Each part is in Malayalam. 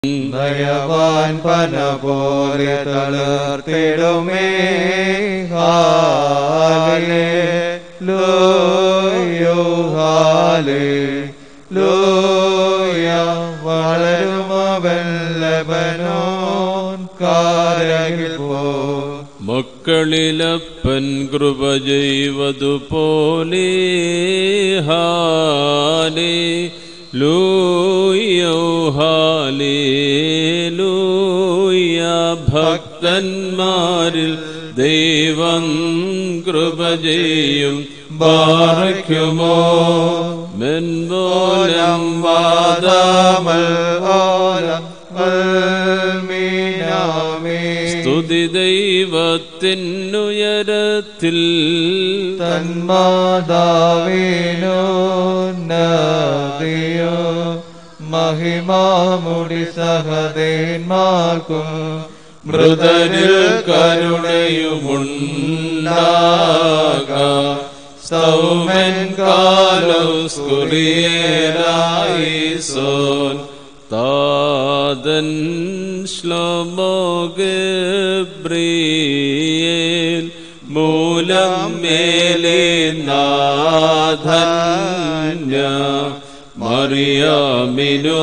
നയവാൻ പന പോലെ തളർത്തിടുമേ. Hallelujah hallelujah. വളരുമവൻ ലെബനോൻ കാരകിൽ പോ. മക്കളിലപ്പൻ കൃപ ചെയ്വതുപോലെ ഹാലേലൂയ ഹാലേലൂയ. ഭക്തന്മാരിൽ ദൈവം കൃപ ചെയ്യും. ബാറയ്ക്കുമോ മെൻപോലം വാദാമൽ ഓലം സ്തുതി ദൈവത്തിനുയരത്തിൽ. തന്മാതാവിനോന്നതിയോ മഹിമാമുടി സഹദേന്മാർക്കും മൃതരിൽ കരുണയുമുണ്ടാകാം. സൗമൻ കാലോസ് കുറിയേരായിസോൻ താതൻ ശ്ലോമോ ഗബ്രിയേൽ മൂലം മേലെ നാഥന്യ മറിയാമിനു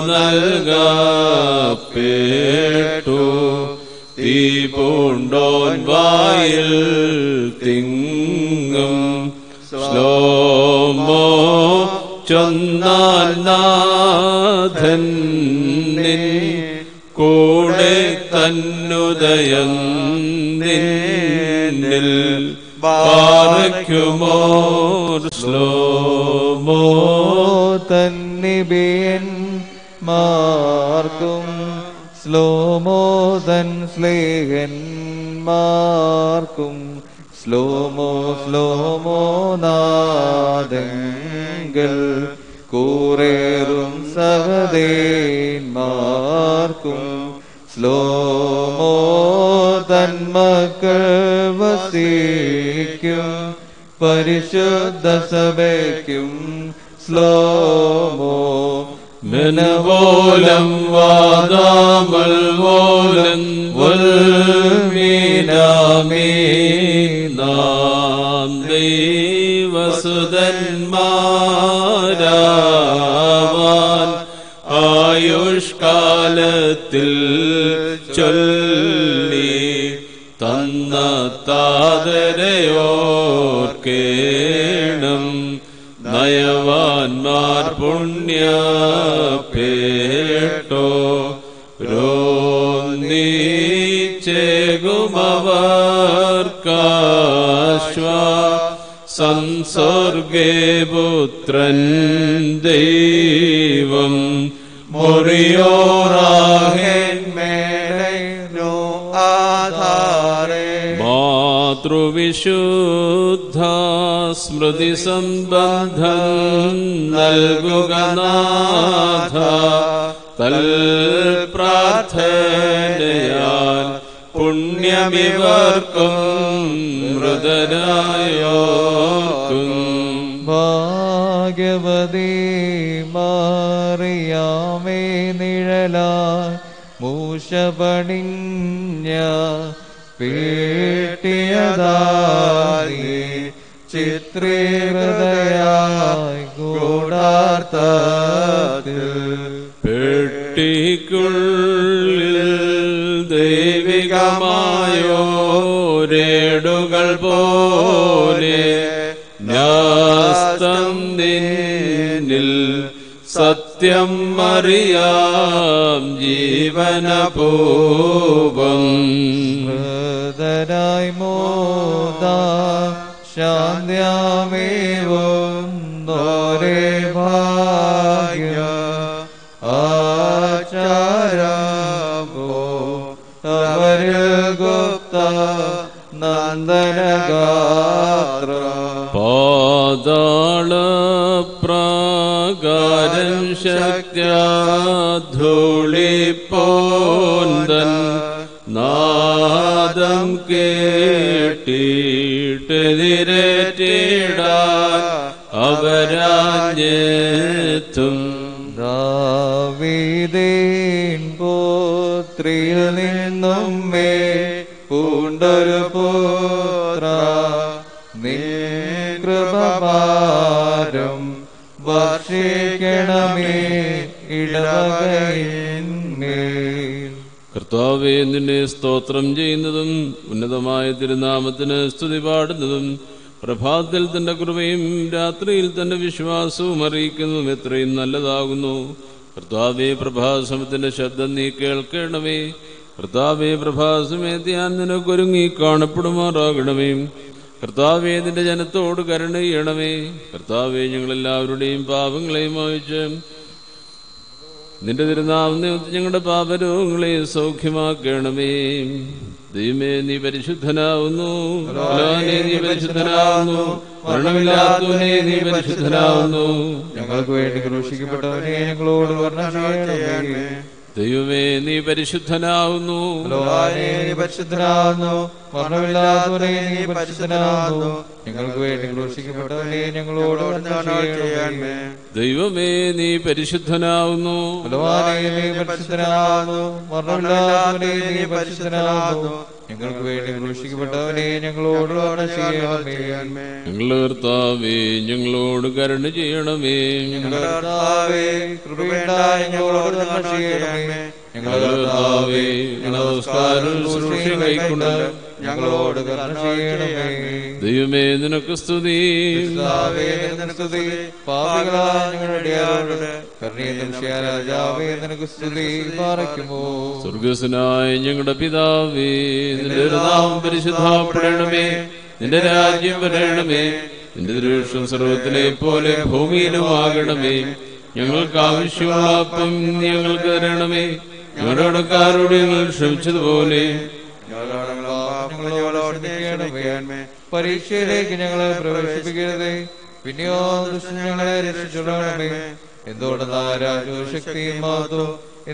നൽകപ്പെട്ടു. തീ പൂണ്ടോൻ വായിൽ തിങ്ങും ശ്ലോമോ ചൊന്നാൽ നാഥൻ നിൻ കൂടെ തന്നുദയം നിന്നിൽ ബാറയ്ക്കുമോ ശ്ലോമോ. തന്നിബിയന്മാർക്കും ശ്ലോമോ തൻ സ്ലേഹന്മാർക്കും ശ്ലോമോ ശ്ലോമോ നാദങ്ങൾ കൂറേറും സഹദേന്മാർക്കും ശ്ലോമോ തന്മക്കൾ വസിക്കും പരിശുദ്ധ സഭയ്ക്കും ശ്ലോമോ. മെനവോലം വാദാമൽ വോലം വൽമീനാമീ. നാം ദൈവസുതന്മാരാവാൻ ആയുഷ്കാലത്തിൽ ചൊല്ലി തന്ന താതരയോർക്കേണം. നയവാൻമാർ പുണ്യപേട്ടോ രോന്നിച്ചേകുമവർക്കാശ്വാസം. സ്വർഗേ പുത്രൻ ദൈവം മൊറിയോറാഹേന്മേലോ ആധാരേ. മാതൃവിശുദ്ധ സ്മൃതി സംബന്ധം നൽകുക നാഥ. തൽ പ്രാർത്ഥനയാൽ പുണ്യമിവർക്കും മൃതരായോർക്കും. ഭാഗ്യവതി മറിയാമേ നിഴലാൽ മൂശ പണിഞ്ഞ പേട്ടിയതായി ചിത്രീകൃതയായി ഗൂഢാർത്ഥത്തിൽ. പെട്ടിക്കുള്ളിൽ ദൈവികമായോരേടുകൾ പോലെ ന്യാസ്തം നിന്നിൽ സത്യം അറിയാം ജീവനപൂപം. മൃതരായി മോദ ശാന്ത്യാമേവം നോരേ ഭാഗ്യ ആചാരമോ അവരിൽ ഗുപ്ത നന്ദനഗാത്ര. പാതാള പ്രാകാരം ശക്ത്യാ ധൂളിപ്പോന്തൻ നാദം കേട്ടിട്ടെതിരേറ്റിടാൻ അവരാഞ്ഞെത്തും. ദാവീദിൻ പോ പുത്രിയിൽ നിന്നും മേ പൂണ്ടൊരു പുത്ര നീ കൃപഭാരം വർഷിക്കണമേ ഇടവകയിന്മേൽ. കർത്താവേ, നിന്നെ സ്തോത്രം ചെയ്യുന്നതും ഉന്നതമായ തിരുനാമത്തിന് സ്തുതി പാടുന്നതും പ്രഭാതത്തിൽ തന്റെ കൃപയും രാത്രിയിൽ തന്റെ വിശ്വാസവും അറിയിക്കുന്നതും എത്രയും നല്ലതാകുന്നു. കർത്താവേ, പ്രഭാസമത്തിന്റെ ശബ്ദം നീ കേൾക്കണമേ. കർത്താവേ, പ്രഭാസമേത്ത് ഞാൻ നിനക്കൊരുങ്ങി കാണപ്പെടുമാറാകണമേ. കർത്താവേ, നിന്റെ ജനത്തോട് കരുണ ചെയ്യണമേ. കർത്താവേ, ഞങ്ങളെല്ലാവരുടെയും പാപങ്ങളെയും മായിച്ച് നിന്റെ തിരുനാമം ഞങ്ങളുടെ പാപരോഗങ്ങളെ സൗഖ്യമാക്കണമേ. ദൈവമേ, നീ പരിശുദ്ധനാവുന്നു. നീ പരിശുദ്ധനാവുന്നു. മരണമില്ലാത്തവനെ നീ പരിശുദ്ധനാവുന്നു. ഞങ്ങൾക്ക് വേണ്ടി ക്രൂശിക്കപ്പെട്ടവനെ ഞങ്ങളോട് കരുണ ചെയ്യണമേ. ദൈവമേ, നീ പരിശുദ്ധനാവുന്നു. നീ പരിശുദ്ധനാവുന്നു. മരണമില്ലാത്തവനെ നീ പരിശുദ്ധനാവുന്നു. ഞങ്ങൾക്ക് വേണ്ടി ക്രൂശിക്കപ്പെട്ടവനെ ഞങ്ങളോട് കരുണ ചെയ്യണമേ. ദൈവമേ, നീ പരിശുദ്ധനാവുന്നു. നീ പരിശുദ്ധനാവുന്നു. മരണമില്ലാത്തവനെ നീ പരിശുദ്ധനാവുന്നു. ഞങ്ങൾക്ക് വേണ്ടി ക്രൂശിക്കപ്പെട്ടവനെ ഞങ്ങളോട് കരുണ ചെയ്യണമേ. ഞങ്ങളുടെ കർത്താവേ, ഞങ്ങളോട് കരുണ ചെയ്യണമേ. ഞങ്ങളുടെ കർത്താവേ, കൃപയുണ്ടായി ഞങ്ങളോട് കരുണ ചെയ്യണമേ. ഞങ്ങളുടെ കർത്താവേ, നമസ്കാരം ശുശ്രൂഷയും കൈക്കൊണ്ട് ഞങ്ങളോട് കരുണ ചെയ്യണമേ. ദൈവമേ, നിനക്ക് സ്തുതി. പാപികളായ ഞങ്ങളുടെ കരുണയും രാജാവേ, നിനക്ക് സ്തുതി. പാറയ്ക്കുമോ സ്വർഗസ്വനായ ഞങ്ങളുടെ പിതാവേ, നിന്റെ നാമം പരിശുദ്ധപ്പെടണമേ. നിന്റെ രാജ്യം വരണമേ. നിന്റെ തിരുവിഷ്ടം സർവ്വത്തിലെ പോലെ ഭൂമിയിലും ആകണമേ. ഞങ്ങൾക്ക് ആവശ്യമുള്ള അപ്പം ഞങ്ങൾക്ക് തരണമേ. ഞങ്ങളുടെ കടക്കാരോട് ഞങ്ങൾ ക്ഷമിച്ചതുപോലെ പരീക്ഷയിലേക്ക് ഞങ്ങളെ പ്രവേശിപ്പിക്കരുതേ, പിന്നെയോ ഞങ്ങളെ രക്ഷിച്ചുകൊള്ളണമേ. എന്തുകൊണ്ടെന്നാ രാജ്യവും ശക്തിയും മാത്രം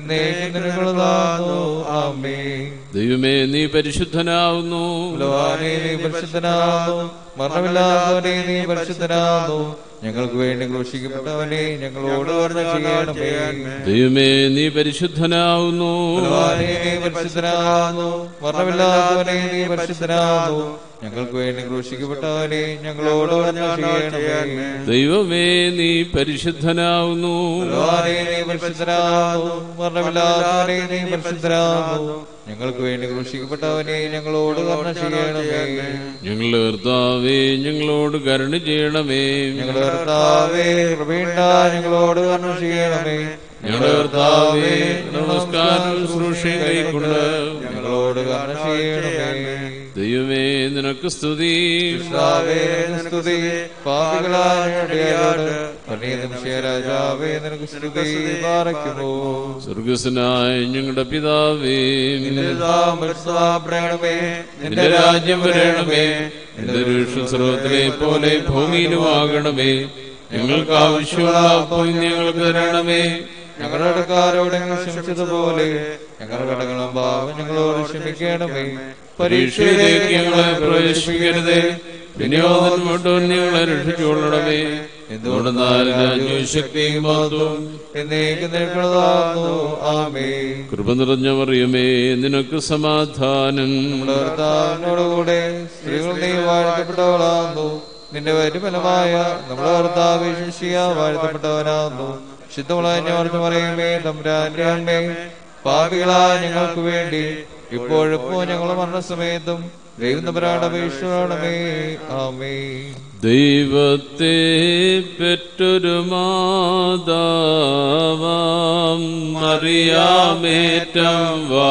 ദൈവമേ, നീ പരിശുദ്ധനാവുന്നു. നീ പരിശുദ്ധനാവുന്നു. മരണമില്ലാത്തവനെ നീ പരിശുദ്ധനാവുന്നു. ഞങ്ങൾക്ക് വേണ്ടി ക്രൂശിക്കപ്പെട്ടവനെ ഞങ്ങളോട് കരുണ ചെയ്യണമേ. ദൈവമേ, നീ പരിശുദ്ധനാവുന്നു. നീ പരിശുദ്ധനാവുന്നു. മരണമില്ലാത്തവനെ നീ പരിശുദ്ധനാവുന്നു. ഞങ്ങൾക്ക് വേണ്ടി ക്രൂശിക്കപ്പെട്ടവനെ ഞങ്ങളോട് കരുണ ചെയ്യണമേ. ദൈവമേ, നീ പരിശുദ്ധനാവുന്നു. നീ പരിശുദ്ധനാവുന്നു. മരണമില്ലാത്തവനെ നീ പരിശുദ്ധനാവുന്നു. ഞങ്ങൾക്ക് വേണ്ടി ക്രൂശിക്കപ്പെട്ടവനെ ഞങ്ങളോട് കരുണ ചെയ്യണമേ. ഞങ്ങളുടെ കർത്താവേ, ഞങ്ങളോട് കരുണ ചെയ്യണമേ. ഞങ്ങളുടെ കർത്താവേ, കൃപയുണ്ടായി ഞങ്ങളോട് കരുണ ചെയ്യണമേ. ഞങ്ങളുടെ കർത്താവേ, നമസ്കാരം ശുശ്രൂഷയും കൈക്കൊണ്ട് ഞങ്ങളോട് കരുണ ചെയ്യണമേ. ദൈവമേ, നിനക്ക് സ്തുതി. സ്തുതി. പാപികളായ രാജാവേ, നിനക്ക് സ്തുതി. പാറയ്ക്കുമോ സ്വർഗസ്വനായ ഞങ്ങളുടെ പിതാവേ, നിന്റെ രാജ്യം വരണമേ. നിന്റെ തിരുവിഷ്ടം സർവ്വത്തിലെ പോലെ ഭൂമിയിലും ആകണമേ. ഞങ്ങൾക്ക് ആവശ്യമുള്ള അപ്പം ഞങ്ങൾക്ക് തരണമേ. ഞങ്ങളുടെ കടക്കാരോട് ഞങ്ങൾ ക്ഷമിച്ചതുപോലെ ഞങ്ങളുടെ കടങ്ങളും പാപം ഞങ്ങളോട് ക്ഷമിക്കണമേ. പരീക്ഷയിലേക്ക് ഞങ്ങളെ പ്രവേശിപ്പിക്കരുതേ, പിന്നെയോ ഞങ്ങളെ രക്ഷിച്ചുകൊള്ളണമേ. എന്തുകൊണ്ടെന്നാൽ രാജ്യവും ശക്തിയും മാത്രം എന്നേക്കും നിനക്കുള്ളതാകുന്നു. ആമേൻ. കൃപ നിറഞ്ഞ മറിയമേ, നിനക്ക് സമാധാനം. നമ്മുടെ കർത്താവിനോടുകൂടെ സ്ത്രീകൾ നീ വാഴ്ത്തപ്പെട്ടവളാകുന്നു. നിന്റെ വരുഫലമായ നമ്മുടെ കർത്താവ് യേശുമിശിഹാ വാഴ്ത്തപ്പെട്ടവനാകുന്നു. ശുദ്ധമുള്ള മറിയമേ, തമ്പുരാന്റെ അമ്മേ, പാപികളായ ഞങ്ങൾക്ക് വേണ്ടി ഇപ്പോഴിപ്പോ ഞങ്ങളുടെ മരണസമയത്തും ദൈവം തമ്പുരാനോട് അപേക്ഷിക്കണമേ. ആമേൻ. ദൈവത്തെ പെറ്റൊരു മാതാവാം മറിയാമേറ്റം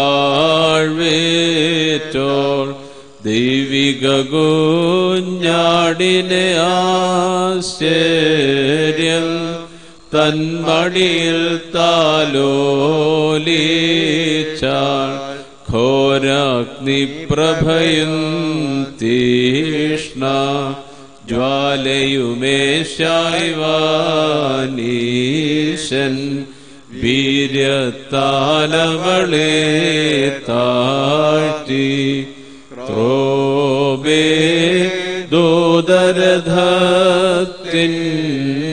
വാഴ്വേറ്റോൾ ദൈവിക കുഞ്ഞാടിനെ ആശ്ചര്യം തന്മടിയിൽ താലോലിച്ചാൾ ഘോരാഗ്നിപ്രഭയും തീഷ്ണ ജ്വാലയുമേശായ്വാനീശൻ വീര്യത്താലവളെ താഴ്ത്തി ത്രോബേ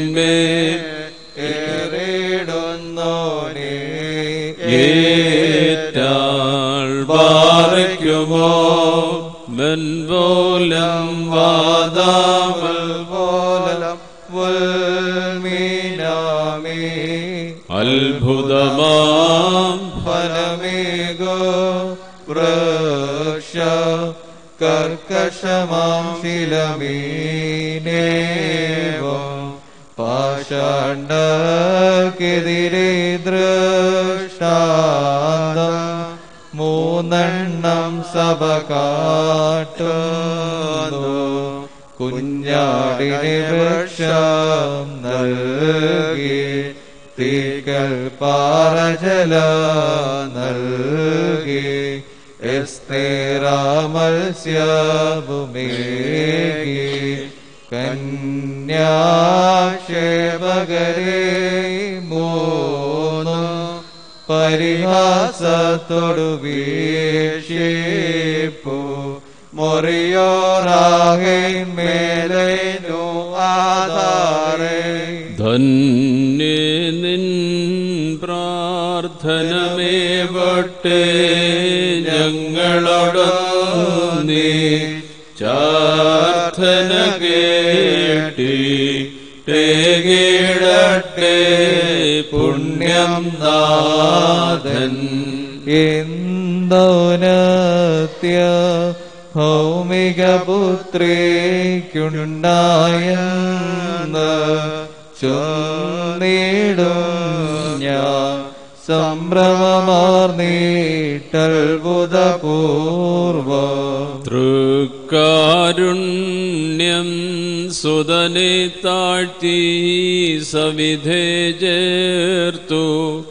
ദൂതരഥത്തിന്മേ ഏറിടുന്നോനേ ഏറ്റവും ഏറ്റാൾ ബാറയ്ക്കുമോ മെൻപോലം വാദാമൽ പോലം വൽമീനാമി അത്ഭുതമാം ഫലമേകോ വൃക്ഷ കർക്കശമാം ശിലമീനേവം പാഷാണ്ഡക്കെതിരെ ദൃഷ്ടാന്തം മൂന്നെണ്ണം സഭ കാട്ടുന്നു കുഞ്ഞാടിന് വൃക്ഷം നൽകി തീക്കൽ പാറജല നൽകി മത്സ്യഭൂമേകി കന്യാക്ഷേപകരെ മൂന്നു പരിഹാസത്തോടു വീക്ഷിപ്പു മൊറിയോറാകേന്മേലേനു ആധാരേ ധന്യേ നിൻ പ്രാർത്ഥനമേവട്ടെ ഞങ്ങളോടൊന്നീ ചാർത്ഥന കേട്ടിടട്ടെ പുണ്യം നാഥൻ എന്തോനത്യ ഭൗമിക പുത്രിക്കുണ്ടായെന്ന് ചൊന്നിടും ഞാൻ സംഭ്രമമാർന്നീട്ടത്ഭുതപൂർവം തൃക്കാരുണ്യം സുതനെ താഴ്ത്തി സവിധേ ചേർത്തു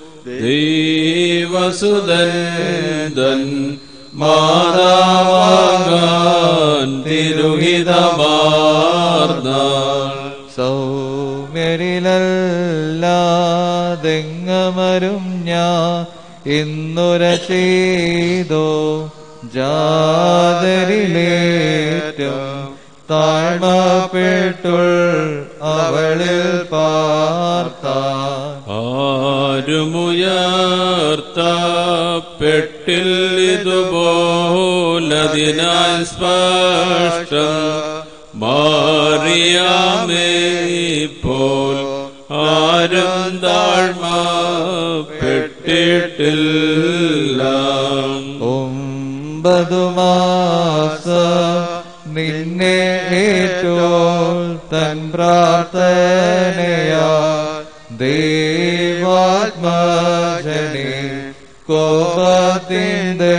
ദൈവസുതൻ മാതാവാകാൻ തിരുഹിതമാർന്ന സൗമ്യരിലല്ലാതെങ്ങമരും ഞാൻ ഇന്നുര ചെയ്തോ ജാതരിലേറ്റം താഴ്മപ്പെട്ടുൾ അവളിൽ പാർത്താൻ ആരുമുയർത്തപ്പെട്ടില്ലിതുപോലതിനാൽ സ്പഷ്ടം മാറിയാമേ പോൽ ആരും താഴ്മപ്പെട്ടിട്ടില്ല 9 മാസം നിന്നെ ഏറ്റോൾ തൻ പ്രാർത്ഥനയാ ദൈവാത്മജനെ കോപത്തിൻ്റെ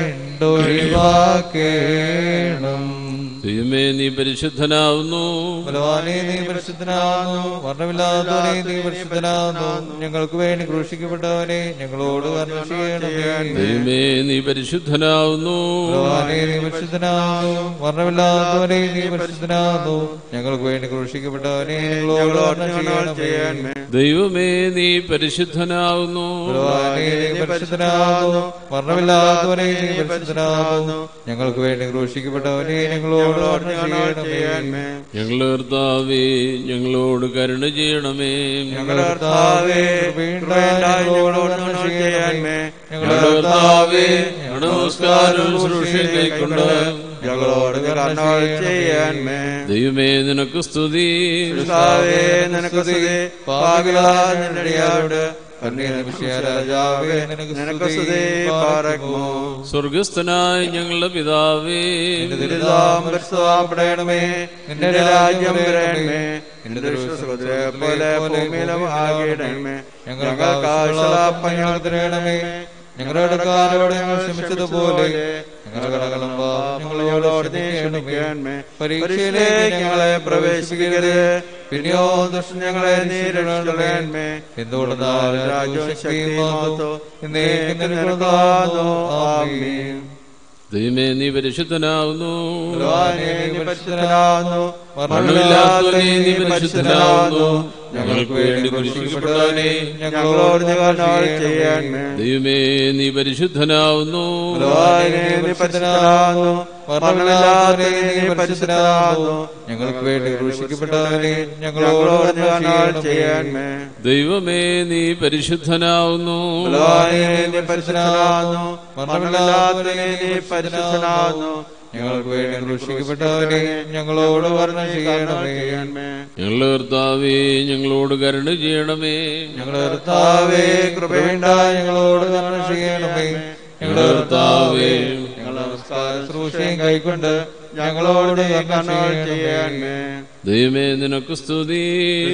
ഒഴിവാക്കേണം. ദൈവമേ നീ പരിശുദ്ധനാവുന്നു, ബലവാനേ നീ പരിശുദ്ധനാവുന്നു, വർണ്ണമില്ലാത്തവനെ നീ പരിശുദ്ധനാവുന്നു. ഞങ്ങൾക്ക് വേണ്ടി ക്രൂശിക്കപ്പെട്ടവനെ ഞങ്ങളോട് കരുണ ചെയ്യണമേ. ദൈവമേ നീ പരിശുദ്ധനാവുന്നു, ബലവാനേ നീ പരിശുദ്ധനാവുന്നു, വർണ്ണമില്ലാത്തവനെ നീ പരിശുദ്ധനാവുന്നു. ഞങ്ങൾക്ക് വേണ്ടി ക്രൂശിക്കപ്പെട്ടവനെ ഞങ്ങളോട് കരുണ ചെയ്യണമേ. ദൈവമേ നീ പരിശുദ്ധനാവുന്നു, ബലവാനേ നീ പരിശുദ്ധനാവുന്നു, വർണ്ണമില്ലാത്തവനെ നീ പരിശുദ്ധനാവുന്നു. ഞങ്ങൾക്ക് വേണ്ടി ക്രൂശിക്കപ്പെട്ടവനെ ഞങ്ങളോട് ചെയ്യണമേ. ഞങ്ങളുടെ കർത്താവേ ഞങ്ങളോട് കരുണ ചെയ്യണമേ. ഞങ്ങളുടെ കർത്താവേ ഞങ്ങളോട് ചെയ്യണമേ. ഞങ്ങളുടെ കർത്താവേ നമസ്കാരം ശുശ്രൂഷയും കൈക്കൊണ്ട് ഞങ്ങളോട് കരുണ ചെയ്യണമേ. ദൈവമേ നിനക്ക് സ്തുതി, നിനക്ക് സ്തുതി. പാപികളായ ഞങ്ങളോട് രാജാവേ നിനക്ക് സ്തുതി. സ്വർഗസ്ഥനായ ഞങ്ങളുടെ പിതാവേ, ണമേ നിന്റെ രാജ്യം വരണമേ. നിന്റെ പോലെ ഭൂമിയിലും ആകണമേ. ഞങ്ങൾക്ക് ആവശ്യമുള്ള അപ്പം ഞങ്ങൾക്ക് തരണമേ. ഞങ്ങളുടെ കാരോട് ഞങ്ങൾ ക്ഷമിച്ചതുപോലെ ഞങ്ങളുടെ കടകളും ഞങ്ങളോട് ക്ഷമിക്കണമേ. പരീക്ഷയിലേക്ക് ഞങ്ങളെ പ്രവേശിക്കരുത്, പിന്നെയോ ദുഷ്ടൻ ഞങ്ങളെ നീരക്ഷണമേ. എന്തുകൊണ്ടാൽ രാജ്യവും ശക്തിയും മഹത്വവും എന്നേക്കും നിനക്കുള്ളതാകുന്നു. ആമേൻ. ദൈവമേ നീ പരിശുദ്ധനാവുന്നു, ബലവാനേ നീ പരിശുദ്ധനാകുന്നു, മരണമില്ലാത്തവനേ നീ പരിശുദ്ധനാവുന്നു. ഞങ്ങൾക്ക് വേണ്ടി കുരിശിക്കപ്പെട്ടവനേ ഞങ്ങളോട് കരുണ ചെയ്യണമേ. ദൈവമേ നീ പരിശുദ്ധനാവുന്നു. മരണമില്ലാത്തവനേ നീ പരിശുദ്ധനാവുന്നു. ഞങ്ങൾക്ക് വേണ്ടി ക്രൂശിക്കപ്പെട്ടവനേ ഞങ്ങളോട് കരുണ ചെയ്യണമേ. ദൈവമേ നീ പരിശുദ്ധനാവുന്നു. മരണമില്ലാത്തവനേ നീ പരിശുദ്ധനാവുന്നു. ഞങ്ങൾക്ക് വേണ്ടി ക്രൂശിക്കപ്പെട്ടവനേ ഞങ്ങളോട് കരുണ ചെയ്യണമേ. ഞങ്ങളുടെ കർത്താവേ ഞങ്ങളോട് കരുണ ചെയ്യണമേ. ഞങ്ങളുടെ കർത്താവേ കൃപയുണ്ടായി ഞങ്ങളോട് കരുണ ചെയ്യണമേ. ഞങ്ങളുടെ കർത്താവേ ഞങ്ങളുടെ ശുശ്രൂഷയും കൈക്കൊണ്ട് ഞങ്ങളോട് കരുണ ചെയ്യണമേ. ദൈവമേ നിനക്ക് സ്തുതി.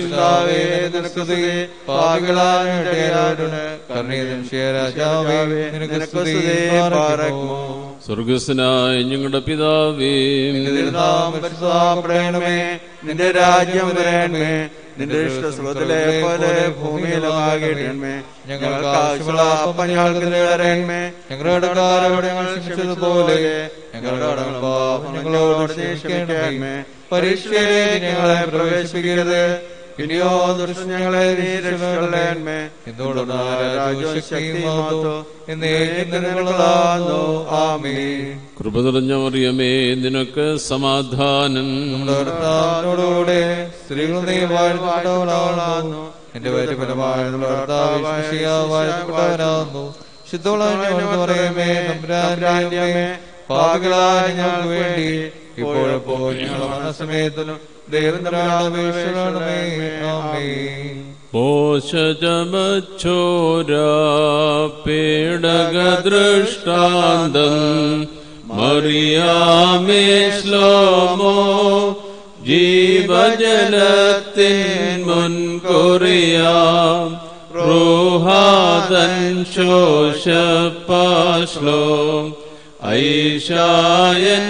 പാപികളായ കരുണയും രാജാവേ നിനക്ക് സ്തുതി. സ്വർഗസ്ഥനായ ഞങ്ങളുടെ പിതാവേ, പരിശുദ്ധമാക്കപ്പെടണമേ. നിന്റെ രാജ്യം വരണമേ. നിന്റെ ഇഷ്ടസുഖത്തിലെ പോലെ ഭൂമിയിലും ആകണമേ. ഞങ്ങൾക്ക് ആവശ്യമുള്ള അപ്പം ഞങ്ങൾക്ക് തരണമേ. ഞങ്ങളുടെ കടക്കാരോട് ഞങ്ങൾ ക്ഷമിച്ചതുപോലെ ഞങ്ങളുടെ പാപം ഞങ്ങളോട് ക്ഷമിക്കണമേ. പരീക്ഷയിലെ ഞങ്ങളെ പ്രവേശിപ്പിക്കരുത്, പിന്നെയോ ദുഷ്ടൻ ഞങ്ങളെ രക്ഷിക്കണമേ. എന്നോടുള്ള രാജ്യവും ശക്തിയും മഹത്വവും എന്നേക്കും നിനക്കുള്ളതാകുന്നു. ആമേൻ. കൃപ നിറഞ്ഞ മറിയമേ നിനക്ക് സമാധാനം. നമ്മുടെ കർത്താവിനോടുകൂടെ സ്ത്രീകൾ നീ വാഴ്ത്തപ്പെട്ടവളാകുന്നു. എന്റെ ഫലമായ നമ്മുടെ കർത്താവ് വാഴ്ത്തപ്പെട്ടവനാകുന്നു. ശുദ്ധമുള്ള പറയുമേ തമ്പുരാന്റെയമ്മേ, പാപികളായ ഞങ്ങൾക്ക് വേണ്ടി ഇപ്പോഴെപ്പോൾ ഞങ്ങളുടെ മരണസമയത്തിലും ദൈവത്തിനോട് അപേക്ഷിക്കണമേ. ആമേൻ. പോഷജമച്ചോരാ പേടകദൃഷ്ടാന്തം മറിയാമേ ശ്ലോമോ ജീവജലത്തിൻ മുൻകുറിയാം റൂഹാദൻ ശോഷപ്പാശ്ലോ ഐഷായൻ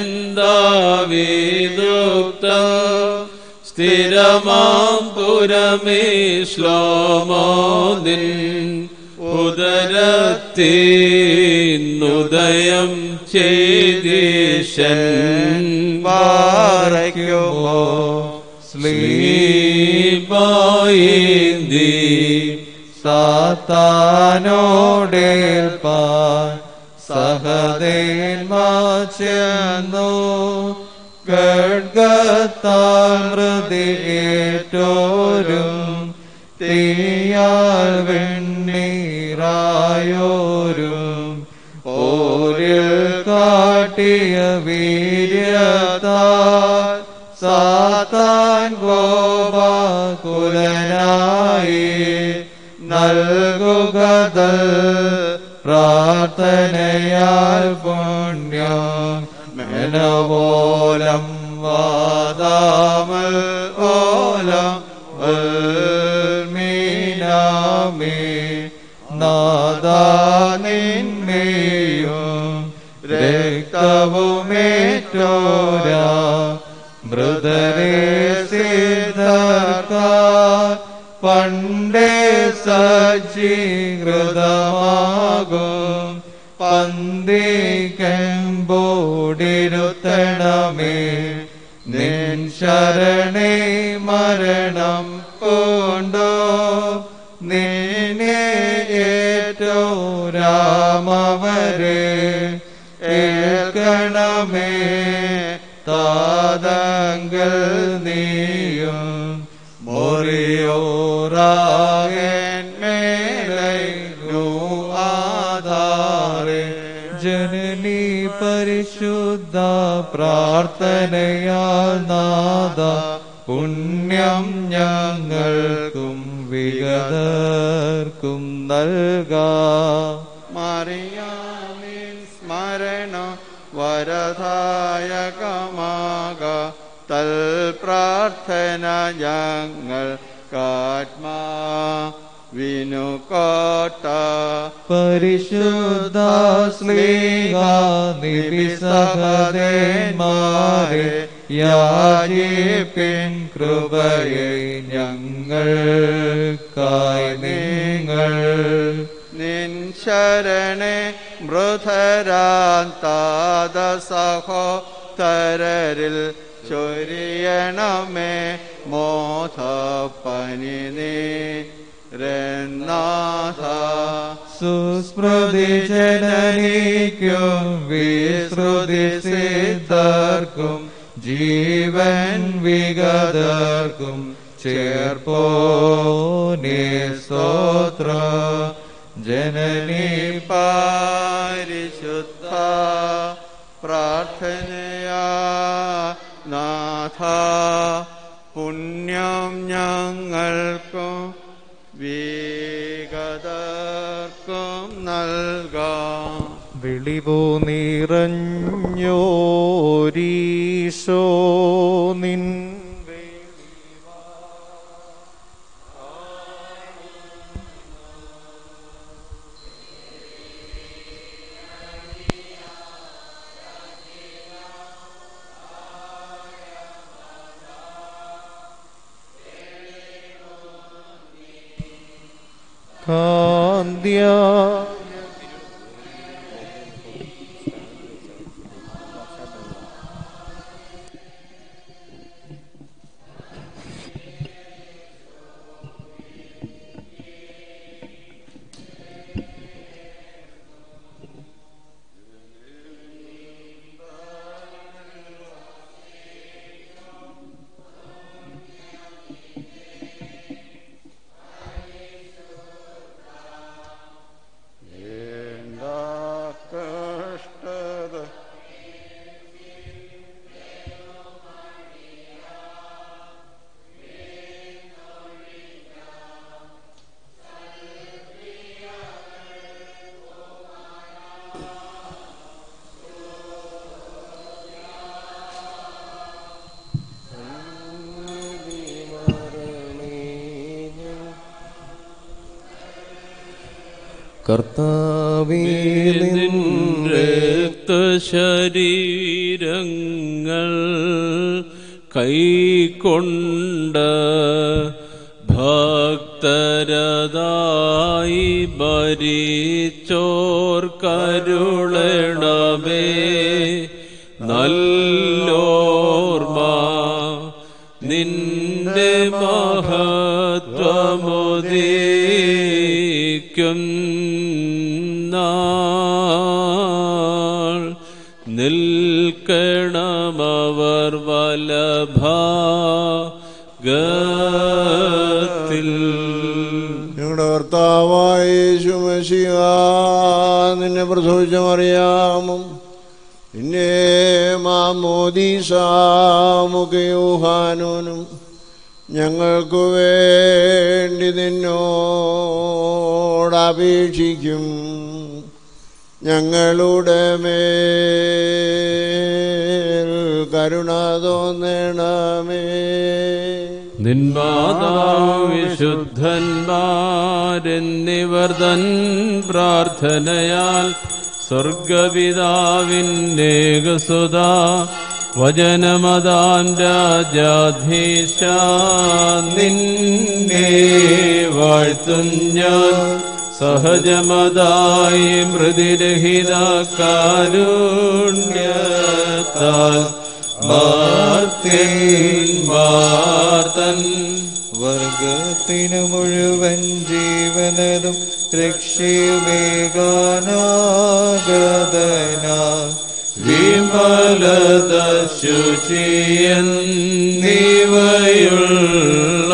ദാവീദുക്തം സ്ഥിരമാം പുരമേ ശ്ലോമോദിൻ ഉദരത്തിനുദയം ചെയ്തീശൻ പാറയ്ക്കുമോ സ്ലീബായിന്തി സാത്താനോടേൽപ്പാൻ സഹദേന്മാച്ചെന്നു ഖഡ്ഗത്താൽ മൃതിയേറ്റോരും തീയാൽ വെണ്ണീറായോരും ഓരിൽ കാട്ടിയ വീര്യത്താൽ സാത്താൻ കോപാകുലനായി നൽകുകതൽ പ്രാർത്ഥനയാൽ പുണ്യം മെനവോലം വാദാമൽ ഓലം മീനാമേ നാദാനിന്മേയും രക്തവുമേറ്റോരാ മൃതരെ സിദ്ധർക്കാർ പണ്ടേ സജ്ജീകൃതമാകും പന്തികമ്പോടിരുത്തണമേ. നിൻ ശരണേ മരണം പൂണ്ടോ നിന്നെ ഏറ്റോ രാമവരെ ഏൽക്കണമേ. താതങ്കൽ നീയും മൊറിയോറാകൻ മേലു ആധാരേ ജനനി പരിശുദ്ധ പ്രാർത്ഥനയാൽ നാദ പുണ്യം ഞങ്ങൾക്കും വിഗതർക്കും നൽകാം. മറിയാമിൻ സ്മരണ വരദായകമാക തൽ പ്രാർത്ഥന ഞങ്ങൾ കാത്മാ വിനുകോട്ട. പരിശുദ്ധ ശ്ലീഹാ നിബിസഹദേന്മാരെ യാചിപ്പിൻ കൃപയെ ഞങ്ങൾക്കായി നിങ്ങൾ. നിൻ ശരണേ മൃതരാന്താദ സഹോദരരിൽ ചൊരിയണമേ മോധപ്പനി നീരനാഥ സുസ്മൃതി ജനനിക്കും വിശ്രുതി സിദ്ധർക്കും ജീവൻ വിഗതർക്കും ചേർപ്പോനേ സ്തോത്ര ജനനി പരിശുദ്ധ പ്രാർത്ഥനയാ നാഥ പുണ്യം ഞങ്ങൾക്കും വിഗതർക്കും നൽകാം. വിളിവോ നിറഞ്ഞോരീശോ നിൻ കാന്ത്യ കർത്താവേ നിൻ രക്തശരീരങ്ങൾ കൈക്കൊണ്ട് ഭക്തരതായി ഭരിച്ചോർ കരുളണമേ നല്ലോർമ്മ നിന്റെ മഹത്വമുദീക്കും നിൽക്കണമവർ വലഭാഗത്തിൽ. ഞങ്ങളുടെ കർത്താവായ യേശു മശിഹ നിന്നെ പ്രസവിച്ച മറിയാമും നിന്നെ മാമോദീസാമുഖയോഹാനോനും ഞങ്ങൾക്കു വേണ്ടി നിന്നോടപേക്ഷിക്കും. ഞങ്ങളുടെ മേൽ കരുണ തോന്നണമേ. നിന്മാതാവ് വിശുദ്ധന്മാരെന്നിവർ തൻ പ്രാർത്ഥനയാൽ സ്വർഗപിതാവിന്നേകസുതാ വചനമതാം രാജാധീശ നിന്നെ വാഴ്ത്തും ഞാൻ സഹജമതായി മൃതിരഹിത കാരുണ്യത്താൽ മാർത്തൻ വർഗത്തിനു മുഴുവൻ ജീവനതും രക്ഷയുമേകാനാഗതനാ വിമലത ശുചിയെന്നിവയുള്ള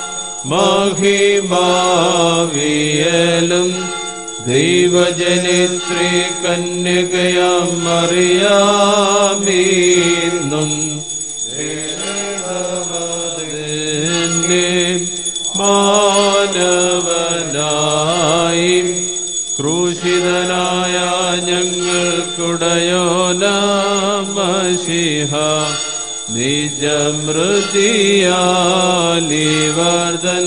മഹിമാവിയലും ദൈവജനിത്രി കന്യകയാം മറിയാമീന്നും മാനവനായി ക്രൂശിതനായ ഞങ്ങൾക്കുടയോനാമശിഹ നിജമൃതിയാലിവർദ്ധൻ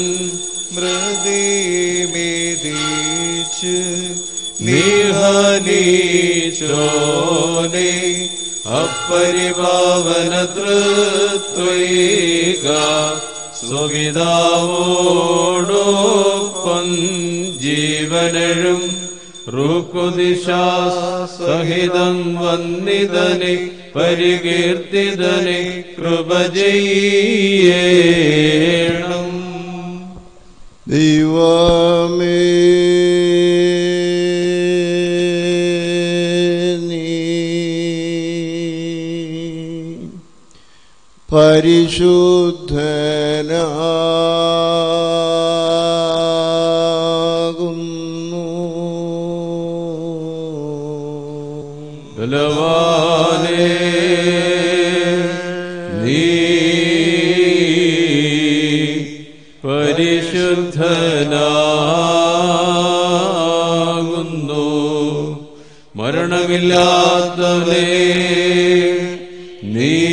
മൃതിമേദീച്ച് നിഹനീശോനെ അപ്പരിപാവന തൃത്വൈക സ്വപിതാവോടൊപ്പം ജീവനഴും റുക്കുദിശാസ് സഹിതം വന്ദിതനെ പരികീർത്തിതനെ കൃപ ചെയ്യണം. ദൈവമേ നീ പരിശുദ്ധനാകുന്നു. ബലവാനേ നീ പരിശുദ്ധനാകുന്നു. മരണമില്ലാത്തവനേ നീ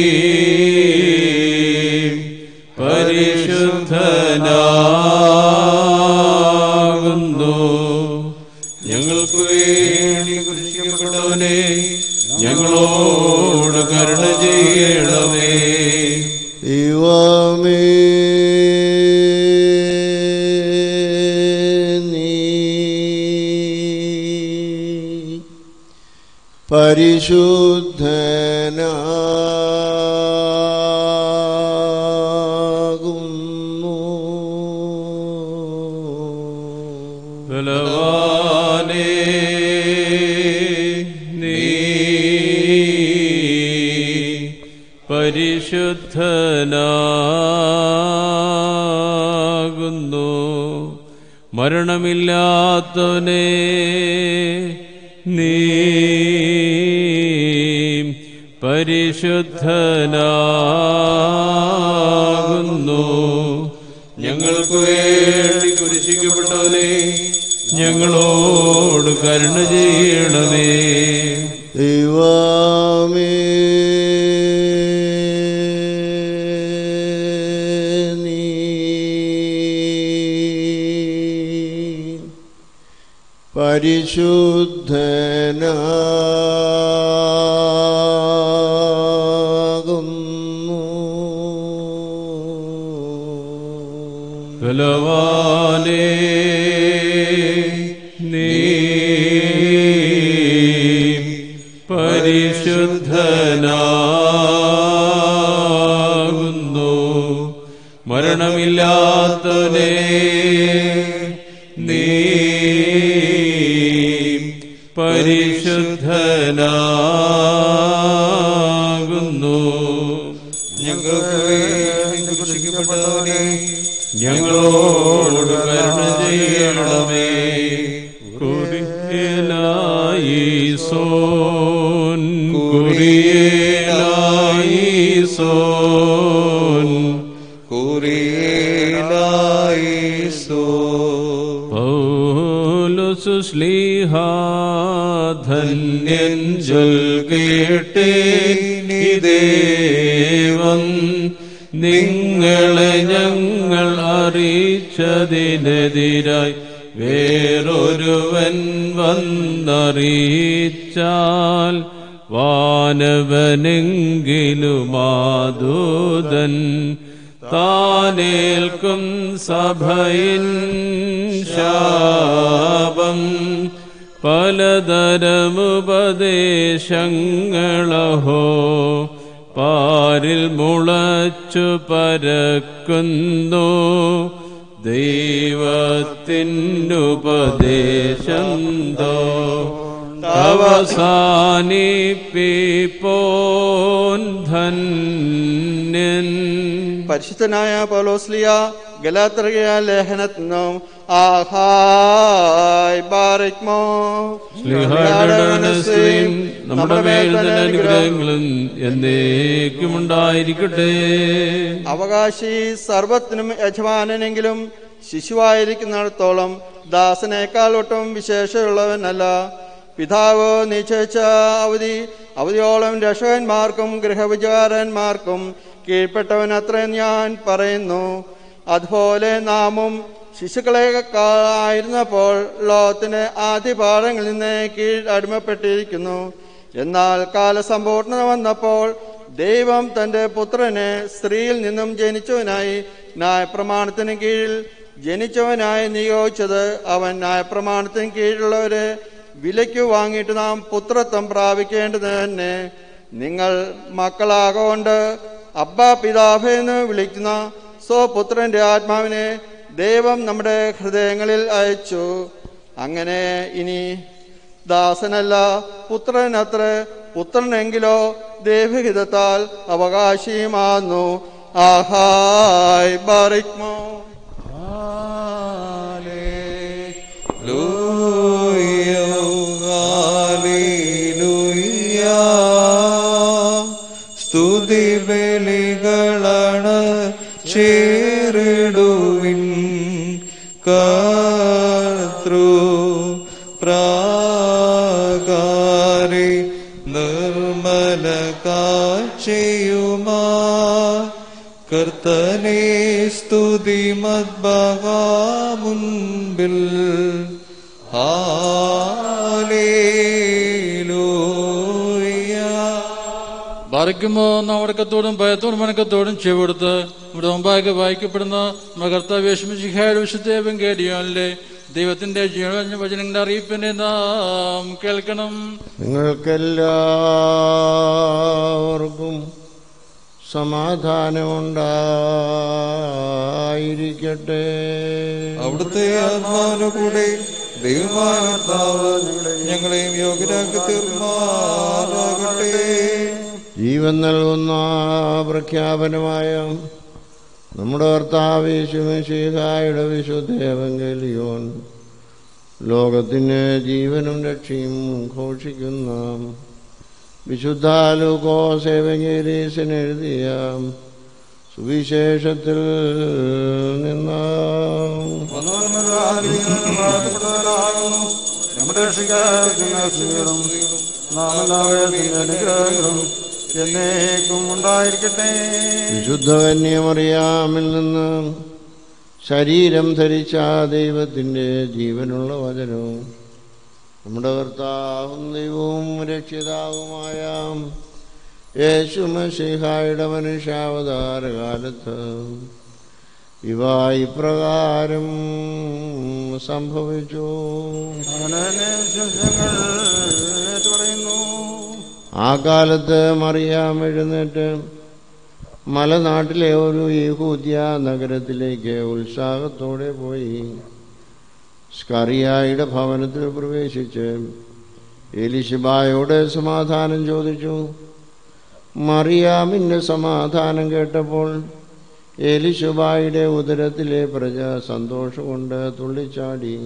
പരിശുദ്ധനാകുന്നു. ഞങ്ങൾക്ക് വേണ്ടി കുരിശിക്കപ്പെട്ടവനേ, ഞങ്ങളോട് കരുണ ചെയ്യണമേ. ദൈവമേ നീ പരിശുദ്ധനാകുന്നു. ബലവാനേ നീ പരിശുദ്ധനാകുന്നു. മരണമില്ലാത്തവനേ നീ പരിശുദ്ധനാകുന്നു. ഞങ്ങൾക്ക് വേണ്ടി കുരിശിക്കപ്പെട്ടവനേ, ഞങ്ങളോട് കരുണ ചെയ്യണമേ. ദൈവമേ നീ പരിശുദ്ധനാകുന്നു. ബലവാനേ നീ പരിശുദ്ധനാകുന്നു. മരണമില്ലാത്തവനേ നീ പരിശുദ്ധനാകുന്നു. ഞങ്ങൾക്ക് വേണ്ടി കുരിശിക്കപ്പെട്ടവനേ, ഞങ്ങളോട് കരുണ ചെയ്യണമേ. കുരിയനായീസോൻ കുരിയനായീസോൻ കുരിയനായീസോൻ. പൗലോസ് ശ്ലീഹാ ധന്യൻ ദേവൻ നിങ്ങളെ ഞങ്ങൾ അറിയിച്ചതിനെതിരായി വേറൊരുവൻ വന്നറിയിച്ചാൽ വാനവനെങ്കിലും മാതൂതൻ താനേൽക്കും സഭയിൻ ശാപം. പലതരമുപദേശങ്ങളഹോ പാരിൽ മുളച്ചു പരക്കുന്നു. ദൈവത്തിനുപദേശന്തോ അവസാനിപ്പിപ്പോൻ ധന്യൻ. പരിശുദ്ധനായ പൗലോസ്ലിയ ഗലാത്യർക്കിയ ലേഖനത്തിൽ നിന്നും ആഹായ് ബാരിക്മോ നമ്മുടെ മേൽ തന്നെ അനുഗ്രഹങ്ങളും എന്നേക്കും ഉണ്ടായിരിക്കട്ടെ. അവകാശി സർവത്തിനും യജമാനെങ്കിലും ശിശുവായിരിക്കുന്നിടത്തോളം ദാസനേക്കാൾ ഒട്ടും വിശേഷമുള്ളവനല്ല. പിതാവ് നിശ്ചയിച്ച അവധിയോളം രക്ഷകന്മാർക്കും ഗൃഹവിചാരന്മാർക്കും കീഴ്പ്പെട്ടവൻ അത്രയും ഞാൻ പറയുന്നു. അതുപോലെ നാമും ശിശുക്കളെക്കാളായിരുന്നപ്പോൾ ലോകത്തിന് ആദ്യപാഠങ്ങളിൽ നിന്ന് കീഴ് അടിമപ്പെട്ടിരിക്കുന്നു. എന്നാൽ കാലസമ്പൂർണത വന്നപ്പോൾ ദൈവം തന്റെ പുത്രനെ സ്ത്രീയിൽ നിന്നും ജനിച്ചവനായി ന്യായപ്രമാണത്തിന് കീഴിൽ ജനിച്ചവനായി നിയോഗിച്ചത്. അവൻ ന്യായപ്രമാണത്തിന് കീഴിലുള്ളവരെ വിലയ്ക്ക് വാങ്ങിയിട്ട് നാം പുത്രത്വം പ്രാപിക്കേണ്ടത് തന്നെ. നിങ്ങൾ മക്കളാകൊണ്ട് അബ്ബാ പിതാവേ എന്ന് വിളിക്കുന്ന സ്വപുത്രന്റെ ആത്മാവിനെ ദൈവം നമ്മുടെ ഹൃദയങ്ങളിൽ അയച്ചു. അങ്ങനെ ഇനി ദാസനല്ല പുത്രനത്ര, പുത്രനെങ്കിലോ ദൈവഹിതത്താൽ അവകാശിയുമാകുന്നു. ആഹായ് ബാരിക്മോ. സ്തുതി ബലികളാണ് ചേരിടുവിൻ കർത്തൃ പ്രാകാരി നിർമ്മല കാഴ്ചയുമാ കർത്തനെ സ്തുതി മദ്ബഹ മുൻപിൽ. ബാധിക്കുമ്പോൾ നാം വടക്കത്തോടും ഭയത്തോടും വണക്കത്തോടും ചെവിടുത്ത് ഇവിടെ മുമ്പാകെ വായിക്കപ്പെടുന്ന നമ്മുടെ കർത്താവ് യേശുമിശിഹായുടെ വിശുദ്ധ എവങ്കേലിയോനിലെ ദൈവത്തിന്റെ ജീവന വചനങ്ങളുടെ അറിയിപ്പിനെ നാം കേൾക്കണം. നിങ്ങൾക്കെല്ലാവർക്കും സമാധാനമുണ്ടായിരിക്കട്ടെ. അവിടുത്തെ ആത്മാവിനു കൂടെ ദൈവമായ കർത്താവ് ഞങ്ങളെയും യോഗ്യരാക്കി തീർമാറാകട്ടെ. ജീവൻ നൽകുന്ന പ്രഖ്യാപനമായ നമ്മുടെ കർത്താവ് യേശുമിശിഹായുടെ വിശുദ്ധ എവങ്കേലിയോൻ ലോകത്തിന് ജീവനും രക്ഷയും ഘോഷിക്കുന്ന വിശുദ്ധ ലൂക്കോസ് എവങ്കേലീസിന് എഴുതിയ സുവിശേഷത്തിൽ നിന്ന് വിശുദ്ധ കന്യമറിയാമിൽ നിന്ന് ശരീരം ധരിച്ച ദൈവത്തിൻ്റെ ജീവനുള്ള വചനവും നമ്മുടെ കർത്താവും ദൈവവും രക്ഷിതാവുമായ യേശുമിശിഹായുടെ മനുഷ്യാവതാര കാലത്ത് ഇവ ഇപ്രകാരം സംഭവിച്ചു. ആ കാലത്ത് മറിയാം എഴുന്നേറ്റ് മലനാട്ടിലെ ഒരു യഹൂദ്യ നഗരത്തിലേക്ക് ഉത്സാഹത്തോടെ പോയി സ്കറിയായുടെ ഭവനത്തിൽ പ്രവേശിച്ച് എലിശബായോട് സമാധാനം ചോദിച്ചു. മറിയാമിൻ്റെ സമാധാനം കേട്ടപ്പോൾ എലിശബായുടെ ഉദരത്തിലെ പ്രജ സന്തോഷം കൊണ്ട് തുള്ളിച്ചാടി.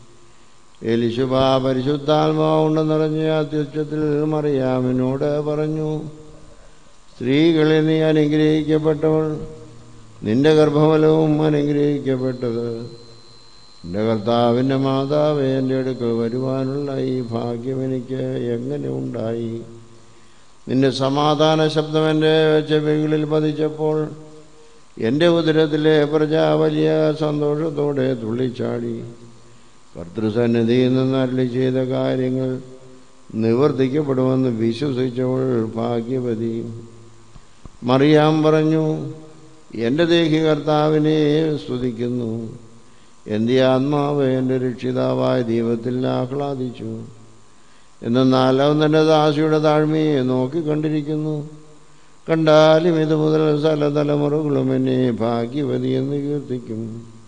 എലിശബ പരിശുദ്ധാത്മാവുകൊണ്ട് നിറഞ്ഞ അത്യുച്ചത്തിൽ മറിയാമിനോട് പറഞ്ഞു, സ്ത്രീകളിൽ നീ അനുഗ്രഹിക്കപ്പെട്ടവൾ, നിന്റെ ഗർഭഫലവും അനുഗ്രഹിക്കപ്പെട്ടത്. എൻ്റെ കർത്താവിൻ്റെ മാതാവ് എൻ്റെ അടുക്കൽ വരുവാനുള്ള ഈ ഭാഗ്യം എനിക്ക് എങ്ങനെ ഉണ്ടായി? നിന്റെ സമാധാന ശബ്ദം എൻ്റെ ചെവികളിൽ പതിച്ചപ്പോൾ എൻ്റെ ഉദരത്തിലെ പ്രജ വലിയ സന്തോഷത്തോടെ തുള്ളിച്ചാടി. കർത്തൃസന്നിധിയിൽ നിന്ന് അരുളി ചെയ്ത കാര്യങ്ങൾ നിവർത്തിക്കപ്പെടുമെന്ന് വിശ്വസിച്ചവൾ ഭാഗ്യവതി. മറിയാം പറഞ്ഞു, എൻ്റെ ദേഹി കർത്താവിനെ സ്തുതിക്കുന്നു. എൻ്റെ ആത്മാവ് എൻ്റെ രക്ഷിതാവായ ദൈവത്തിൽ ആഹ്ലാദിച്ചു. എന്നാൽ അവൻ തൻ്റെ ദാസിയുടെ താഴ്മയെ നോക്കിക്കണ്ടിരിക്കുന്നു. കണ്ടാലും ഇത് മുതൽ സകല തലമുറകളും എന്നെ ഭാഗ്യവതി എന്ന് കീർത്തിക്കും.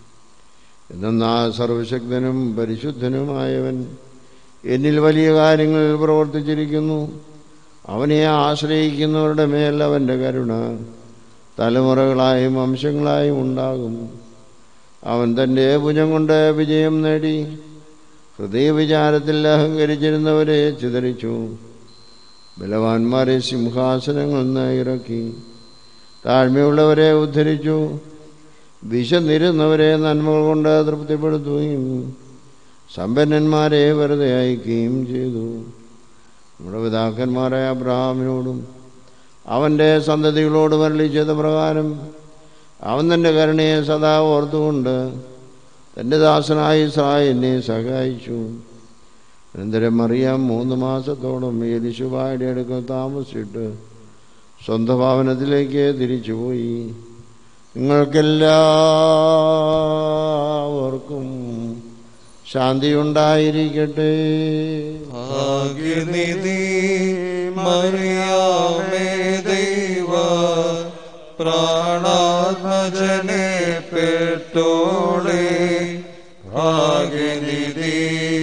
എന്നാൽ സർവശക്തനും പരിശുദ്ധനുമായവൻ എന്നിൽ വലിയ കാര്യങ്ങൾ പ്രവർത്തിച്ചിരിക്കുന്നു. അവനെ ആശ്രയിക്കുന്നവരുടെ മേൽ അവൻ്റെ കരുണ തലമുറകളായും വംശങ്ങളായും ഉണ്ടാകും. അവൻ തൻ്റെ ഭുജം കൊണ്ട് വിജയം നേടി ഹൃദയവിചാരത്തിൽ അഹങ്കരിച്ചിരുന്നവരെ ചിതറിച്ചു. ബലവാന്മാരെ സിംഹാസനങ്ങളിൽ നിന്ന് ഇറക്കി താഴ്മയുള്ളവരെ ഉദ്ധരിച്ചു. വിശന്നിരുന്നവരെ നന്മകൾ കൊണ്ട് തൃപ്തിപ്പെടുത്തുകയും സമ്പന്നന്മാരെ വെറുതെ അയക്കുകയും ചെയ്തു. നമ്മുടെ പിതാക്കന്മാരായ അബ്രഹാമിനോടും അവൻ്റെ സന്തതികളോടും അരുളി ചെയ്ത പ്രകാരം അവൻ തൻ്റെ കരുണയെ സദാ ഓർത്തുകൊണ്ട് തൻ്റെ ദാസനായ ഇസ്രായേലിനെ സഹായിച്ചു. അനന്തരം മറിയാം 3 മാസത്തോളം എലിശബായുടെ അടുക്കൽ താമസിച്ചിട്ട് സ്വന്തം ഭവനത്തിലേക്ക് തിരിച്ചുപോയി. നിങ്ങൾക്കെല്ലാവർക്കും ശാന്തിയുണ്ടായിരിക്കട്ടെ. ഭാഗ്യനിധി മറിയാമേ ദൈവ പ്രാണാത്മജനെ പെട്ടോളെ, ഭാഗ്യനിധി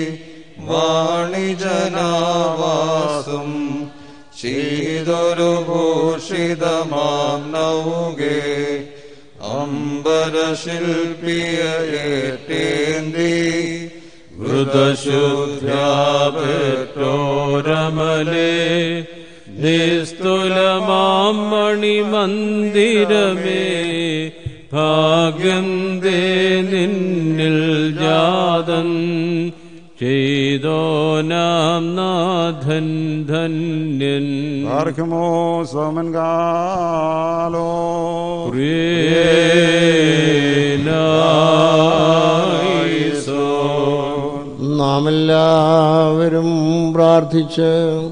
വാണിജനാവാസം ചെയ്തൊരു ഭൂഷിതമാം നൗകെ, അംബരശില്പിയേറ്റേന്തി വൃതശുദ്ധ്യാപെട്ടോരമലേ, നിസ്തുലമാം മണിമന്ദിരമേ, ഭാഗ്യം ദേ നിന്നിൽ ജാതൻ ചെയ്തോനാം നാഥൻ ധന്യൻ. ആർക്കുമോ സോമൻ കാലോ നാം എല്ലാവരും പ്രാർത്ഥിച്ച്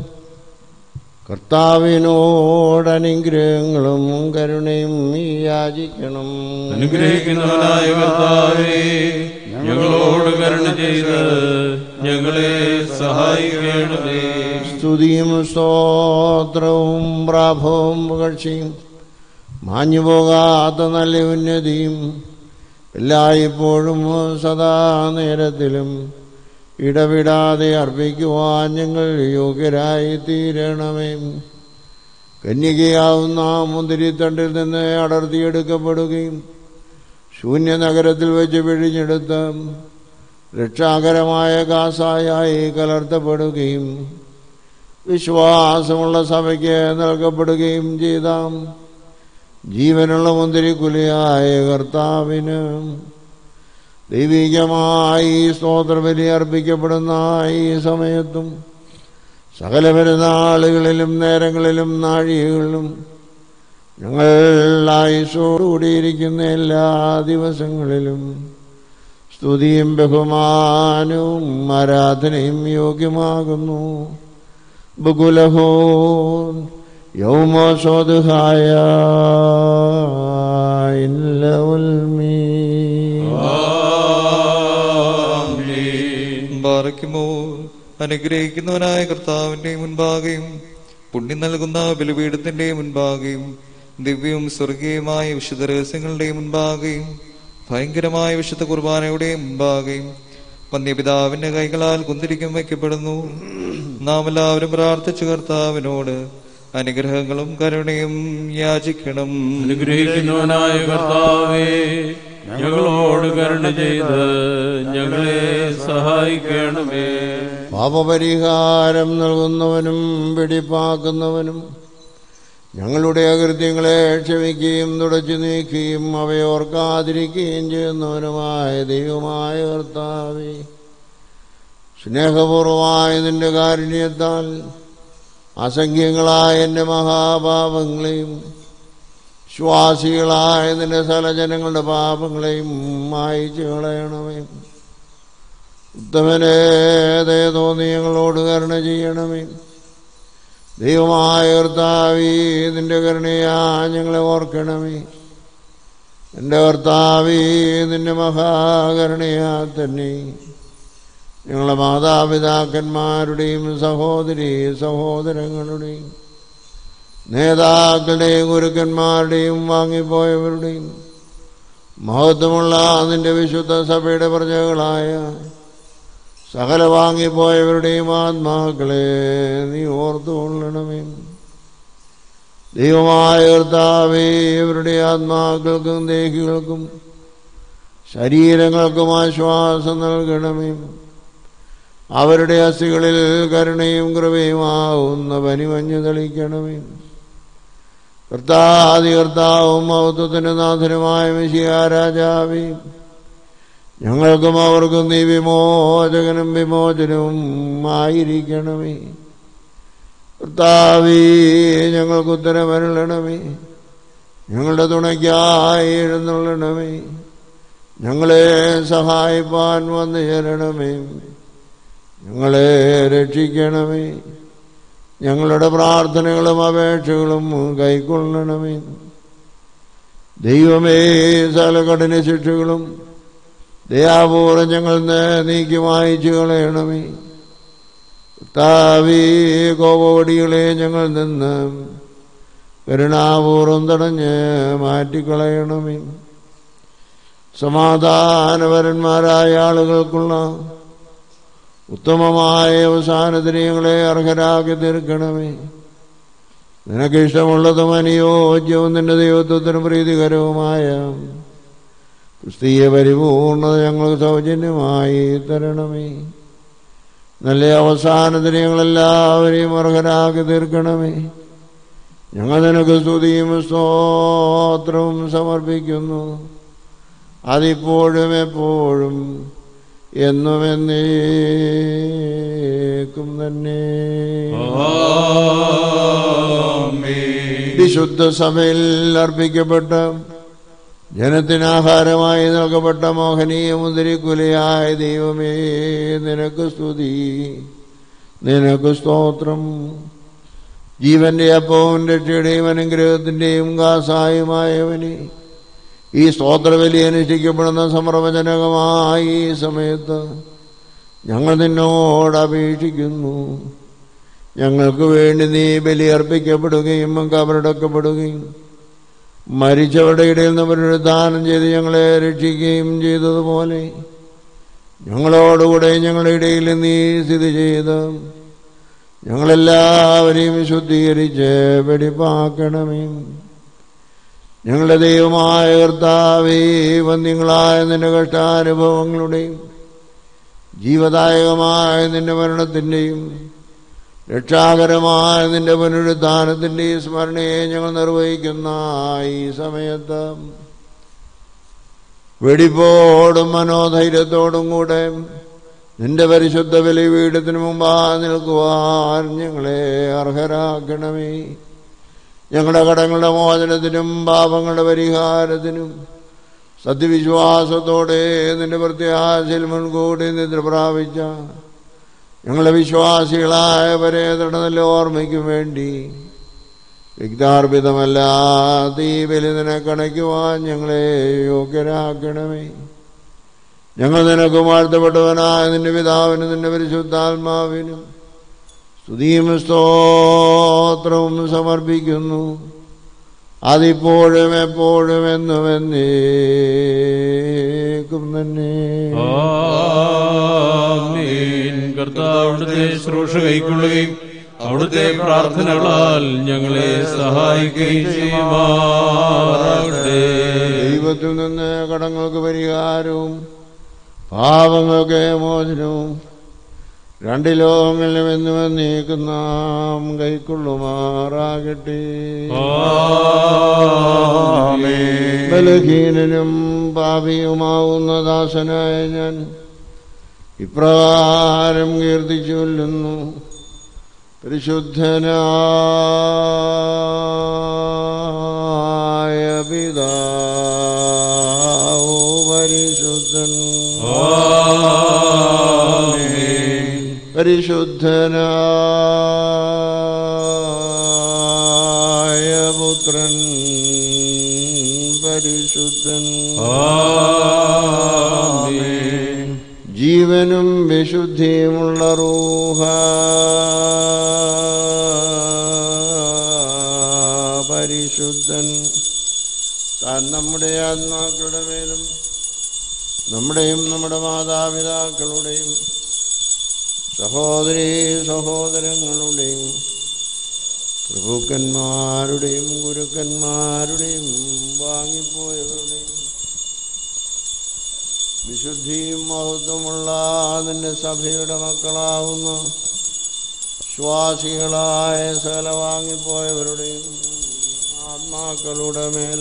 കർത്താവിനോട് അനുഗ്രഹങ്ങളും കരുണയും യാചിക്കണം. അനുഗ്രഹിക്കുന്നവനായ കർത്താവേ, ഞങ്ങളോട് കരുണ ചെയ്ത് ഞങ്ങളെ സഹായിക്കണമേ. സ്തുതിയും സ്തോത്രവും പ്രാഭവും പുകഴ്ചയും മാഞ്ഞുപോകാത്ത നല്ല ഉന്നതിയും എല്ലായ്പ്പോഴും സദാ നേരത്തിലും ഇടവിടാതെ അർപ്പിക്കുവാൻ ഞങ്ങൾ യോഗ്യരായി തീരണമേ. കന്യകയാവുന്ന മുന്തിരിത്തണ്ടിൽ നിന്ന് അടർത്തിയെടുക്കപ്പെടുകയും ശൂന്യനഗരത്തിൽ വെച്ച് പിഴിഞ്ഞെടുത്ത് രക്ഷാകരമായ കാസായി കലർത്തപ്പെടുകയും വിശ്വാസമുള്ള സഭയ്ക്ക് നൽകപ്പെടുകയും ചെയ്ത ജീവനുള്ള മുന്തിരിക്കുലയായ കർത്താവിന് ദൈവികമായി സ്തോത്രബലി അർപ്പിക്കപ്പെടുന്ന ഈ സമയത്തും സകല പെരുന്നാളുകളിലും നേരങ്ങളിലും നാഴികകളിലും ഞങ്ങൾ ആയുസ്സോടുകൂടിയിരിക്കുന്ന എല്ലാ ദിവസങ്ങളിലും സ്തുതിയും ബഹുമാനവും ആരാധനയും യോഗ്യമാകുന്നു. ബുകുലഹോ യൗമോസോദുഹായ ഇല്ലഉൽമീ. ബാറയ്ക്കുമോ അനുഗ്രഹിക്കുന്നവനായ കർത്താവിന്റെ മുൻപാകെയും പുണ്യം നൽകുന്ന ബലിപീഠത്തിന്റെ മുൻപാകെയും ദിവ്യവും സ്വർഗീയമായ വിശുദ്ധ രഹസ്യങ്ങളുടെ മുൻപാകെയും ഭയങ്കരമായ വിശുദ്ധ കുർബാനയുടെ മുൻപാകെയും വന്യപിതാവിന്റെ കൈകളാൽ കുന്തിരിക്കം വയ്ക്കപ്പെടുന്നു. നാം എല്ലാവരും പ്രാർത്ഥിച്ചു കർത്താവിനോട് അനുഗ്രഹങ്ങളും കരുണയും യാചിക്കണം. അനുഗ്രഹിക്കുന്നവനായ കർത്താവേ, ഞങ്ങളോട് കരുണ ചെയ്ത് ഞങ്ങളെ സഹായിക്കണമേ. പാപപരിഹാരം നൽകുന്നവനും വെടിപ്പാക്കുന്നവനും ഞങ്ങളുടെ അകൃത്യങ്ങളെ ക്ഷമിക്കുകയും തുടച്ചു നീക്കുകയും അവയോർക്കാതിരിക്കുകയും ചെയ്യുന്നവനുമായ ദൈവമായ കർത്താവേ, സ്നേഹപൂർവമായ നിന്റെ കാരുണ്യത്താൽ അസംഖ്യങ്ങളായ എൻ്റെ മഹാപാപങ്ങളെയും ശ്വാസികളായ നിന്റെ സകലജനങ്ങളുടെ പാപങ്ങളെയും മായിച്ചു കളയണമേ. ഉത്തമനേ, ദയ തോന്നി ഞങ്ങളോട് കരുണ ചെയ്യണമേ. ദൈവമായ കർത്താവേ, നിന്റെ കരുണയാ ഞങ്ങളെ ഓർക്കണമേ. എൻ്റെ കർത്താവേ, നിന്റെ മഹാകരുണയാ തന്നെ ഞങ്ങളുടെ മാതാപിതാക്കന്മാരുടെയും സഹോദരീ സഹോദരങ്ങളുടെയും നേതാക്കളുടെയും ഗുരുക്കന്മാരുടെയും വാങ്ങിപ്പോയവരുടെയും മഹത്വമുള്ള നിന്റെ വിശുദ്ധ സഭയുടെ പ്രജകളായ സകല വാങ്ങിപ്പോയവരുടെയും ആത്മാക്കളെ നീ ഓർത്തുകൊള്ളണമേ. ദൈവമായ കർത്താവേ, ഇവരുടെ ആത്മാക്കൾക്കും ദേഹികൾക്കും ശരീരങ്ങൾക്കും ആശ്വാസം നൽകണമേ. അവരുടെ അസ്ഥികളിൽ കരുണയും കൃപയുമാവുന്ന പനിമഞ്ഞ് തെളിക്കണമേ. കർത്താവും മഹത്വത്തിന് നാഥനുമായ മെശിഹാ രാജാവേ, ഞങ്ങൾക്കും അവർക്കും നീ വിമോചകനും വിമോചനവും ആയിരിക്കണമേ. കർത്താവേ, ഞങ്ങൾക്ക് ഉത്തരമരുളണമേ. ഞങ്ങളുടെ തുണയ്ക്കായി എഴുന്നള്ളണമേ. ഞങ്ങളെ സഹായിപ്പാൻ വന്നു ചേരണമേ. ഞങ്ങളെ രക്ഷിക്കണമേ. ഞങ്ങളുടെ പ്രാർത്ഥനകളും അപേക്ഷകളും കൈക്കൊള്ളണമേ. ദൈവമേ, സകല കഠിന ശിക്ഷകളും ദയാപൂർവം ഞങ്ങൾ നീക്കി മായിച്ചു കളയണമേ. കർത്താവേ, കോപവടികളെ ഞങ്ങൾ നിന്ന് കരുണാപൂർവം തടഞ്ഞ് മാറ്റിക്കളയണമേ. സമാധാനപരന്മാരായ ആളുകൾക്കുള്ള ഉത്തമമായ അവസാനത്തിന് ഞങ്ങളെ അർഹരാക്കി തീർക്കണമേ. നിനക്കിഷ്ടമുള്ളതും അനുയോജ്യവും നിന്റെ ദൈവത്വത്തിന് പ്രീതികരവുമായ ക്രിസ്തീയ പരിപൂർണത ഞങ്ങൾക്ക് സൗജന്യമായി തരണമേ. നല്ല അവസാനത്തിന് ഞങ്ങളെല്ലാവരെയും അർഹരാക്കി തീർക്കണമേ. ഞങ്ങൾ നിനക്ക് സ്തുതിയും സ്തോത്രവും സമർപ്പിക്കുന്നു, അതിപ്പോഴും എപ്പോഴും എന്നും എന്നേക്കും തന്നെ. വിശുദ്ധ സഭയിൽ അർപ്പിക്കപ്പെട്ട ജനത്തിനാഹാരമായി നൽകപ്പെട്ട മോഹനീയ മുന്തിരിക്കുലയായ ദൈവമേ, നിനക്ക് സ്തുതി, നിനക്ക് സ്തോത്രം. ജീവന്റെ അപ്പവും രക്ഷയുടെയും അനുഗ്രഹത്തിന്റെയും കാസായുമായവനെ, ഈ സ്തോത്രബലി അനുഷ്ഠിക്കപ്പെടുന്ന സമർവജനകമായ ഈ സമയത്ത് ഞങ്ങൾ നിന്നോട് അപേക്ഷിക്കുന്നു. ഞങ്ങൾക്ക് വേണ്ടി നീ ബലി അർപ്പിക്കപ്പെടുകയും കബറടക്കപ്പെടുകയും മരിച്ചവരുടെ ഇടയിൽ നിന്ന് പുനരുദ്ധാനം ചെയ്ത് ഞങ്ങളെ രക്ഷിക്കുകയും ചെയ്തതുപോലെ ഞങ്ങളോടുകൂടെ ഞങ്ങളുടെ ഇടയിൽ നീ സ്ഥിതി ചെയ്ത് ഞങ്ങളെല്ലാവരെയും ശുദ്ധീകരിച്ച് വെടിപ്പാക്കണമേ. ഞങ്ങളുടെ ദൈവമായ കർത്താവേ, വന്യങ്ങളായ നിന്റെ കഷ്ടാനുഭവങ്ങളുടെയും ജീവദായകമായ നിന്റെ മരണത്തിൻ്റെയും രക്ഷാകരമായ നിന്റെ പുനരുദ്ധാനത്തിൻ്റെയും സ്മരണയെ ഞങ്ങൾ നിർവഹിക്കുന്ന ഈ സമയത്ത് വെടിപ്പോടും മനോധൈര്യത്തോടും കൂടെ നിന്റെ പരിശുദ്ധ ബലിപീഠത്തിന് മുമ്പാ നിൽക്കുവാൻ ഞങ്ങളെ അർഹരാക്കണമേ. ഞങ്ങളുടെ കടങ്ങളുടെ മോചനത്തിനും പാപങ്ങളുടെ പരിഹാരത്തിനും സത്യവിശ്വാസത്തോടെ നിന്റെ പ്രത്യാശയിൽ മുൻകൂട്ടി നിദ്ര പ്രാപിച്ച ഞങ്ങളുടെ വിശ്വാസികളായവരെ നല്ല ഓർമ്മയ്ക്കും വേണ്ടി വിഗ്ധാർപ്പിതമല്ലാത്ത ഈ ബലി നിനക്കണയ്ക്കുവാൻ ഞങ്ങളെ യോഗ്യരാക്കണമേ. ഞങ്ങൾ നിനക്ക് വാഴ്ത്തപ്പെട്ടവനായ നിന്റെ പിതാവിനും നിന്റെ പരിശുദ്ധാത്മാവിനും സ്തുതിയും സ്തോത്രവും സമർപ്പിക്കുന്നു, അതിപ്പോഴും എപ്പോഴും എന്നും എന്നേക്കും തന്നെ. കർത്താവിന്റെ ശുശ്രൂഷ കൈക്കൊള്ളുകയും അവിടുത്തെ പ്രാർത്ഥനകളാൽ ഞങ്ങളെ സഹായിക്കുകയും ചെയ്യുമാറാകട്ടെ. ദൈവത്തിൽ നിന്ന് കടങ്ങൾക്ക് പരിഹാരവും പാപങ്ങൾക്ക് മോചനവും രണ്ട് ലോകങ്ങളിലും എന്നും എന്നേക്കും നാം കൈക്കൊള്ളുമാറാകട്ടെ. ബലഹീനനും പാപിയുമാവുന്ന ദാസനായ ഞാൻ ഇപ്രകാരം കീർത്തിച്ചു ചൊല്ലുന്നു. പരിശുദ്ധനായ പിതാവോ പരിശുദ്ധൻ, പരിശുദ്ധനായ പുത്രൻ പരിശുദ്ധൻ, ജീവനും വിശുദ്ധിയുമുള്ള റൂഹ പരിശുദ്ധൻ. താൻ നമ്മുടെ ആത്മാക്കളുടെ മേലും നമ്മുടെയും നമ്മുടെ മാതാപിതാക്കളുടെയും സഹോദരീ സഹോദരങ്ങളുടെയും പ്രഭുക്കന്മാരുടെയും ഗുരുക്കന്മാരുടെയും വാങ്ങിപ്പോയവരുടെയും വിശുദ്ധിയും മഹത്വമുള്ള നിന്റെ സഭയുടെ മക്കളാവുന്ന ശ്വാസികളായ സകല വാങ്ങിപ്പോയവരുടെയും ആത്മാക്കളുടെ മേൽ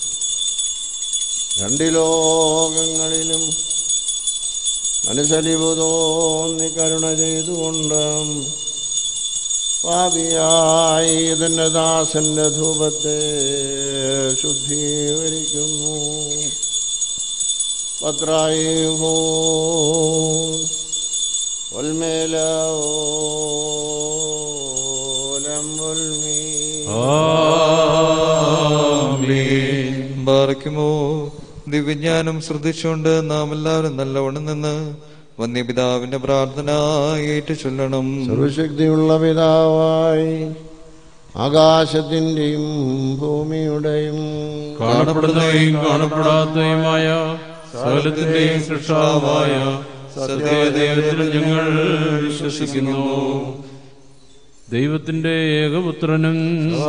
രണ്ട് ലോകങ്ങളിലും മനസ്സലിവ് തോന്നി കരുണ ചെയ്തുകൊണ്ട് പാപിയായി ഇതിൻ്റെ ദാസന്റെ ധൂപത്തെ ശുദ്ധീകരിക്കുന്നു. പത്രായേഹോ ബാറയ്ക്കുമോ ദിവ്യജ്ഞാനം ശ്രദ്ധിച്ചുകൊണ്ട് നാം എല്ലാവരും നല്ലവണ്ണം നിന്ന് വന്യപിതാവിന്റെ പ്രാർത്ഥന ഏറ്റു ചൊല്ലണം. സർവശക്തിയുള്ള പിതാവായി ആകാശത്തിന്റെയും ഭൂമിയുടെയും കാണപ്പെടുന്നവയും കാണപ്പെടാത്തവയുമായ സകലത്തിന്റെയും സൃഷ്ടാവായ സത്യദൈവത്തിൽ ഞങ്ങൾ വിശ്വസിക്കുന്നു. ദൈവത്തിന്റെ ഏകപുത്രനും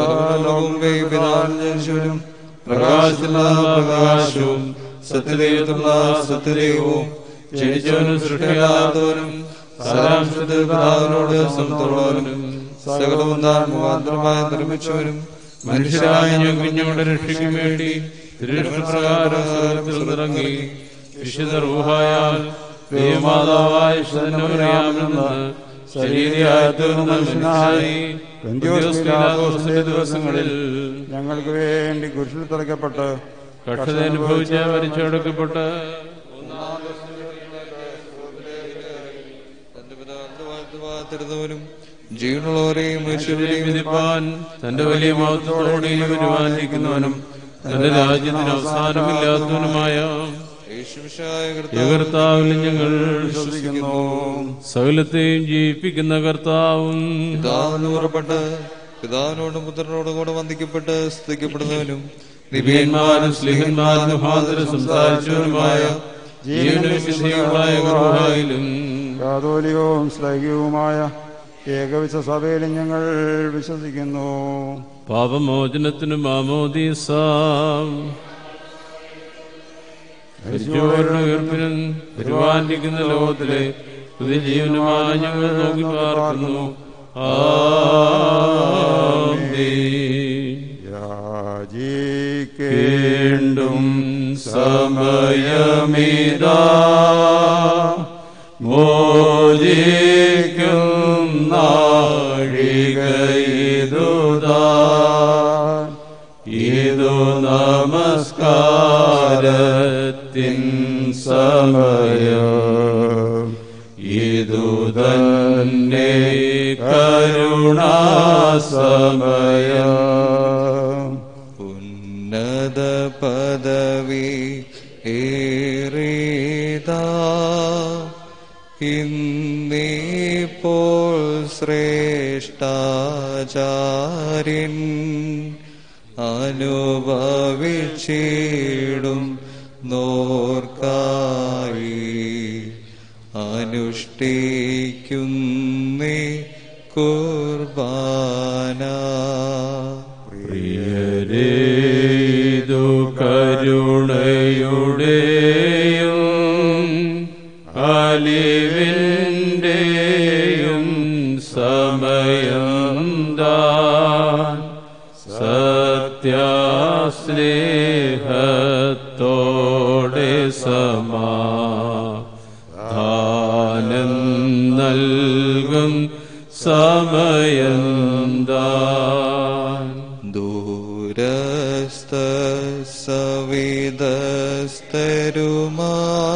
പ്രകാശത്തിലുള്ള പ്രകാശവും സത്യദൈവത്തിലുള്ള സത്യദൈവവും ജനിച്ചവനും സൃഷ്ടിയാത്തവനും സാരാംശത്തിൽ പിതാവിനോട് സമത്തോടുവനും സകലവും താൻ മുഖാന്തരമായി നിർമ്മിച്ചവനും മനുഷ്യരായ ഞങ്ങളുടെ രക്ഷയ്ക്ക് വേണ്ടി തിരുപ്രകാരം ഇറങ്ങി വിശുദ്ധ റൂഹായാൽ ദൈവമാതാവായ ശരീരമെന്ന് ശരീരയായി തീർന്ന മനുഷ്യനായി ദിവസങ്ങളിൽ ഞങ്ങൾക്ക് വേണ്ടി കുരിശിൽ തറയ്ക്കപ്പെട്ട് കഷ്ടത അനുഭവിച്ച് മരിച്ചടക്കപ്പെട്ട് ജീവനുള്ളവരെയും മനുഷ്യരെയും വിധിപ്പാൻ തന്റെ വലിയ മഹത്വത്തോടെ വരുവാനിരിക്കുന്നവനും തന്റെ രാജ്യത്തിന് അവസാനമില്ലാത്തവനുമായ കർത്താവിൽ ഞങ്ങൾ വിശ്വസിക്കുന്നു. സകലത്തെയും ജീവിപ്പിക്കുന്ന കർത്താവും പിതാവിന് പുറപ്പെട്ട് പിതാവിനോടും പുത്രനോടും കൂടെ വന്ദിക്കപ്പെട്ട് സ്തുതിക്കപ്പെടുന്നവനും ദിവ്യന്മാരും സ്ലിഹന്മാരും മുഖാന്തരം സംസാരിച്ചവനുമായ ജീവനും വിശുദ്ധിയുള്ള ഏകരൂഹായിലും കാതോലികവും ശ്ലൈകികവുമായ ഏകവിശ സഭയിലും ഞങ്ങൾ വിശ്വസിക്കുന്നു. പാപമോചനത്തിനും മാമോദീസ മരിച്ചവരുടെ ഉയർപ്പിനും വരുവാനിരിക്കുന്ന ലോകത്തിലെ പുതിയ ജീവനുമായി ഞങ്ങൾ നോക്കി പാർക്കുന്നു. യാചിക്കേണ്ടും സമയമിതാ മോചിക്കും നാഴികയിതുതാ ഇതു നമസ്കാരത്തിൻ സമയം ഇതു തന്നെ കരുണാസമയം. ഉന്നത പദവി ഏറിയതാ ഇന്നിപ്പോൾ ശ്രേഷ്ഠാചാര്യൻ അനുഭവിച്ചിടും നോർക്കായി അനുഷ്ഠിക്കുന്നേ കുർബാന. പ്രിയരേതു കരുണയുടെയും അലിവിന്റെയും സമയം താൻ സത്യസ്നേഹത്തോടെ സമാധാനം നൽകും സമയം താൻ. ദൂരസ്ഥ സവിധസ്ഥരുമാ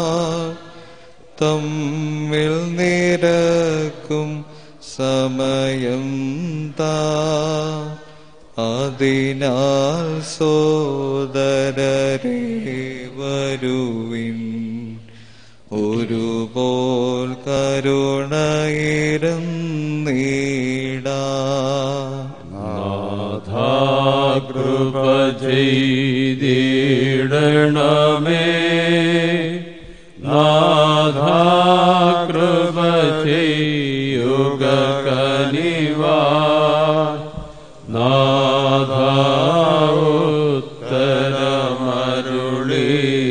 തമ്മിൽ നിരക്കും സമയം താ അതിനാൽ സോദരരെ വരുവിൻ ഒരുപോൽ കരുണയിരുന്നീടാ. നാഥാ കൃപ ചെയ്തിടണമേ നാഥാ കൃപ ചെയ്യുക കനിവാൻ നാഥാ ഉത്തരമരുളി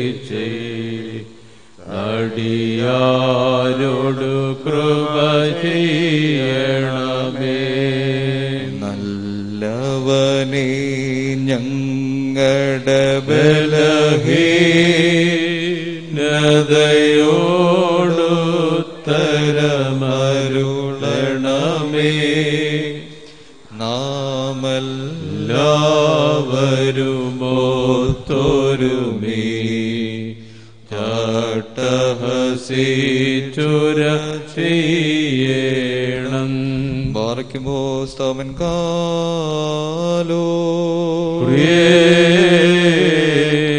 അടിയാരോടു കൃപ ചെയ്യണമേ. നല്ലവനേ ഞങ്ങളുടെ ബലഹീനതയോടുത്തരമരുളണമേ. നാമെല്ലാവരുമൊത്തൊരുമേ ചട്ടഹസിച്ചുര ചെയ്യണം. ബാറയ്ക്കുമോ സ്തവൻ കാലോ പ്രിയേ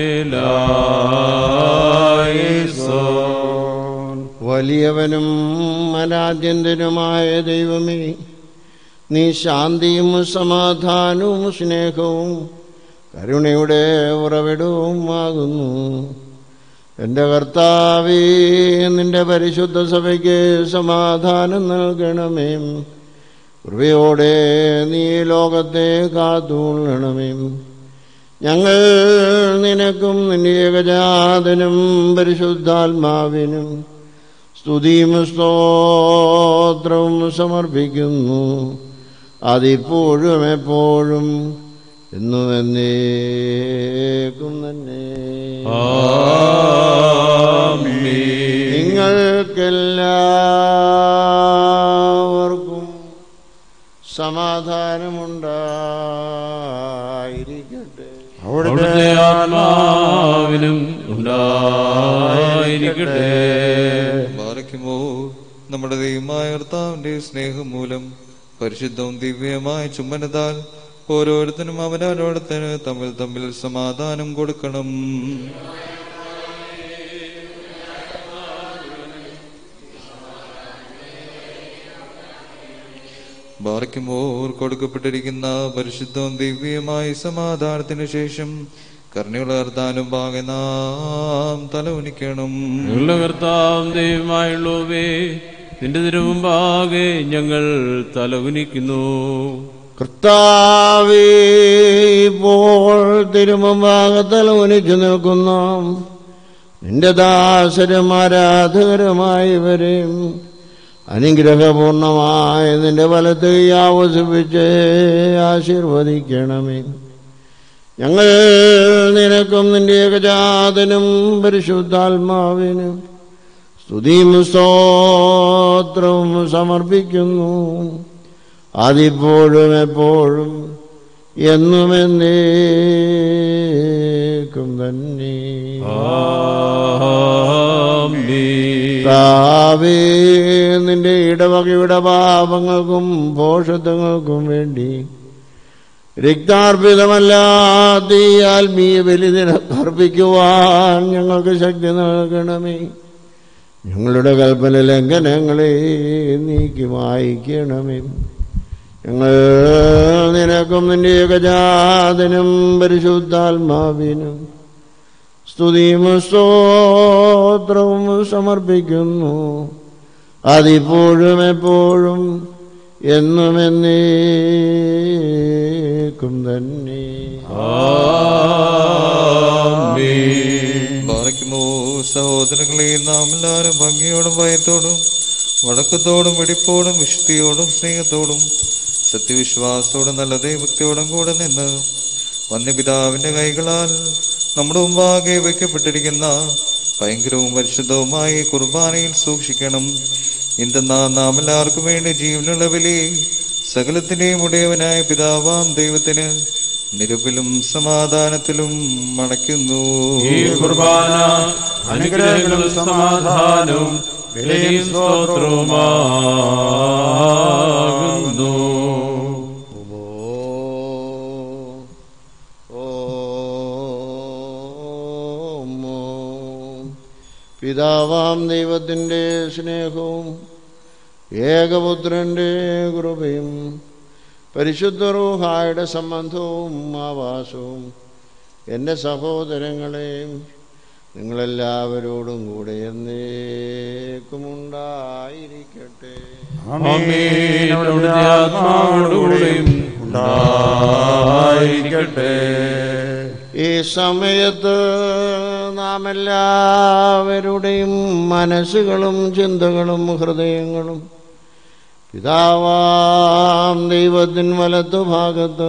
വലിയവനും അനാദ്യന്തനുമായ ദൈവമേ, നീ ശാന്തിയും സമാധാനവും സ്നേഹവും കരുണയുടെ ഉറവിടവുമാകുന്നു. എൻ്റെ കർത്താവേ, നിന്റെ പരിശുദ്ധ സഭയ്ക്ക് സമാധാനം നൽകണമേ. കൃപയോടെ നീ ലോകത്തെ കാത്തുകൊള്ളണമേ. ഞങ്ങൾ നിനക്കും നിന്റെ ഏകജാതനും പരിശുദ്ധാത്മാവിനും സ്തുതിയും സ്തോത്രവും സമർപ്പിക്കുന്നു. അതിപ്പോഴും എപ്പോഴും എന്നും എന്നേക്കും തന്നെ. നിങ്ങൾക്കെല്ലാവർക്കും സമാധാനമുണ്ടായിരിക്കട്ടെ. അവിടുത്തെ ആത്മാവിനും ഉണ്ടായിരിക്കട്ടെ. ബാരക്കുമോ നമ്മുടെ ദൈവമായ കർത്താവിന്റെ സ്നേഹം മൂലം പരിശുദ്ധവും ദിവ്യമായ ചുംബനത്താൽ ഓരോരുത്തരും അവനോരോരുത്തന് തമ്മിൽ തമ്മിൽ സമാധാനം കൊടുക്കണം. ബാരക്കുമോർ കൊടുക്കപ്പെട്ടിരിക്കുന്ന പരിശുദ്ധവും ദിവ്യമായ സമാധാനത്തിന് ശേഷം കരുണയുള്ള കർത്താനും ഭാഗെ നാം തല ഉനിക്കണം. കർത്താവ് ദൈവമായുള്ളവേ, നിന്റെ തിരുമുമ്പാകെ ഞങ്ങൾ തല ഉനിക്കുന്നു. കർത്താവേ, ഇപ്പോൾ തിരുമുമ്പാകെ തല ഉനിച്ചു നിൽക്കുന്ന നിന്റെ ദാസരും ആരാധകരുമായവരെയും അനുഗ്രഹപൂർണമായ നിന്റെ വലത്ത് ആവസിപ്പിച്ച് ആശീർവദിക്കണമേ. ഞങ്ങൾ നിനക്കും നിന്റെ ഏകജാതനും പരിശുദ്ധാത്മാവിനും സ്തുതിയും സ്തോത്രവും സമർപ്പിക്കുന്നു. അതിപ്പോഴും എപ്പോഴും എന്നും എന്നേക്കും തന്നെ. കർത്താവേ, നിന്റെ ഇടവകയുടെ പാപങ്ങൾക്കും ഭോഷത്വങ്ങൾക്കും വേണ്ടി രക്താർപ്പിതമല്ലാത്ത ഈ ആത്മീയ ബലി അർപ്പിക്കുവാൻ ഞങ്ങൾക്ക് ശക്തി നൽകണമേ. ഞങ്ങളുടെ കൽപ്പന ലംഘനങ്ങളെ നീക്കി മായ്ക്കണമേ. ഞങ്ങൾ നിനക്കും നിന്റെ ഏകജാതനും പരിശുദ്ധാത്മാവിനും സ്തുതിയും സ്തോത്രവും സമർപ്പിക്കുന്നു. അതിപ്പോഴും എപ്പോഴും എന്നും എന്നേക്കും തന്നെ. സഹോദരങ്ങളെ, നാം എല്ലാവരും ഭംഗിയോടും ഭയത്തോടും വടക്കത്തോടും വെടിപ്പോടും വിശുദ്ധിയോടും സ്നേഹത്തോടും സത്യവിശ്വാസത്തോടും നല്ല ദൈവഭക്തിയോടും കൂടെ നിന്ന് വന്യപിതാവിന്റെ കൈകളാൽ നമ്മുടെ മുമ്പാകെ വയ്ക്കപ്പെട്ടിരിക്കുന്ന ഭയങ്കരവും പരിശുദ്ധവുമായ കുർബാനയിൽ സൂക്ഷിക്കണം. എന്തെന്നാ നാം എല്ലാവർക്കും വേണ്ടി ജീവനുള്ള ബലി സകലത്തിന്റെയും ഉടയവനായ പിതാവാം ദൈവത്തിന് നിരപ്പിലും സമാധാനത്തിലും മണയ്ക്കുന്നു. ഈ കുർബാന അനുഗ്രഹങ്ങളും സമാധാനവും ബലിയും സ്തോത്രവുമാകുന്നു. പിതാവാം ദൈവത്തിൻ്റെ സ്നേഹവും ഏകപുത്രന്റെ കൃപയും പരിശുദ്ധ റൂഹായുടെ സംബന്ധവും ആവാസവും എൻ്റെ സഹോദരങ്ങളെ നിങ്ങളെല്ലാവരോടും കൂടെ എന്നേക്കും ഉണ്ടായിരിക്കട്ടെ. ഈ സമയത്ത് നാം എല്ലാവരുടെയും മനസ്സുകളും ചിന്തകളും ഹൃദയങ്ങളും പിതാവാം ദൈവത്തിൻ വലത്തു ഭാഗത്ത്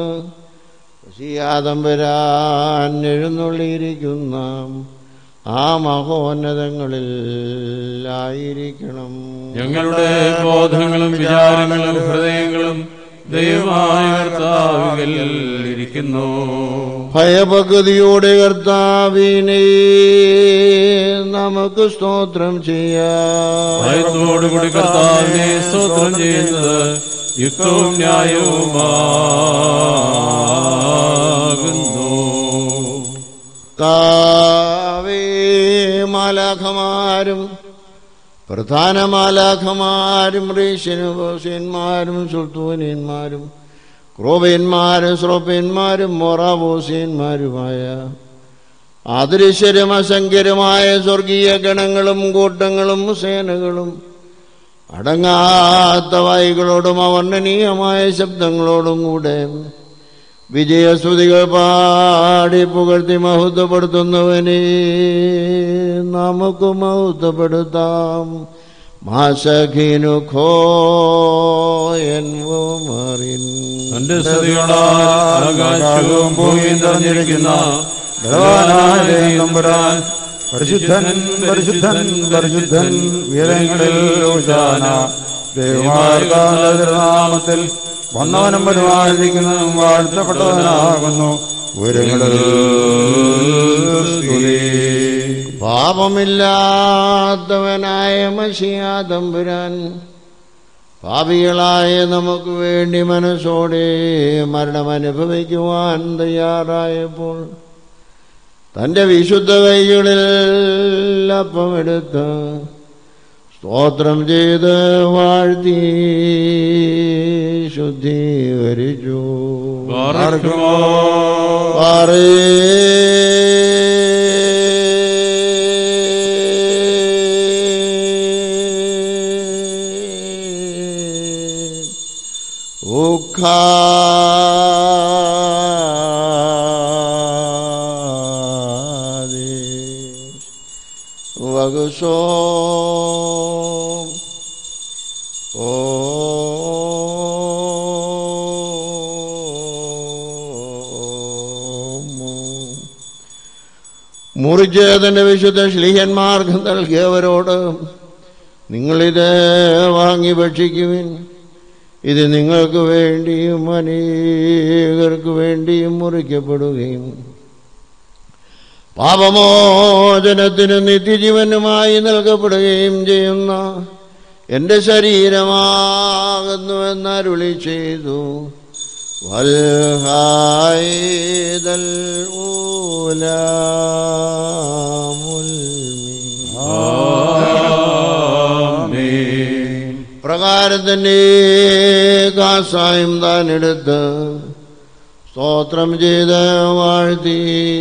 തമ്പുരാൻ എഴുന്നള്ളിയിരിക്കുന്ന ആ മഹോന്നതങ്ങളിൽ ആയിരിക്കണം. ഞങ്ങളുടെ ബോധങ്ങളും വിചാരങ്ങളും ഹൃദയങ്ങളും ദൈവമായ കർത്താവിൽ ഇരിക്കുന്നു. ഭയഭക്തിയോടെ കർത്താവിനെ നമുക്ക് സ്തോത്രം ചെയ്യാം. ഭയത്തോടുകൂടി കർത്താവിനെ സ്തോത്രം ചെയ്യുന്നത് യുക്തവും ന്യായവുമാകുന്നു. പ്രധാന മാലാഖമാരും റീശനുബോസ്യന്മാരും സുൽത്തൂന്യന്മാരും ക്രോബന്മാരും ശ്രോപ്യന്മാരും മൊറാബോസ്യന്മാരുമായ അദൃശ്യരും അസംഖ്യരുമായ സ്വർഗീയ ഗണങ്ങളും കൂട്ടങ്ങളും സേനകളും അടങ്ങാത്ത വായുകളോടും അവർണ്ണനീയമായ ശബ്ദങ്ങളോടും കൂടെ വിജയസ്തുതികൾ പാടി പുകഴ്ത്തി മഹത്വപ്പെടുത്തുന്നവനെ നമുക്ക് മഹത്വപ്പെടുത്താം. മാസഖീനു തന്റെ സ്തുതികളാൽ ആകാശവും ഭൂമിയും നിറഞ്ഞിരിക്കുന്ന ബലവാനായ തമ്പുരാൻ പരിശുദ്ധൻ പരിശുദ്ധൻ പരിശുദ്ധൻ ഉയരങ്ങളിൽ ഹോശാന. ദൈവമാർഗനാമത്തിൽ വന്നവനും വരുവാനിരിക്കുന്നതും വാഴ്ത്തപ്പെട്ടവനാകുന്നു. ഉയരങ്ങളിൽ സ്തുതി. പാപമില്ലാത്തവനായ മശിഹാ തമ്പുരാൻ പാപികളായ നമുക്ക് വേണ്ടി മനസ്സോടെ മരണമനുഭവിക്കുവാൻ തയ്യാറായപ്പോൾ തൻ്റെ വിശുദ്ധ കൈകളിൽ അപ്പമെടുത്ത് സ്തോത്രം ചെയ്ത് വാഴ്ത്തി ശുദ്ധീകരിച്ചു. വകുസോ മുറിച്ച് തന്റെ വിശുദ്ധ ശ്ലീഹന്മാർക്ക് നൽകിയവരോട് നിങ്ങളിത് വാങ്ങി ഭക്ഷിക്കുവിൻ. ഇത് നിങ്ങൾക്ക് വേണ്ടിയും അനേകർക്ക് വേണ്ടിയും മുറിക്കപ്പെടുകയും പാപമോചനത്തിന് നിത്യജീവനുമായി നൽകപ്പെടുകയും ചെയ്യുന്ന എൻ്റെ ശരീരമാകുന്നുവെന്ന് അരുളി ചെയ്തു. വൽഹായിദൽ പ്രകാരം തന്നെ കാസായും താൻ എടുത്ത് സ്തോത്രം ചെയ്ത് വാഴ്ത്തി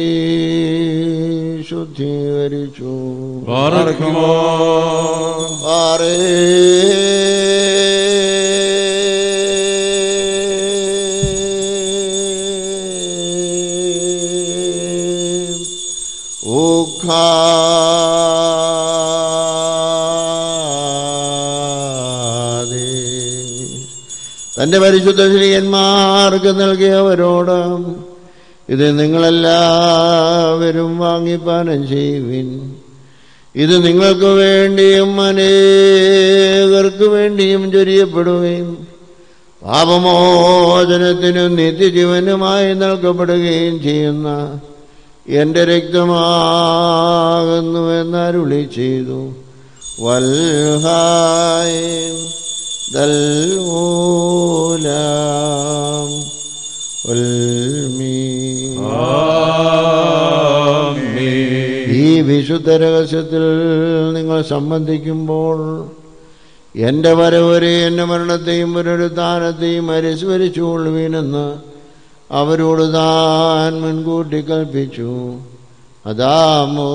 ശുദ്ധീകരിച്ചു. തന്റെ പരിശുദ്ധ ശ്രീയന്മാർക്ക് നൽകിയവരോട് ഇത് നിങ്ങളെല്ലാവരും വാങ്ങിപ്പാനം ചെയ്യുവിൻ. ഇത് നിങ്ങൾക്ക് വേണ്ടിയും അനേകർക്ക് വേണ്ടിയും ചൊരിയപ്പെടുകയും പാപമോചനത്തിനും നിത്യജീവനുമായി നൽകപ്പെടുകയും ചെയ്യുന്ന എൻ്റെ രക്തമാകുന്നുവെന്ന് അരുളി ചെയ്തു. വൽഹായ ഈ വിശുദ്ധ രഹസ്യത്തിൽ നിങ്ങൾ സംബന്ധിക്കുമ്പോൾ എൻ്റെ വരവരെ എൻ്റെ മരണത്തെയും പുനരുത്ഥാനത്തെയും അനുസ്മരിച്ചുകൊള്ളുവീനെന്ന് അവരോട് താൻ മുൻകൂട്ടി കൽപ്പിച്ചു. അദാമോ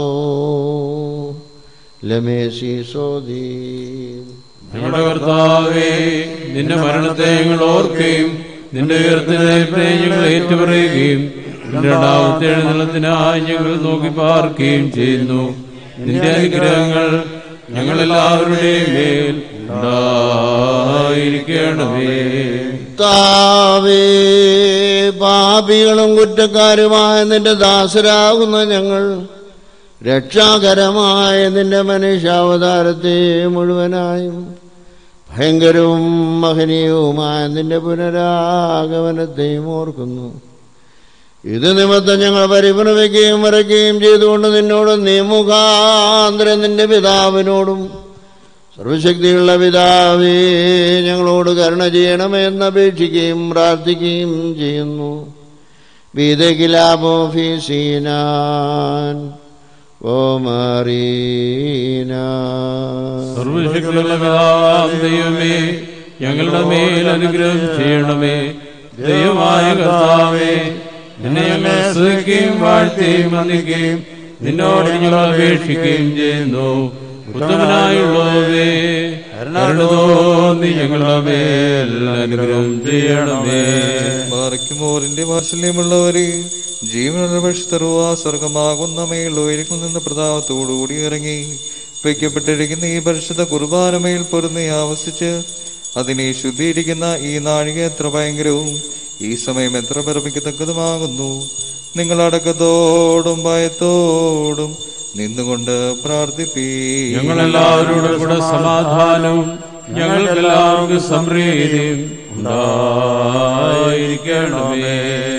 ലമേസി സോദീ. ഞങ്ങളുടെ കർത്താവേ, നിന്റെ മരണത്തെ ഞങ്ങൾ ഓർക്കുകയും നിന്റെ ഉയർത്തിനെ ഞങ്ങൾ ഏറ്റുപറയുകയും നിന്റെ രണ്ടാമത്തെ എഴുന്നള്ളത്തിനായി ഞങ്ങൾ നോക്കി പാർക്കുകയും ചെയ്യുന്നു. നിന്റെ അനുഗ്രഹങ്ങൾ ഞങ്ങളെല്ലാവരുടെയും മേൽ ഉണ്ടായിരിക്കണമേ. താവേ, പാപികളും കുറ്റക്കാരുമായ നിന്റെ ദാസരാകുന്ന ഞങ്ങൾ രക്ഷാകരമായ നിന്റെ മനുഷ്യാവതാരത്തെ മുഴുവനായും ഭയങ്കരവും മഹനീയവുമായ നിന്റെ പുനരാഗമനത്തെയും ഓർക്കുന്നു. ഇത് നിമിത്തം ഞങ്ങൾ പരിഭ്രമിക്കുകയും മറയ്ക്കുകയും ചെയ്തുകൊണ്ട് നിന്നോട് നിമുഖാന്തരം നിന്റെ പിതാവിനോടും സർവശക്തിയുള്ള പിതാവേ, ഞങ്ങളോട് കരുണ ചെയ്യണമെന്ന് അപേക്ഷിക്കുകയും പ്രാർത്ഥിക്കുകയും ചെയ്യുന്നു. ഓമറീന. സർവശക്തിയുള്ള പിതാവാം ദൈവമേ, ഞങ്ങളുടെ മേൽ അനുഗ്രഹം ചെയ്യണമേ. ദൈവമായ കർത്താവേ, നിന്നെ ഞങ്ങൾ സ്തുതിക്കുകയും വാഴ്ത്തുകയും വന്ദിക്കുകയും നിന്നോട് ഞങ്ങൾ അപേക്ഷിക്കുകയും ചെയ്യുന്നു. ഉത്തമനായുള്ളവേ, കരുണ തോന്നി ഞങ്ങളുടെ മേൽ അനുഗ്രഹം ചെയ്യണമേ. ബാറയ്ക്കുമോറിന്റെ വാത്സല്യമുള്ളവരെ, ജീവനുള്ള പക്ഷത്തറുവ സ്വർഗമാകുന്ന മേലുയരത്തിൽ നിന്ന് പ്രതാപത്തോടുകൂടി ഇറങ്ങി വയ്ക്കപ്പെട്ടിരിക്കുന്ന ഈ പരിശുദ്ധ കുർബാനമേൽ പൊരുന്ന് ആവസിച്ച് അതിനെ ശുദ്ധീകരിക്കുന്ന ഈ നാഴിക എത്ര ഭയങ്കരവും ഈ സമയം എത്ര പിറപ്പിക്കത്തക്കതുമാകുന്നു. നിങ്ങളടക്കത്തോടും ഭയത്തോടും നിന്നുകൊണ്ട് പ്രാർത്ഥിപ്പീ. ഞങ്ങളെല്ലാവരോടും കൂടെ സമാധാനവും ഞങ്ങൾക്കെല്ലാവർക്കും സമൃദ്ധിയും ഉണ്ടായിരിക്കണമേ.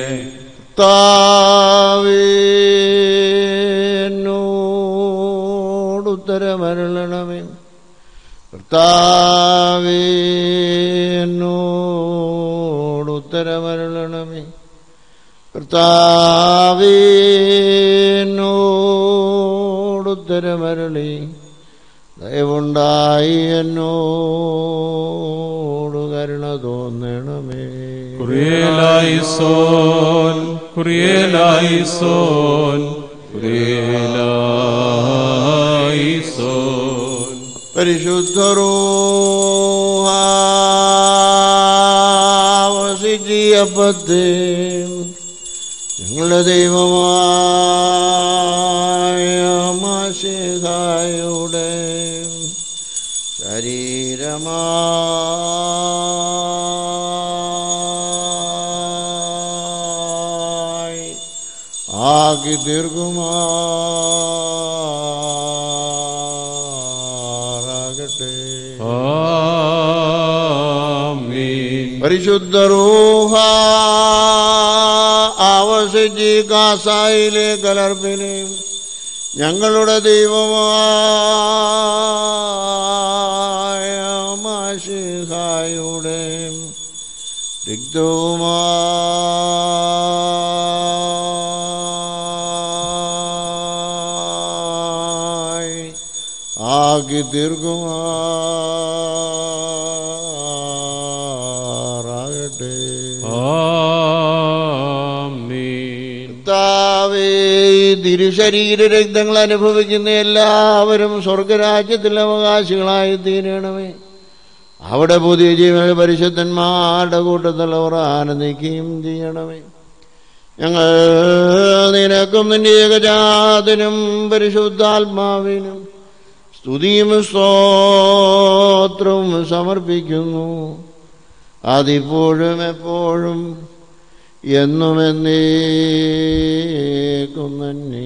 കർത്താവിനോടുത്തരമരുളണമേ. കർത്താവിനോടുത്തരമരുളണമേ. കർത്താവിനോടുത്തരമരുളി ദയവുണ്ടായി എന്നോട് കരുണ തോന്നണമേ. കുറിയേലായിസോൻ, കുറിയേലായിസോൻ, കുറിയേലായിസോൻ. പരിശുദ്ധ റൂഹ വസിച്ചിയപ്പത്തെ ഞങ്ങളുടെ ദൈവമായ മശിഹായുടെ ശരീരമായി ആകി ദീർഘമാകട്ടെ. ആമീൻ. പരിശുദ്ധ റൂഹ ആവസിച്ച് കാസായിലെ കലർപ്പിനെ ഞങ്ങളുടെ ദൈവമായ മശിഹായുടെ രക്തവുമായി ആകി ദീർഘമാകട്ടെ. തിരുശരീര രക്തങ്ങൾ അനുഭവിക്കുന്ന എല്ലാവരും സ്വർഗരാജ്യത്തിൽ അവകാശികളായി തീരണമേ. അവിടെ പുതിയ ജീവൻ പരിശുദ്ധന്മാരുടെ കൂട്ടത്തിലുള്ളവർ ആനന്ദിക്കുകയും ചെയ്യണമേ. ഞങ്ങൾ നിനക്കും നിന്റെ ഏകജാതനും പരിശുദ്ധാത്മാവിനും സ്തുതിയും സ്തോത്രവും സമർപ്പിക്കുന്നു. അതിപ്പോഴും എപ്പോഴും എന്നും എന്നേക്കും തന്നെ.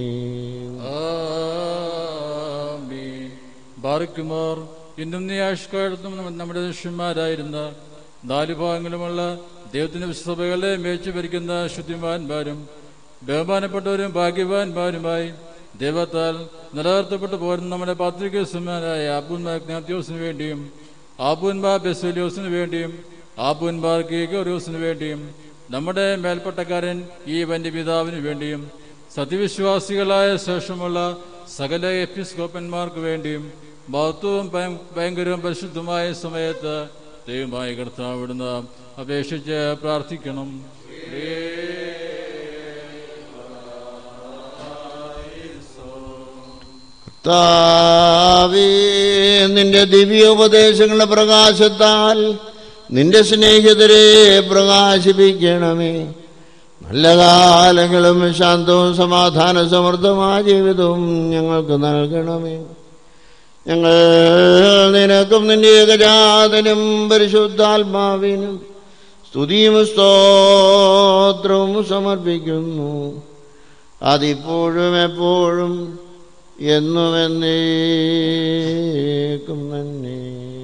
ബാറക്കുമാർ ഇന്നും നീ ആഷ്കാലത്തും നമ്മുടെ ശിഷ്യന്മാരായിരുന്ന 4 ഭാഗങ്ങളുമുള്ള ദൈവത്തിന്റെ സഭകളെ മേച്ചു ഭരിക്കുന്ന ശുദ്ധിമാന്മാരും ബഹുമാനപ്പെട്ടവരും ഭാഗ്യവാന്മാരുമായി ദൈവത്താൽ നിലനിർത്തപ്പെട്ടു പോരുന്ന നമ്മുടെ പാത്രികസ്വന്മാരായ ആബൂന്മാർ ജ്ഞാത്യോസിന് വേണ്ടിയും ആബൂന്മാർ ബെസേലിയോസിന് വേണ്ടിയും ആബൂന്മാർ ഗീഗോറിയോസിന് വേണ്ടിയും നമ്മുടെ മേൽപ്പട്ടക്കാരൻ ഈ വന്യപിതാവിന് വേണ്ടിയും സത്യവിശ്വാസികളായ ശേഷമുള്ള സകല എപ്പിസ്കോപ്പന്മാർക്ക് വേണ്ടിയും മഹത്വവും ഭയങ്കരവും പരിശുദ്ധമായ സമയത്ത് ദൈവമായ കർത്താവിടുന്ന് അപേക്ഷിച്ച് പ്രാർത്ഥിക്കണം. കർത്താവേ, നിന്റെ ദിവ്യോപദേശങ്ങളുടെ പ്രകാശത്താൽ നിന്റെ സ്നേഹിതരെ പ്രകാശിപ്പിക്കണമേ. നല്ല കാലങ്ങളും ശാന്തവും സമാധാന സമൃദ്ധമായ ജീവിതവും ഞങ്ങൾക്ക് നൽകണമേ. ഞങ്ങൾ നിനക്കും നിന്റെ ഏകജാതനും പരിശുദ്ധാത്മാവിനും സ്തുതിയും സ്തോത്രവും സമർപ്പിക്കുന്നു. അതിപ്പോഴും എപ്പോഴും എന്നും എന്നേക്കും തന്നെ.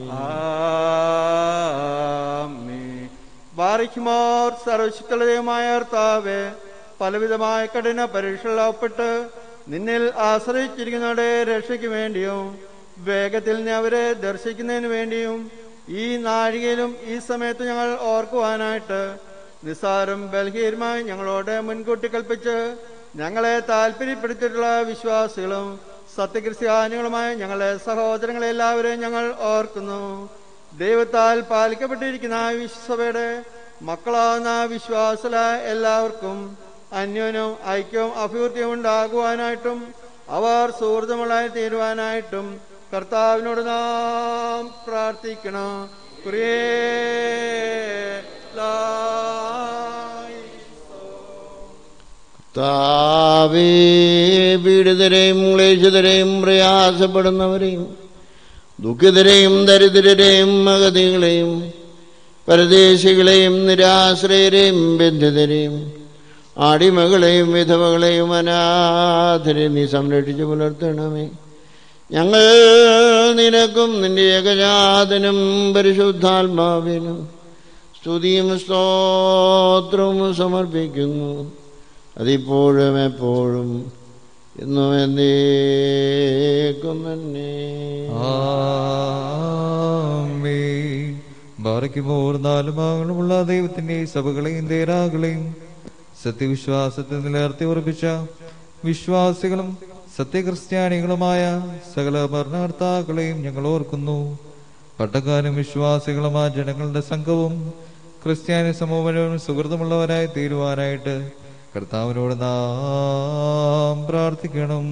ബാറിക്കുമാർ സർവശക്തമായ കർത്താവേ, പലവിധമായ കഠിന പരീക്ഷകളപ്പെട്ട് നിന്നിൽ ആശ്രയിച്ചിരിക്കുന്നവരുടെ രക്ഷയ്ക്ക് വേണ്ടിയും വേഗത്തിൽ നീ അവരെ ദർശിക്കുന്നതിന് വേണ്ടിയും ഈ നാഴികയിലും ഈ സമയത്ത് ഞങ്ങൾ ഓർക്കുവാനായിട്ട് നിസ്സാരം ബൽഹീരമായി ഞങ്ങളോട് മുൻകൂട്ടി കൽപ്പിച്ച് ഞങ്ങളെ താല്പര്യപ്പെടുത്തിയിട്ടുള്ള വിശ്വാസികളും സത്യക്രിസ്ത്യാനികളുമായ ഞങ്ങളുടെ സഹോദരങ്ങളെ എല്ലാവരെയും ഞങ്ങൾ ഓർക്കുന്നു. ദൈവത്താൽ പാലിക്കപ്പെട്ടിരിക്കുന്ന വിശ്വസഭയുടെ മക്കളാവുന്ന വിശ്വാസല എല്ലാവർക്കും അന്യോന്യം ഐക്യവും അഭിവൃദ്ധിയും ഉണ്ടാകുവാനായിട്ടും അവർ സുഹൃത്തുക്കളായി തീരുവാനായിട്ടും കർത്താവിനോട് നാം പ്രാർത്ഥിക്കണം. കർത്താവേ, പീഡിതരെയും ക്ലേശിതരെയും പ്രയാസപ്പെടുന്നവരെയും ദുഃഖിതരെയും ദരിദ്രരെയും അഗതികളെയും പരദേശികളെയും നിരാശ്രയരെയും ബന്ധിതരെയും അടിമകളെയും വിധവകളെയും അനാഥരെയും നീ സംരക്ഷിച്ചു പുലർത്തണമേ. ഞങ്ങൾ നിനക്കും നിന്റെ ഏകജാതനും പരിശുദ്ധാത്മാവിനും സ്തുതിയും സ്തോത്രവും സമർപ്പിക്കുന്നു. അതിപ്പോഴും എപ്പോഴും എന്നും എന്നേക്കും തന്നെ. ആമേൻ. ബാറയ്ക്കുമോർ നാല് ഭാഗങ്ങളുമുള്ള ദൈവത്തിന്റെ സഭകളെയും തേരാകളെയും സത്യവിശ്വാസത്തിൽ നിലനിർത്തി ഉറപ്പിച്ച വിശ്വാസികളും സത്യക്രിസ്ത്യാനികളുമായ സകല ഭരണകർത്താക്കളെയും ഞങ്ങൾ ഓർക്കുന്നു. പട്ടക്കാരും വിശ്വാസികളുമായ ജനങ്ങളുടെ സംഘവും ക്രിസ്ത്യാനി സമൂഹവും സുഹൃത്തുമുള്ളവരായി തീരുവാനായിട്ട് കർത്താവിനോട് നാം പ്രാർത്ഥിക്കണം.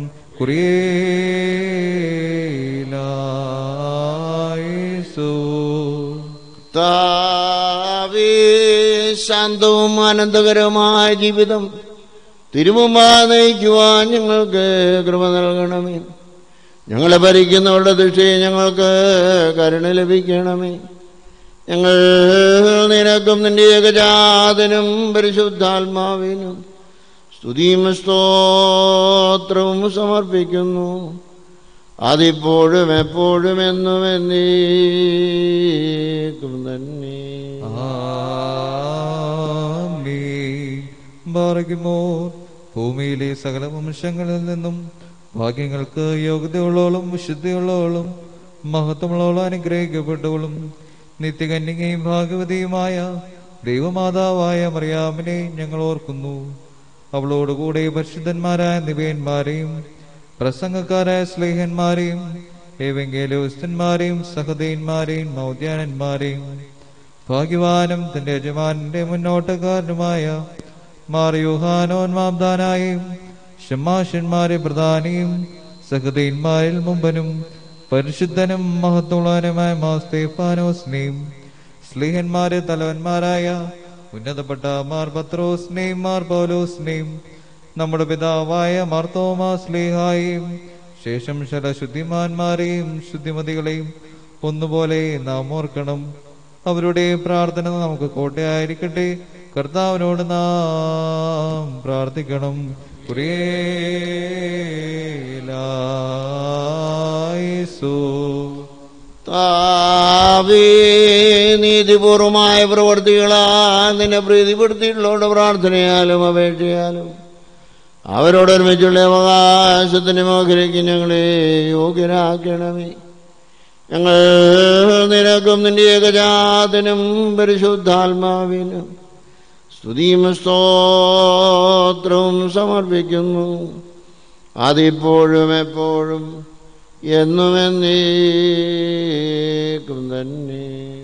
കുറിയേലായേസു. കർത്താവേ, ശാന്തവും ആനന്ദകരവുമായ ജീവിതം തിരുമുമ്പാ നയിക്കുവാൻ ഞങ്ങൾക്ക് കൃപ നൽകണമേ. ഞങ്ങളെ ഭരിക്കുന്നവരുടെ ദൃഷ്ടിയെ ഞങ്ങൾക്ക് കരുണ ലഭിക്കണമേ. ഞങ്ങൾ നിനക്കും നിന്റെ ഏകജാതനും പരിശുദ്ധാത്മാവിനും സ്തുതിയും സ്തോത്രവും സമർപ്പിക്കുന്നു. അതിപ്പോഴും എപ്പോഴും എന്നും എന്നേക്കും തന്നെ. ബാറയ്ക്കുമോർ ഭൂമിയിലെ സകല വംശങ്ങളിൽ നിന്നും ഭാഗ്യങ്ങൾക്ക് യോഗ്യതയുള്ളവളും വിശുദ്ധിയുള്ളവളും മഹത്വമുള്ളവളും അനുഗ്രഹിക്കപ്പെട്ടവളും നിത്യകന്യകയും ഭാഗ്യവതിയുമായ ദൈവമാതാവായ മറിയാമിനെ ഞങ്ങൾ ഓർക്കുന്നു. അവളോടുകൂടെ പരിശുദ്ധന്മാരായ നിവേന്മാരെയും പ്രസംഗക്കാരായ സ്ലേഹന്മാരെയും ഏവെങ്കേലോസ്തന്മാരെയും സഹദയന്മാരെയും മൗദ്യാനന്മാരെയും ഭാഗ്യവാനും തന്റെ യജമാനന്റെ മുന്നോട്ടക്കാരനുമായ മാർ യോഹാനോൻ മാബ്ദാനായും ഷമാഷന്മാരെ പ്രധാനിയും സഹദയന്മാരിൽ മുമ്പനും പരിശുദ്ധനും മഹത്വമുള്ളവനുമായ മാർ സ്തേഫാനോസിനെയും സ്ലീഹന്മാരെ തലവന്മാരായ ഉന്നതപ്പെട്ട മാർ പത്രോസിനെയും മാർ പൗലോസിനെയും നമ്മുടെ പിതാവായ മാർ തോമാസ് സ്ലീഹായെയും ശേഷം ശല ശുദ്ധിമാന്മാരെയും ശുദ്ധിമതികളെയും ഒന്നുപോലെ നാം ഓർക്കണം. അവരുടെ പ്രാർത്ഥന നമുക്ക് കോട്ടയായിരിക്കട്ടെ. കർത്താവിനോട് നാം പ്രാർത്ഥിക്കണം. കുറിയേലായേസു. താവേ, നീതിപൂർവമായ പ്രവർത്തികളാൽ നിന്നെ പ്രീതിപ്പെടുത്തിയിട്ടുള്ളവരുടെ പ്രാർത്ഥനയാലും അപേക്ഷയാലും അവരോടൊരുമിച്ചുള്ള അവകാശത്തിന് മേഖലയ്ക്ക് ഞങ്ങളെ യോഗ്യരാക്കണമേ. ഞങ്ങൾ നിനക്കും നിന്റെ ഏകജാതനും പരിശുദ്ധാത്മാവിനും സ്തുതിയും സ്തോത്രവും സമർപ്പിക്കുന്നു. അതിപ്പോഴും എപ്പോഴും എന്നും എന്നേക്കും തന്നെ.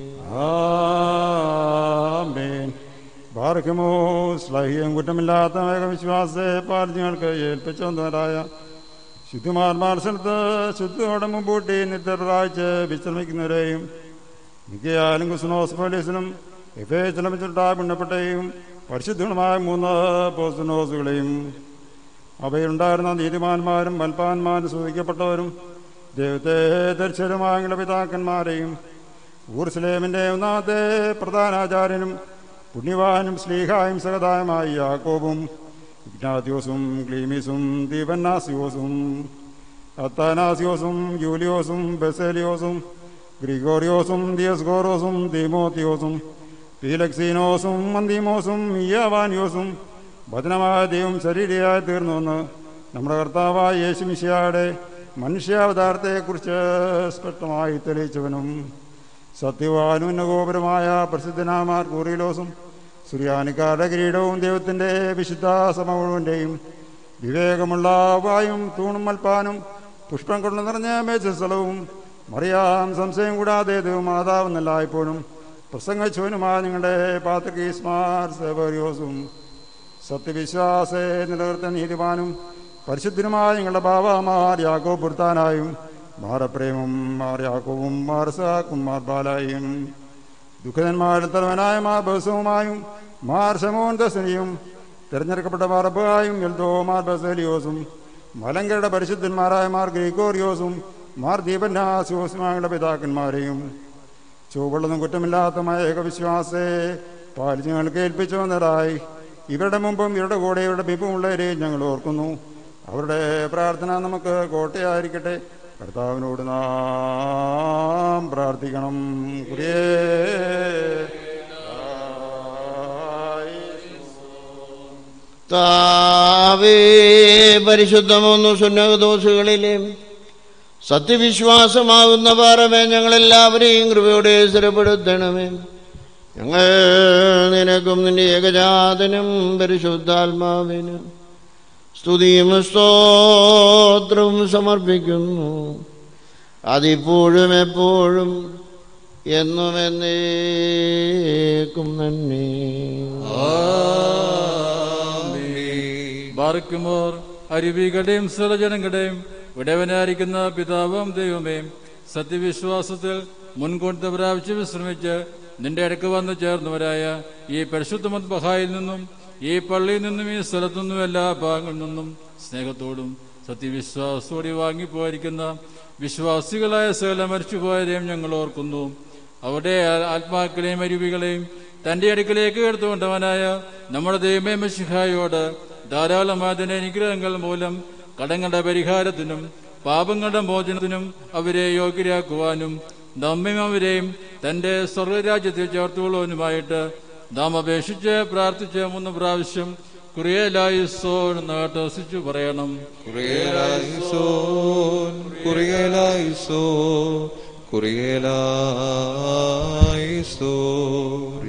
ആമേൻ. ബാർക്കുമോ സ്ലൈഹ്യം കുറ്റമില്ലാത്ത ഏകവിശ്വാസത്തെ പാർഞ്ഞങ്ങൾക്ക് ഏൽപ്പിച്ചവരായ ശുദ്ധിമാർമാർ സ്ഥലത്ത് ശുദ്ധിയോടെ മുമ്പൂട്ടി നിത്യരാഴ്ച വിശ്രമിക്കുന്നവരെയും മിക്കയാലും കുസ്നോസ് പോലീസിനും എഫേച്ചിലമിച്ചിട്ടാ പിണ്ണപ്പെട്ടയും പരിശുദ്ധങ്ങളുമായ 3 പോസ്തുനോസുകളെയും അവയിലുണ്ടായിരുന്ന നീതിമാന്മാരും മൽപ്പാന്മാരും സൂചിക്കപ്പെട്ടവരും ദൈവത്തെ ദർശനമായ പിതാക്കന്മാരെയും ഊർസ്ലേമിന്റെ 1ാമത്തെ പ്രധാനാചാര്യനും പുണ്യവാനും സ്ലീഹായും സഹതായുമായ യാക്കോബും ഇഗ്നാത്യോസും ക്ലീമീസും ദീപന്നാസിയോസും അത്താനാസിയോസും ജൂലിയോസും ബെസേലിയോസും ഗ്രിഗോറിയോസും ദിയസ്ഗോറോസും തീമോത്തിയോസും പീലക്സീനോസും മന്തിമോസും ഇയാവാനിയോസും ഭദ്രമായ ദൈവം ശരീരയായി തീർന്നുവെന്ന് നമ്മുടെ കർത്താവായ യേശുമിശിഹായുടെ മനുഷ്യാവതാരത്തെക്കുറിച്ച് സ്പഷ്ടമായി തെളിയിച്ചവനും സത്യവാനുന്നഗോപുരമായ പ്രസിദ്ധനാമാർ കൂറിലോസും സുറിയാനിക്കാരുടെ കിരീടവും ദൈവത്തിൻ്റെ വിശുദ്ധ സഭ മുഴുവൻ്റെയും വിവേകമുള്ള വായും തൂണും മൽപ്പാനും പുഷ്പം കൊണ്ട് നിറഞ്ഞ മേച്ചസ്ഥലവും മറിയാം സംശയം കൂടാതെ മാതാവെന്നല്ല ഇപ്പോഴും പ്രസംഗിച്ചവനുമായ നിങ്ങളുടെ പാത്രികീസ്മാർ സെബറിയോസും സത്യവിശ്വാസെ നിലനിർത്ത നീതിമാനും പരിശുദ്ധനുമായ നിങ്ങളുടെ ബാവാമാർ യാക്കോബ് പുർത്താനായും മാറപ്രേമും മാർ യാക്കോവും മാർ സാക്കും മാർ ബാലായും ദുഃഖിതന്മാരുടെ തലവനായ മാർ ബസവുമായും മാർ ശമോൻ ദസനിയും തിരഞ്ഞെടുക്കപ്പെട്ട മാർബായും എൽദോ മാർ ബസേലിയോസും മലങ്കരുടെ പരിശുദ്ധന്മാരായ മാർ ഗ്രിഗോറിയോസും മാർ ദീപന്യാസോസുമാരുടെ പിതാക്കന്മാരെയും ചുവള്ളതും കുറ്റമില്ലാത്തമായ ഏകവിശ്വാസെ പാലിച്ച് ഞങ്ങൾക്ക് ഏൽപ്പിച്ചു വന്നതായി ഇവരുടെ മുമ്പും ഇവരുടെ കൂടെ ഇവരുടെ ബിംബമുള്ളവരെയും ഞങ്ങൾ ഓർക്കുന്നു. അവരുടെ പ്രാർത്ഥന നമുക്ക് കോട്ടയായിരിക്കട്ടെ. കർത്താവിനോട് നാം പ്രാർത്ഥിക്കണം. താവേ പരിശുദ്ധമൊന്നു സുന്നഹദോസുകളിലെ സത്യവിശ്വാസമാകുന്ന പാറമേ ഞങ്ങളെല്ലാവരെയും കൃപയോടെ സ്ഥിരപ്പെടുത്തണമേ. ഞങ്ങൾ നിനക്കും നിന്റെ ഏകജാതനും പരിശുദ്ധാത്മാവിനും സ്തുതിയും സ്തോത്രവും സമർപ്പിക്കുന്നു. അതിപ്പോഴും എപ്പോഴും എന്നും എന്നേക്കും തന്നെ. ബാർക്കുമോർ അരുവികളുടെയും സ്ഥലജനങ്ങളുടെയും വിടവനായിരിക്കുന്ന പിതാവാം ദൈവമേ, സത്യവിശ്വാസത്തിൽ മുൻകൂട്ടി പ്രാപിച്ച് വിശ്രമിച്ച് നിന്റെ അടുക്ക് വന്നു ചേർന്നവരായ ഈ പരിശുദ്ധ മദ്ബഹായിൽ നിന്നും ഈ പള്ളിയിൽ നിന്നും ഈ സ്ഥലത്തു നിന്നും എല്ലാ ഭാഗങ്ങളിൽ നിന്നും സ്നേഹത്തോടും സത്യവിശ്വാസത്തോടെ വാങ്ങിപ്പോയിരിക്കുന്ന വിശ്വാസികളായ സകല മരിച്ചുപോയരെയും ഞങ്ങൾ ഓർക്കുന്നു. അവരുടെ ആത്മാക്കളെയും അരുവികളെയും തന്റെ അടുക്കലേക്ക് എടുത്തുകൊണ്ടവനായ നമ്മുടെ ദൈവമേ മിശിഹായോട് ധാരാളമായ അനുഗ്രഹങ്ങൾ മൂലം കടങ്ങളുടെ പരിഹാരത്തിനും പാപങ്ങളുടെ മോചനത്തിനും അവരെ യോഗ്യരാക്കുവാനും നമ്മയും അവരെയും തന്റെ സ്വർഗരാജ്യത്തിൽ ചേർത്തുകൊള്ളുവാനുമായിട്ട് നാം അപേക്ഷിച്ച് പ്രാർത്ഥിച്ച് 3 പ്രാവശ്യം കുറിയലായിസോൻ എന്ന് കേട്ടോസിച്ചു പറയണം. കുറിയലായിസോൻ കുറിയലായിസോൻ കുറിയലായിസോൻ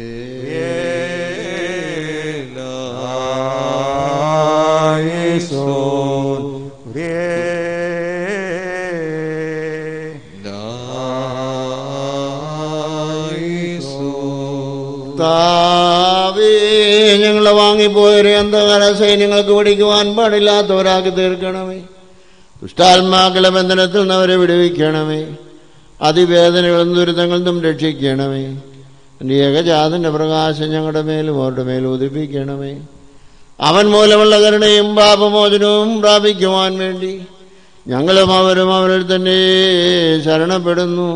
ഞങ്ങളെ വാങ്ങിപ്പോയൊരു അന്ധകാര സൈന്യങ്ങൾക്ക് പിടിക്കുവാൻ പാടില്ലാത്തവരാക്കി തീർക്കണമേ. ദുഷ്ടാത്മാക്കളെ ബന്ധനത്തിൽ നിന്ന് അവരെ വിടുവിക്കണമേ. അതിവേദനകളും ദുരിതങ്ങളിൽ നിന്നും രക്ഷിക്കണമേ. എൻ്റെ ഏകജാതന്റെ പ്രകാശം ഞങ്ങളുടെ മേലും അവരുടെ മേലും ഉദിപ്പിക്കണമേ. അവൻ മൂലമുള്ള കരുണയും പാപമോചനവും പ്രാപിക്കുവാൻ വേണ്ടി ഞങ്ങളും അവരും അവരിൽ തന്നെ ശരണപ്പെടുന്നു.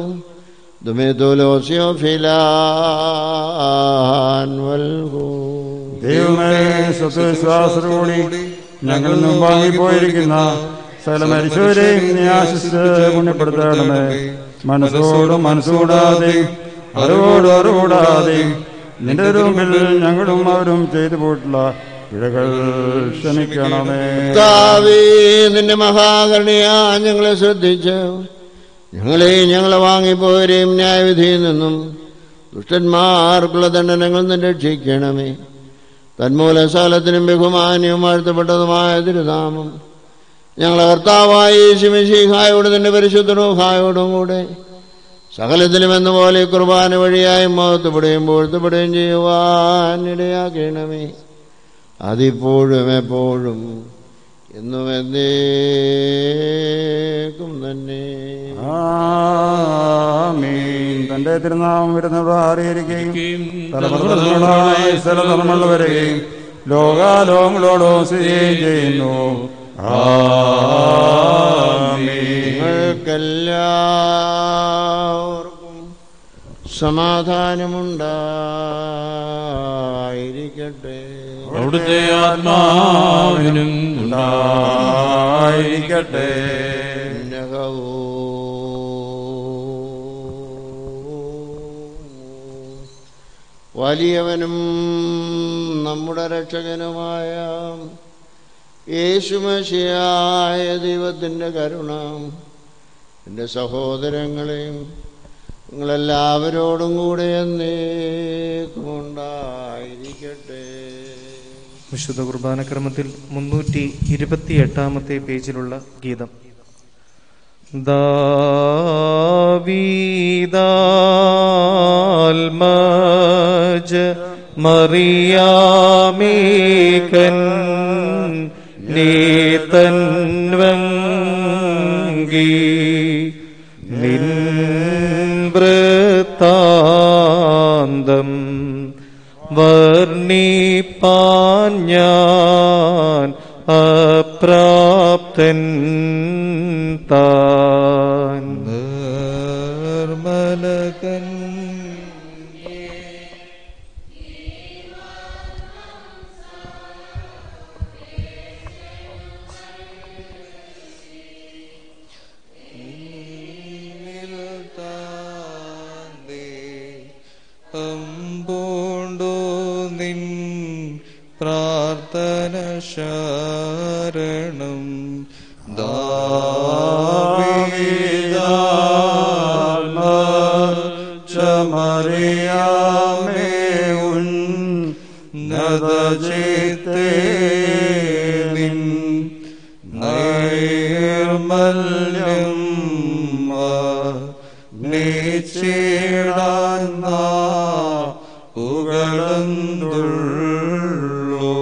ദൈവമേ, സത്യവിശ്വാസത്തോടുകൂടി ഞങ്ങളിൽ നിന്നും വാങ്ങിപ്പോയിരിക്കുന്ന സകല മരിച്ചവരെയും നീ ആശിച്ച് പുണ്യപ്പെടുത്തണമേ. മനസ്സോടും മനസ്സുകൂടാതെയും അറിവോടും അറിവൂടാതെയും നിന്റെ മുമ്പിൽ ഞങ്ങളും അവരും ചെയ്തു പോയിട്ടുള്ള പിഴകൾ ക്ഷമിക്കണമേ. നിന്റെ മഹാകരുണയാ ഞങ്ങളെ ശ്രദ്ധിച്ച് ഞങ്ങളെ വാങ്ങിപ്പോരെയും ന്യായവിധിയിൽ നിന്നും ദുഷ്ടന്മാർക്കുള്ള ദണ്ഡനങ്ങളിൽ നിന്ന് രക്ഷിക്കണമേ. തന്മൂല സകലത്തിനും ബഹുമാന്യവും വാഴ്ത്തപ്പെട്ടതുമായ തിരുനാമം ഞങ്ങളെ കർത്താവായ യേശുമിശിഹായോട് നിന്റെ പരിശുദ്ധ റൂഹായോടും കൂടെ സകലത്തിലും എന്ന പോലെ കുർബാന വഴിയായി മഹത്വപ്പെടുകയും പൊഴുത്തപ്പെടുകയും ചെയ്യുവാൻ ഇടയാക്കണമേ. അതിപ്പോഴും എപ്പോഴും എന്നും എന്നേക്കും തന്നെ. ആമീൻ. തന്റെ തിരുനാമം വരുന്നവർ അറിയിരിക്കുകയും തലമുറകളായി സ്ഥലതലമുള്ള വരികയും ലോകാലോകങ്ങളോടോ സ്ഥിതിയും ചെയ്യുന്നു. നിങ്ങൾക്കെല്ലാവർക്കും സമാധാനമുണ്ടായിരിക്കട്ടെ. അവിടുത്തെ ആത്മാവിനും ഉണ്ടായിരിക്കട്ടെ. വലിയവനും നമ്മുടെ രക്ഷകനുമായ യേശുമശിയായ ദൈവത്തിൻ്റെ കരുണ എൻ്റെ സഹോദരങ്ങളെയും നിങ്ങളെല്ലാവരോടും കൂടെ എന്നേക്കും ഉണ്ടായിരിക്കട്ടെ. വിശുദ്ധ കുർബാനക്രമത്തിൽ 328 പേജിലുള്ള ഗീതം. ദാവീദാൽമജ മറിയാമേകൻ നീതൻവങ്കി നിൻ വൃത്താന്തം വർണ്ണിപ്പാൻ ഞാൻ അപ്രാപ്തൻ താൻ. നിർമ്മലകൻ അമ്പോണ്ടോ നിൻ പ്രാർത്ഥന ശരണം മറിയാമേ ഉന്നതചിത്തേ നിൻ നൈർമല്യം നിശ്ചിടാൻ പുകളന്തുള്ളൂ.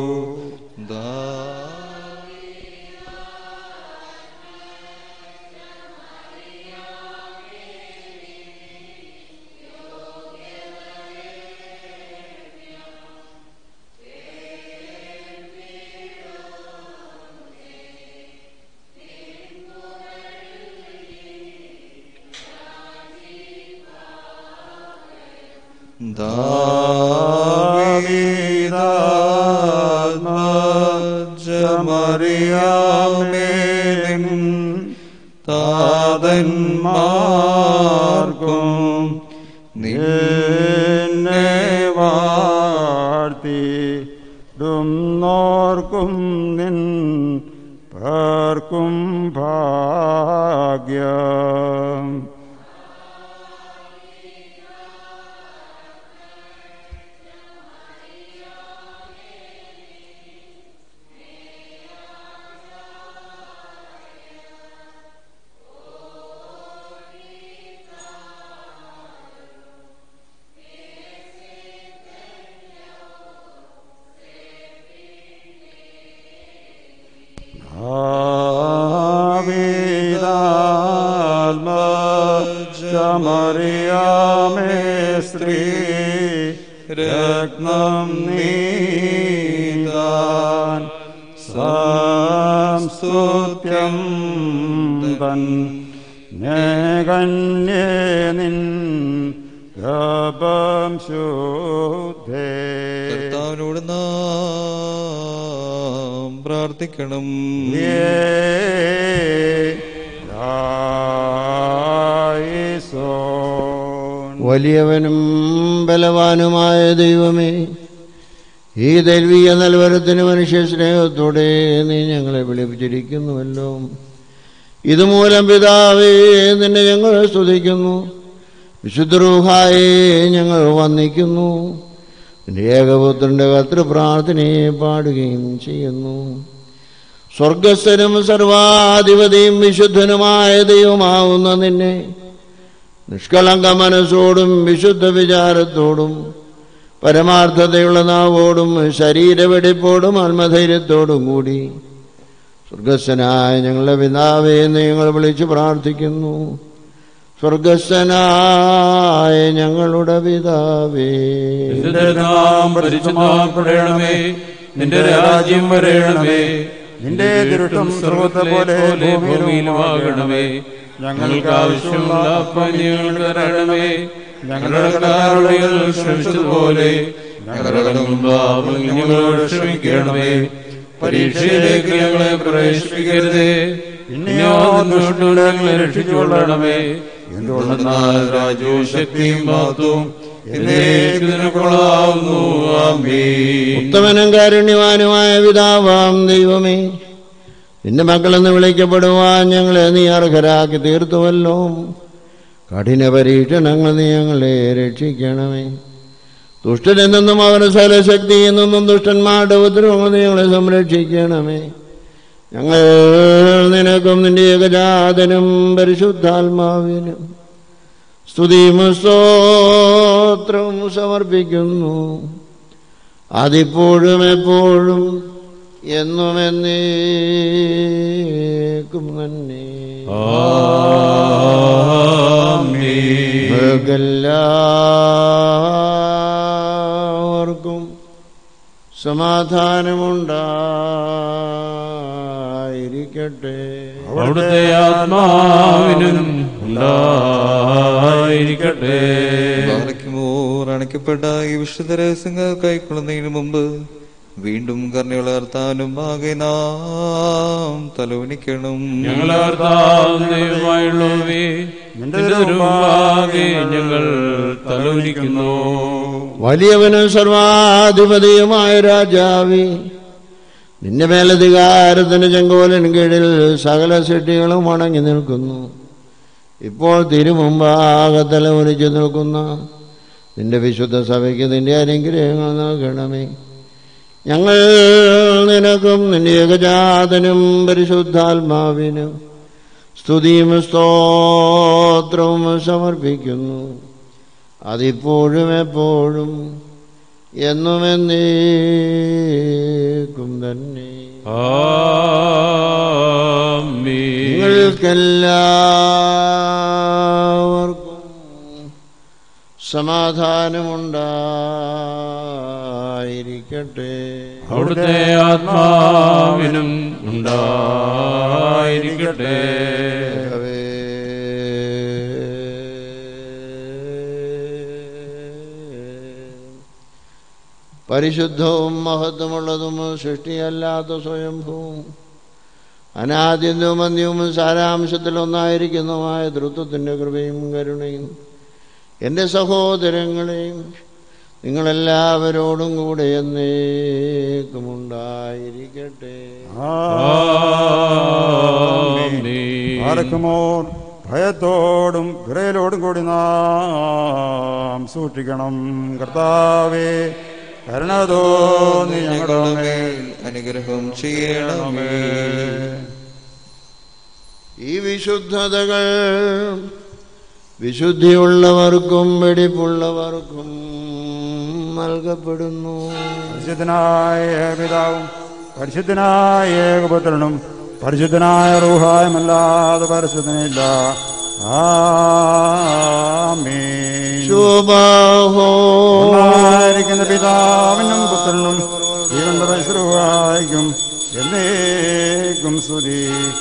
മറിയാമേ താതന്മാർക്കും നിന്നെ വാഴ്ത്തിടുന്നോർക്കും നിൻ പേർക്കും ഭാഗ്യം. മറിയാമേ സ്ത്രീ രത്നം നീതാൻ സംസ്തുത്യം തൻ കന്യേ നിൻ ഗർഭം ശുദ്ധേ. കർത്താവിനോട് നാം പ്രാർത്ഥിക്കണം. വലിയവനും ബലവാനുമായ ദൈവമേ, ഈ ദൈവീയ നൽവരത്തിന് മനുഷ്യ സ്നേഹത്തോടെ നീ ഞങ്ങളെ വിളിപ്പിച്ചിരിക്കുന്നുവല്ലോ. ഇതുമൂലം പിതാവേ നിന്നെ ഞങ്ങൾ സ്തുതിക്കുന്നു. വിശുദ്ധ റൂഹായെ ഞങ്ങൾ വന്ദിക്കുന്നു. നിന്റെ ഏകപുത്രന്റെ കർത്തൃപ്രാർത്ഥനയെ പാടുകയും ചെയ്യുന്നു. സ്വർഗസ്ഥനും സർവാധിപതിയും വിശുദ്ധനുമായ ദൈവമാവുന്ന നിന്നെ നിഷ്കളങ്ക മനസ്സോടും വിശുദ്ധ വിചാരത്തോടും പരമാർത്ഥതയുള്ള നാവോടും ശരീരവെടിപ്പോടും ആത്മധൈര്യത്തോടും കൂടി സ്വർഗസ്ഥനായ ഞങ്ങളുടെ പിതാവേ എന്ന് ഞങ്ങൾ വിളിച്ച് പ്രാർത്ഥിക്കുന്നു. സ്വർഗസ്ഥനായ ഞങ്ങളുടെ പിതാവേ, നിന്റെ നാമം പരിശുദ്ധമാക്കപ്പെടണമേ. നിന്റെ രാജ്യം വരേണമേ. നിന്റെ തിരുഷ്ടം സ്വർഗ്ഗത്തെ പോലെ ഭൂമിയിലുമാകണമേ. ഞങ്ങൾക്ക് ആവശ്യമുള്ള അപ്പം ഞങ്ങൾക്ക് തരണമേ. ഞങ്ങളുടെ കടക്കാരോടുകൾ ക്ഷമിച്ചതുപോലെ ഞങ്ങളുടെ പാപങ്ങൾ ഞങ്ങളോട് ക്ഷമിക്കണമേ. പരീക്ഷയിലേക്ക് ഞങ്ങളെ പ്രവേശിപ്പിക്കരുതേ, പിന്നെയോ ഞങ്ങളെ രക്ഷിച്ചുകൊള്ളണമേ. എന്തുകൊണ്ടെന്നാൽ രാജ്യവും ശക്തിയും മഹത്വവും എന്നേക്കുള്ളതാകുന്നു. ആമേൻ. ഉത്തമനും കാരുണ്യവാനുമായ പിതാവാം ദൈവമേ, നിന്റെ മക്കളെന്ന് വിളിക്കപ്പെടുവാൻ ഞങ്ങളെ നീ അർഹരാക്കി തീർത്തുവല്ലോ. കഠിന പരീക്ഷണങ്ങൾ നീ ഞങ്ങളെ രക്ഷിക്കണമേ. ദുഷ്ടനിൽ നിന്നും അവന് സകലശക്തിയിൽ നിന്നും ദുഷ്ടന്മാരുടെ ഉപദ്രവങ്ങൾ ഞങ്ങളെ സംരക്ഷിക്കണമേ. ഞങ്ങൾ നിനക്കും നിന്റെ ഏകജാതനും പരിശുദ്ധാത്മാവിനും സ്തുതിയും സ്തോത്രവും സമർപ്പിക്കുന്നു. അതിപ്പോഴും എപ്പോഴും എന്നും എന്നേക്കും തന്നെ. എല്ലാവർക്കും സമാധാനമുണ്ടായിരിക്കട്ടെ. അവിടുത്തെ ആത്മാവിനും ഉണ്ടായിരിക്കട്ടെ. അണയ്ക്കപ്പെട്ട ഈ വിശുദ്ധ രഹസ്യങ്ങൾ കൈക്കൊള്ളുന്നതിന് മുമ്പ് വീണ്ടും കരുണയുള്ള കർത്താവിനും ആകെ നാം തലോനിക്കണം. ഞങ്ങൾ തലോനിക്കുന്നു. വലിയവനും സർവാധിപതിയുമായ രാജാവേ, നിന്റെ മേലധികാരത്തിന് ചെങ്കോലിന് കീഴിൽ സകല സൃഷ്ടികളും വണങ്ങി നിൽക്കുന്നു. ഇപ്പോൾ തിരുമുമ്പാകെ തലമുനിച്ച് നിൽക്കുന്ന നിന്റെ വിശുദ്ധ സഭയ്ക്ക് നിന്റെ അനുഗ്രഹങ്ങൾ നൽകണമേ. ഞങ്ങൾ നിനക്കും നിന്റെ ഏകജാതനും പരിശുദ്ധാത്മാവിനും സ്തുതിയും സ്തോത്രവും സമർപ്പിക്കുന്നു. അതിപ്പോഴും എപ്പോഴും എന്നും എന്നേക്കും തന്നെ. നിങ്ങൾക്കെല്ലാവർക്കും സമാധാനമുണ്ടായിരിക്കട്ടെ. അവിടുത്തെ ആത്മാവിനും ഉണ്ടായിരിക്കട്ടെ. പരിശുദ്ധവും മഹത്വമുള്ളതും സൃഷ്ടിയല്ലാത്ത സ്വയംഭൂവും അനാദ്യവും അന്ത്യവും സാരാംശത്തിലൊന്നായിരിക്കുന്നതുമായ ധൃത്വത്തിൻ്റെ കൃപയും കരുണയും എൻ്റെ സഹോദരങ്ങളെയും നിങ്ങളെല്ലാവരോടും കൂടെ എന്നേക്കും ഉണ്ടായിരിക്കട്ടെ. ആർക്കുമോർ ഭയത്തോടും വിറയലോടും കൂടി നാം സൂക്ഷിക്കണം. കർത്താവേ, കരുണ തോന്നി ഞങ്ങളുടെ മേൽ അനുഗ്രഹം ചെയ്യണമേ. ഈ വിശുദ്ധതകൾ വിശുദ്ധിയുള്ളവർക്കും വെടിപ്പുള്ളവർക്കും നൽകപ്പെടുന്നു. പരിശുദ്ധനായ പിതാവും പരിശുദ്ധനായ ഏകപുത്രനും പരിശുദ്ധനായ റൂഹായുമല്ലാതെ പരിശുദ്ധനില്ല. ആമേൻ. പിതാവിനും പുത്രനും ജീവന്റെ പരിശുദ്ധനും എന്നേക്കും സ്തുതി.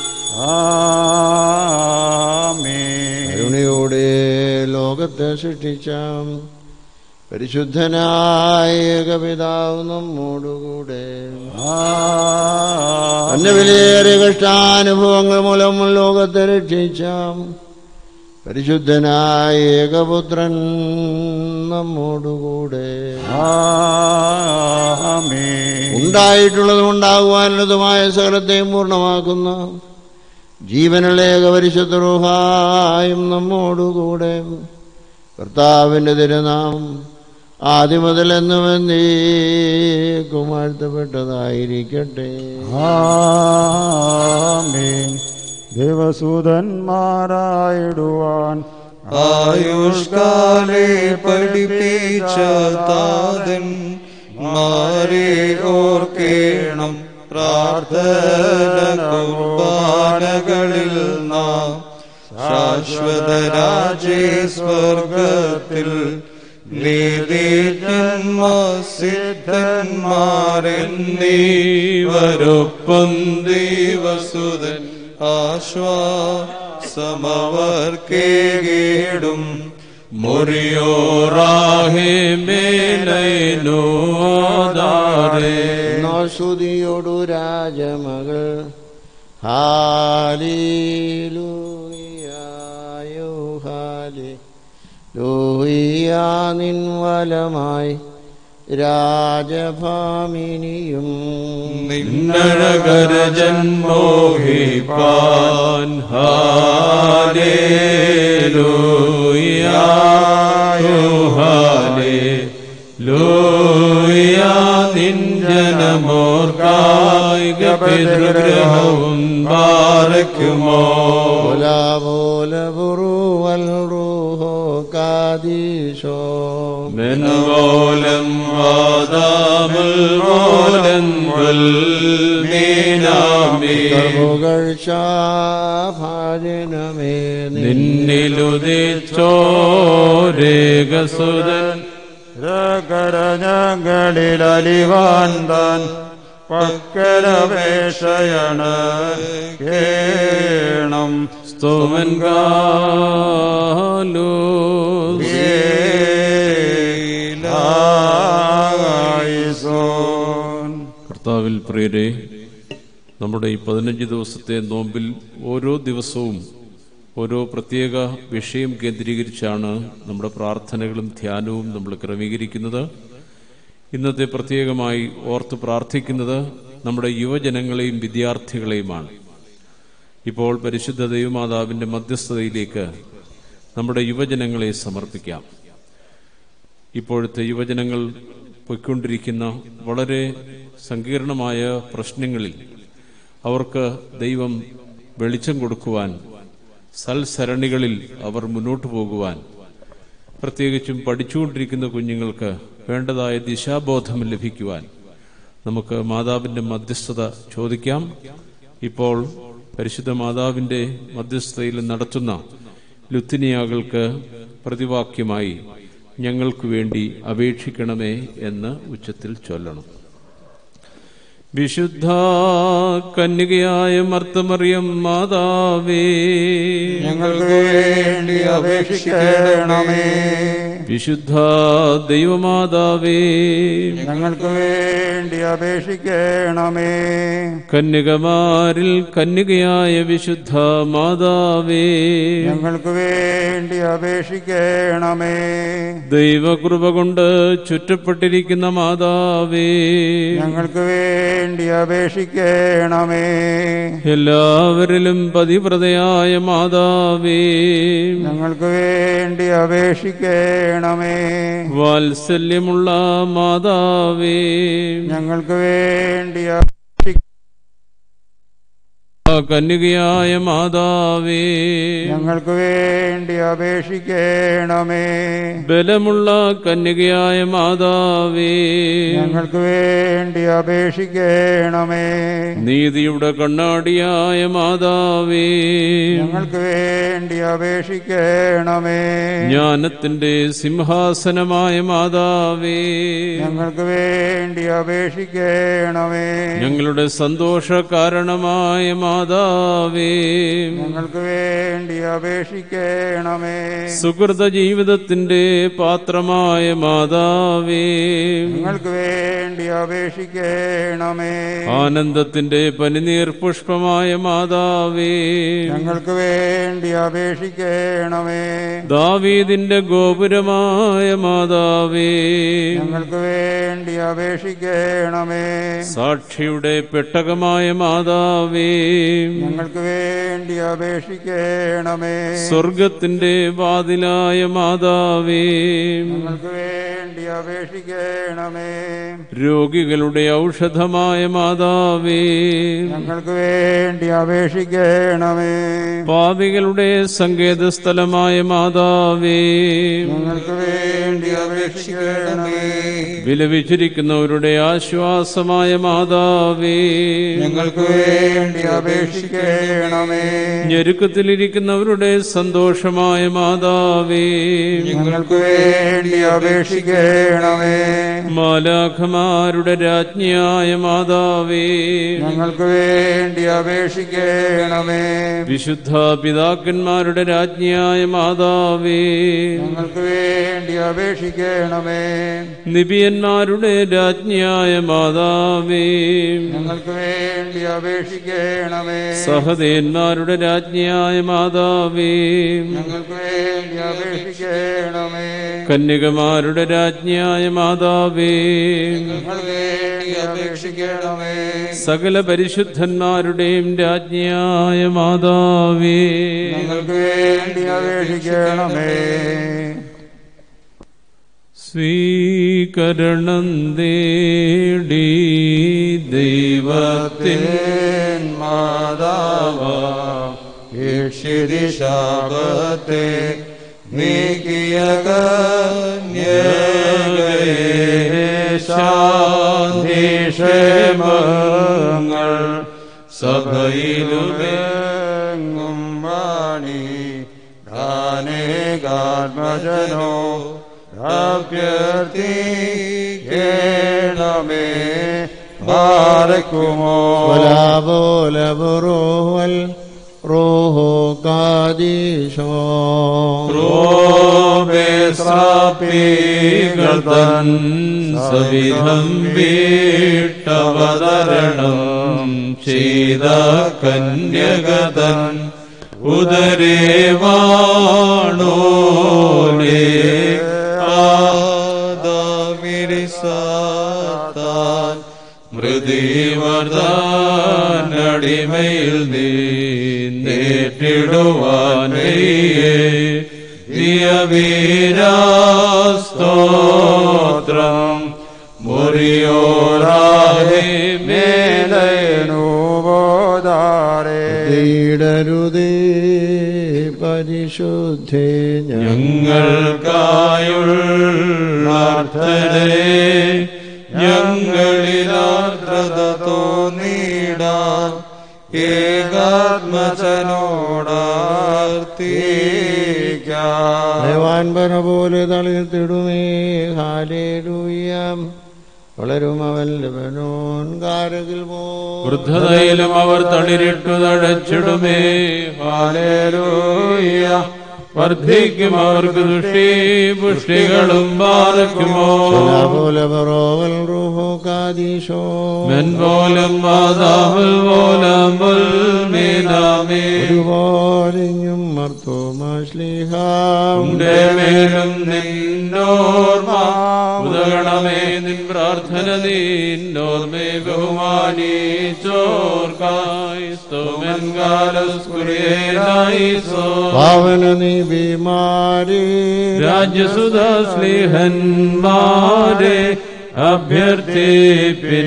ആമേൻ. കരുണയോടെ ലോകത്തെ സൃഷ്ടിച്ച പരിശുദ്ധനായ ഏകപിതാവ് നമ്മോടുകൂടെ തന്റെ വിലയേറിയ കഷ്ടാനുഭവങ്ങൾ മൂലം ലോകത്തെ രക്ഷിച്ച പരിശുദ്ധനായ ഏകപുത്രൻ നമ്മോടുകൂടെ ഉണ്ടായിട്ടുള്ളതും ഉണ്ടാകുവാനുള്ളതുമായ സകലത്തെയും പൂർണ്ണമാക്കുന്ന ജീവനുള്ള ഏകപരിശുദ്ധ റൂഹായും നമ്മോടുകൂടെ. കർത്താവിൻ്റെ തിരുനാമം ആദ്യം മുതൽ എന്നും എന്നേക്കും വാഴ്ത്തപ്പെട്ടതായിരിക്കട്ടെ. ആമേൻ. ദേവസൂതന്മാരായിടുവാൻ ആയുഷ്കാലെ പഠിപ്പിച്ച താതൻ മാരെ ഓർക്കേണം. പ്രാർത്ഥന കുർബാനകളിൽ നാം ശാശ്വത രാജ്യ സ്വർഗത്തിൽ നീതിന്മാസിദ്ധന്മാരെന്നീവരൊപ്പം ദൈവസുതൻ ആശ്വാസമവർക്കേടും മുറിയോറാഹേ മേലൈനോ ആദാരേ. സ്തുതിയോടു രാജമകൾ ഹാലേലൂയായോ ഹാലേലൂയ. നിൻ വലമായി രാജഭാമിനിയും നിന്നഴകര ജന്മോഹിപ്പാൻ ഹാലേലൂയ ഹാലേലൂയ. നിഞ്ജനമോർക്കായിക പിതൃഗ്രഹവും പാറയ്ക്കുമോ മെൻവോലം വാദാമുൽ മോലൻ വൽമീനാമേ നിന്നിലുദിച്ചോരേകസുതൻ കരഞ്ഞങ്ങളിൽ അലിവാൻ താൻ പക്കലപേക്ഷയാണ് കേണം സ്തുമൻ കർത്താവിൽ പ്രിയരെ, നമ്മുടെ ഈ 15 ദിവസത്തെ നോമ്പിൽ ഓരോ ദിവസവും ഓരോ പ്രത്യേക വിഷയം കേന്ദ്രീകരിച്ചാണ് നമ്മുടെ പ്രാർത്ഥനകളും ധ്യാനവും നമ്മൾ ക്രമീകരിക്കുന്നത്. ഇന്നത്തെ പ്രത്യേകമായി ഓർത്ത് പ്രാർത്ഥിക്കുന്നത് നമ്മുടെ യുവജനങ്ങളെയും വിദ്യാർത്ഥികളെയുമാണ്. ഇപ്പോൾ പരിശുദ്ധ ദൈവമാതാവിൻ്റെ മധ്യസ്ഥതയിലേക്ക് നമ്മുടെ യുവജനങ്ങളെ സമർപ്പിക്കാം. ഇപ്പോഴത്തെ യുവജനങ്ങൾ പൊയ്ക്കൊണ്ടിരിക്കുന്ന വളരെ സങ്കീർണമായ പ്രശ്നങ്ങളിൽ അവർക്ക് ദൈവം വെളിച്ചം കൊടുക്കുവാൻ, സൽസരണികളിൽ അവർ മുന്നോട്ട് പോകുവാൻ, പ്രത്യേകിച്ചും പഠിച്ചുകൊണ്ടിരിക്കുന്ന കുഞ്ഞുങ്ങൾക്ക് വേണ്ടതായ ദിശാബോധം ലഭിക്കുവാൻ നമുക്ക് മാതാവിൻ്റെ മധ്യസ്ഥത ചോദിക്കാം. ഇപ്പോൾ പരിശുദ്ധ മാതാവിൻ്റെ മധ്യസ്ഥതയിൽ നടത്തുന്ന ലുത്തിനിയാകൾക്ക് പ്രതിവാക്യമായി ഞങ്ങൾക്ക് വേണ്ടി അപേക്ഷിക്കണമേ എന്ന് ഉച്ചത്തിൽ ചൊല്ലണം. വിശുദ്ധ കന്യകയായ മർത്തമറിയം മാതാവേ, ഞങ്ങൾക്ക് വേണ്ടി അപേക്ഷിക്കണമേ. വിശുദ്ധ ദൈവമാതാവേ, ഞങ്ങൾക്ക് വേണ്ടി അപേക്ഷിക്കണമേ. കന്യകമാരിൽ കന്യകയായ വിശുദ്ധ മാതാവേ, ഞങ്ങൾക്ക് വേണ്ടി അപേക്ഷിക്കണമേ. ദൈവകൃപ കൊണ്ട് ചുറ്റപ്പെട്ടിരിക്കുന്ന മാതാവേ, ഞങ്ങൾക്ക് വേണ്ടി അപേക്ഷിക്കണമേ. എല്ലാവരിലും പതിവ്രതയായ മാതാവേ, ഞങ്ങൾക്ക് വേണ്ടി അപേക്ഷിക്കണമേ. വാത്സല്യമുള്ള മാതാവേ, ഞങ്ങൾക്ക് വേണ്ടി കന്യകയായ മാതാവേ, ഞങ്ങൾക്ക് വേണ്ടി അപേക്ഷിക്കണമേ. ബലമുള്ള കന്യകയായ മാതാവേ, ഞങ്ങൾക്ക് വേണ്ടി അപേക്ഷിക്കണമേ. നീതിയുടെ കണ്ണാടിയായ മാതാവേ, ഞങ്ങൾക്ക് വേണ്ടി അപേക്ഷിക്കണമേ. ജ്ഞാനത്തിന്റെ സിംഹാസനമായ മാതാവേ, ഞങ്ങൾക്ക് വേണ്ടി അപേക്ഷിക്കണമേ. ഞങ്ങളുടെ സന്തോഷ കാരണമായ മാതാവേ, ഞങ്ങൾക്ക് വേണ്ടി അപേക്ഷിക്കണമേ. സുഹൃത ജീവിതത്തിന്റെ പാത്രമായ മാതാവേ, ഞങ്ങൾക്ക് വേണ്ടി അപേക്ഷിക്കണമേ. ആനന്ദത്തിന്റെ പനിനീർ പുഷ്പമായ മാതാവേ, ഞങ്ങൾക്ക് വേണ്ടി അപേക്ഷിക്കണമേ. ദാവീദിന്റെ ഗോപുരമായ മാതാവേ, ഞങ്ങൾക്ക് വേണ്ടി അപേക്ഷിക്കണമേ. സാക്ഷിയുടെ പെട്ടകമായ മാതാവേ, ഞങ്ങൾക്ക് വേണ്ടി അപേക്ഷിക്കണമേ. സ്വർഗത്തിന്റെ വാതിലായ മാതാവേ, ഞങ്ങൾക്ക് വേണ്ടി അപേക്ഷിക്കണമേ. രോഗികളുടെ ഔഷധമായ മാതാവേ, ഞങ്ങൾക്ക് വേണ്ടി അപേക്ഷിക്കണമേ. പാപികളുടെ സങ്കേതസ്ഥലമായ മാതാവേ, ഞങ്ങൾക്ക് വേണ്ടി അപേക്ഷിക്കണമേ. വിലപിച്ചിരിക്കുന്നവരുടെ ആശ്വാസമായ മാതാവേ, ഞങ്ങൾക്ക് വേണ്ടി അപേക്ഷിക്കണമേ. ഞെരുക്കത്തിലിരിക്കുന്നവരുടെ സന്തോഷമായ മാതാവേ, ഞങ്ങൾക്ക് വേണ്ടി അപേക്ഷിക്കണമേ. മാലാഖമാരുടെ രാജ്ഞിയായ മാതാവേ, ഞങ്ങൾക്ക് വേണ്ടി അപേക്ഷിക്കണമേ. വിശുദ്ധ പിതാക്കന്മാരുടെ രാജ്ഞിയായ മാതാവേ, ഞങ്ങൾക്ക് വേണ്ടി അപേക്ഷിക്കണമേ. നിബിയന്മാരുടെ രാജ്ഞിയായ മാതാവേ, ഞങ്ങൾക്ക് വേണ്ടി അപേക്ഷിക്കണമേ. സഹദേന്മാരുടെ രാജ്ഞിയായ മാതാവേ, ഞങ്ങൾക്ക് വേണ്ടി അപേക്ഷിക്കണമേ. കന്യകമാരുടെ രാജ്ഞിയായ മാതാവേ, ഞങ്ങൾക്ക് വേണ്ടി അപേക്ഷിക്കണമേ. സകല പരിശുദ്ധന്മാരുടെയും രാജ്ഞിയായ മാതാവേ, ഞങ്ങൾക്ക് വേണ്ടി അപേക്ഷിക്കണമേ. സ്വീകരണം തേടി ദൈവത്തിൻ മാതാവാം യേശുരി ശാപത്തെ നീക്കിയ കന്യകയെ ശാന്തിക്ഷേമങ്ങൾ സഭയിലുമെങ്ങും വാണി ഗാനേകാത്മജനോ അഭ്യർത്ഥിക്കണമേ ബാരക്കുമോ വലാബോലബുറോവൽ റോഹോ കാദീശോ റോബേസ്രാപികൾ തൻ സവിധം വീട്ടവതരണം ചെയ്ത കന്യകതൻ ഉദരേവാണോലേ ആദാമിരിസാത്താൻ മൃതിവർദ്ധനടിമയിൽ നീട്ടിടുവാനേ ദിയവീരാസ്തോത്രം മുറിയോരാഹേ മേലനുബോധാരേ തീടരുതേ പരിശുദ്ധേ ഞങ്ങൾക്കായുള്ളാർത്ഥരേ ഞങ്ങളിലാർദ്രത തോന്നിടാൻ ഏകാത്മജനോടാർത്തിക്കാം ദേവാൻപന പോലെ തളിർത്തിടുമേ ഹാലേലൂയാം വളരും അവൻ ലബനോൻ കാരകിൽ പോ വൃദ്ധതയിലും അവർ തളിരിട്ടു തഴച്ചിടുമേ ഹാലേലൂയ വർദ്ധിക്കും അവർക്ക് ദുഷ്ടി പുഷ്ടികളും പാലക്കുമോ പോലെ റൂഹോ കാദീശോ മെൻപോലും മാതാവൽ പോലമ്പൽ മീനാമേ ഒരുപോലെയും മർത്തോമാശ്ലീഹാം മേലും നിന്നോർമ്മ ഉദകണമേ നിൻ പ്രാർത്ഥന നിന്നോർമ്മേ ബഹുമാനിച്ചോർക്കായി സ്തോമൻ കാലസ്കുറിയേനായിസോ പാവന നീ ബീമാരി രാജ്യസുത സ്നേഹന്മാരെ അഭ്യർത്ഥിപ്പിൻ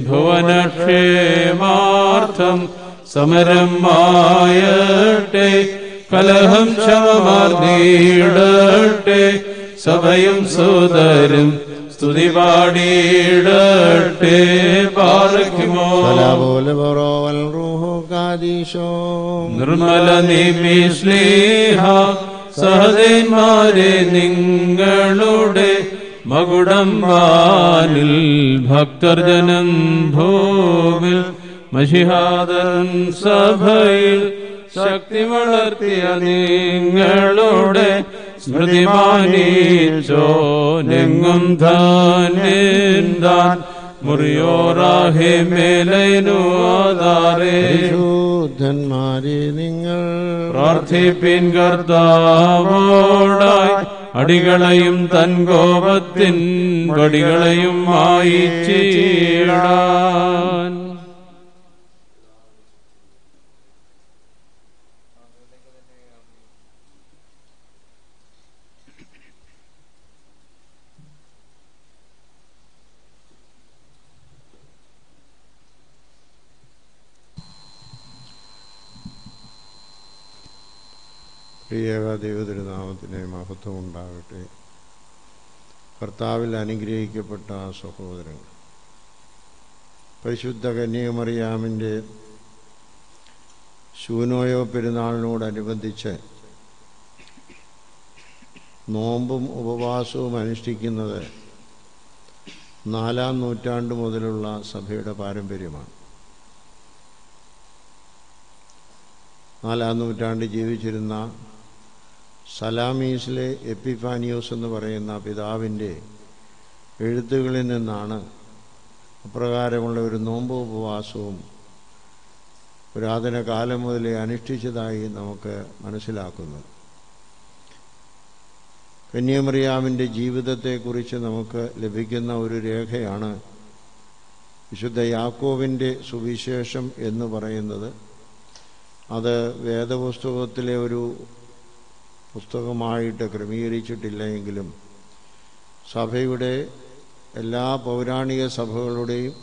ഭുവനക്ഷേമാർത്ഥം സമരം മായട്ടെ കലഹം ശമമാർന്നിടട്ടെ സഭയും സുതരും സ്തുതി പാടിയിടട്ടെ പാർക്കുമോ പോലെ ബറോവൽ റൂഹോ കാദീശോ നിർമ്മല നിമിശ്ലീഹ സഹദേന്മാരെ നിങ്ങളുടെ മകുടം വാനിൽ ഭക്തർജനം ഭൂമിൽ മഷിഹാദൻ സഭയിൽ ശക്തി വളർത്തിയ നിങ്ങളുടെ സ്മൃതി മാനിച്ചോ നെങ്ങും ധാന്യന്താൻ മുറിയോറാഹെ മേലൈനു ആധാരേ ശുദ്ധന്മാരെ നിങ്ങൾ പ്രാർത്ഥിപ്പിൻ കർത്താവോടായി അടികളെയും തൻ കോപത്തിൻ വടികളെയും മായിച്ചിടാൻ പ്രിയേക ദൈവതിരുനാമത്തിന് മഹത്വം ഉണ്ടാകട്ടെ. കർത്താവിൽ അനുഗ്രഹിക്കപ്പെട്ട സഹോദരങ്ങൾ, പരിശുദ്ധ കന്യകമറിയാമിൻ്റെ ശൂനോയോ പെരുന്നാളിനോടനുബന്ധിച്ച് നോമ്പും ഉപവാസവും അനുഷ്ഠിക്കുന്നത് 4-ാം നൂറ്റാണ്ട് മുതലുള്ള സഭയുടെ പാരമ്പര്യമാണ്. 4-ാം നൂറ്റാണ്ടിൽ ജീവിച്ചിരുന്ന സലാമീസിലെ എപ്പിഫാനിയോസ് എന്ന് പറയുന്ന പിതാവിൻ്റെ എഴുത്തുകളിൽ നിന്നാണ് അപ്രകാരമുള്ള ഒരു നോമ്പ് ഉപവാസവും പുരാതന കാലം മുതലേ അനുഷ്ഠിച്ചതായി നമുക്ക് മനസ്സിലാക്കുന്നത്. കന്യാമറിയാമിൻ്റെ ജീവിതത്തെക്കുറിച്ച് നമുക്ക് ലഭിക്കുന്ന ഒരു രേഖയാണ് വിശുദ്ധ യാക്കോബിൻ്റെ സുവിശേഷം എന്ന് പറയുന്നത്. അത് വേദപുസ്തകത്തിലെ ഒരു പുസ്തകമായിട്ട് ക്രമീകരിച്ചിട്ടില്ല എങ്കിലും സഭയുടെ എല്ലാ പൗരാണിക സഭകളുടെയും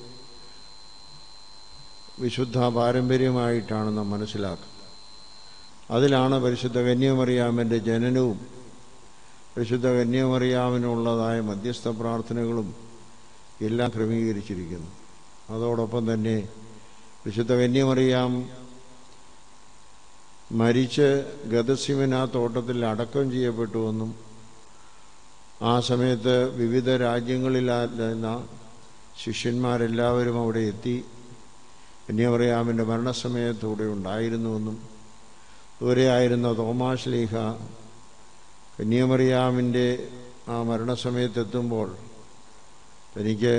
വിശുദ്ധ പാരമ്പര്യമായിട്ടാണ് നാം മനസ്സിലാക്കുന്നത്. അതിലാണ് പരിശുദ്ധ കന്യാമറിയാമിൻ്റെ ജനനവും പരിശുദ്ധ കന്യാമറിയാമിനുള്ളതായ മധ്യസ്ഥ പ്രാർത്ഥനകളും എല്ലാം ക്രമീകരിച്ചിരിക്കുന്നു. അതോടൊപ്പം തന്നെ വിശുദ്ധ കന്യാമറിയാം മരിച്ച് ഗദസിമന തോട്ടത്തിൽ അടക്കം ചെയ്യപ്പെട്ടുവെന്നും ആ സമയത്ത് വിവിധ രാജ്യങ്ങളിലായിരുന്ന ശിഷ്യന്മാരെല്ലാവരും അവിടെ എത്തി കന്യാമറിയാമിൻ്റെ മരണസമയത്തൂടെ ഉണ്ടായിരുന്നുവെന്നും ദൂരെയായിരുന്ന തോമാശ്ലീഹ കന്യാമറിയാമിൻ്റെ ആ മരണസമയത്തെത്തുമ്പോൾ തനിക്ക്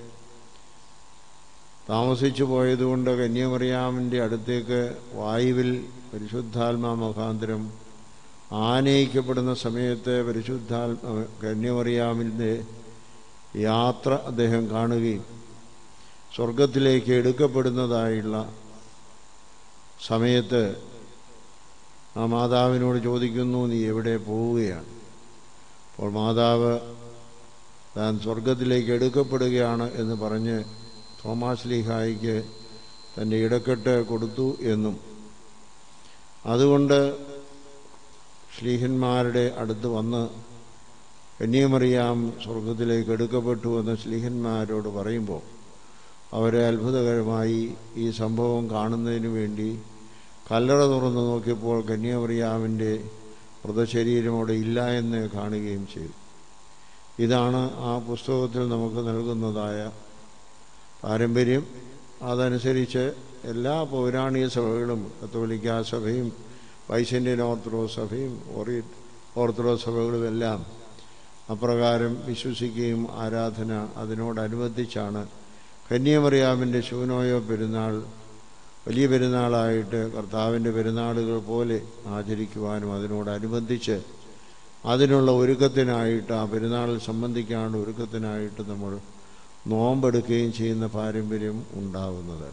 താമസിച്ചു പോയതുകൊണ്ട് കന്യാമറിയാമിൻ്റെ അടുത്തേക്ക് വായുവിൽ പരിശുദ്ധാത്മാ മുഖാന്തരം ആനയിക്കപ്പെടുന്ന സമയത്ത് കന്യാമറിയാമിൻ്റെ യാത്ര അദ്ദേഹം കാണുകയും സ്വർഗത്തിലേക്ക് എടുക്കപ്പെടുന്നതായുള്ള സമയത്ത് ആ മാതാവിനോട് ചോദിക്കുന്നു, നീ എവിടെ പോവുകയാണ്? അപ്പോൾ മാതാവ് താൻ സ്വർഗത്തിലേക്ക് എടുക്കപ്പെടുകയാണ് എന്ന് പറഞ്ഞ് തോമാശ്ലീഹായിക്ക് തൻ്റെ ഇടക്കെട്ട് കൊടുത്തു എന്നും അതുകൊണ്ട് ശ്ലീഹന്മാരുടെ അടുത്ത് വന്ന് കന്യാമറിയാം സ്വർഗത്തിലേക്ക് എടുക്കപ്പെട്ടു എന്ന് ശ്ലീഹന്മാരോട് പറയുമ്പോൾ അവരെ അത്ഭുതകരമായി ഈ സംഭവം കാണുന്നതിന് വേണ്ടി കല്ലറ തുറന്ന് നോക്കിയപ്പോൾ കന്യാമറിയാമിൻ്റെ മൃതശരീരം അവിടെ ഇല്ല എന്ന് കാണുകയും ചെയ്തു. ഇതാണ് ആ പുസ്തകത്തിൽ നമുക്ക് നൽകുന്നതായ പാരമ്പര്യം. അതനുസരിച്ച് എല്ലാ പൗരാണിക സഭകളും കത്തോലിക്ക സഭയും വൈശന്യൻ ഓർത്തഡോക്സ് സഭയും ഓർത്തഡോക്സ് സഭകളുമെല്ലാം അപ്രകാരം വിശ്വസിക്കുകയും ആരാധന അതിനോടനുബന്ധിച്ചാണ് കന്യാമറിയാമിൻ്റെ ശൂനോയോ പെരുന്നാൾ വലിയ പെരുന്നാളായിട്ട് കർത്താവിൻ്റെ പെരുന്നാളുകൾ പോലെ ആചരിക്കുവാനും അതിനോടനുബന്ധിച്ച് അതിനുള്ള ഒരുക്കത്തിനായിട്ട് ആ പെരുന്നാളിൽ സംബന്ധിക്കാനുള്ള ഒരുക്കത്തിനായിട്ട് നമ്മൾ നോമ്പെടുക്കുകയും ചെയ്യുന്ന പാരമ്പര്യം ഉണ്ടാകുന്നത്.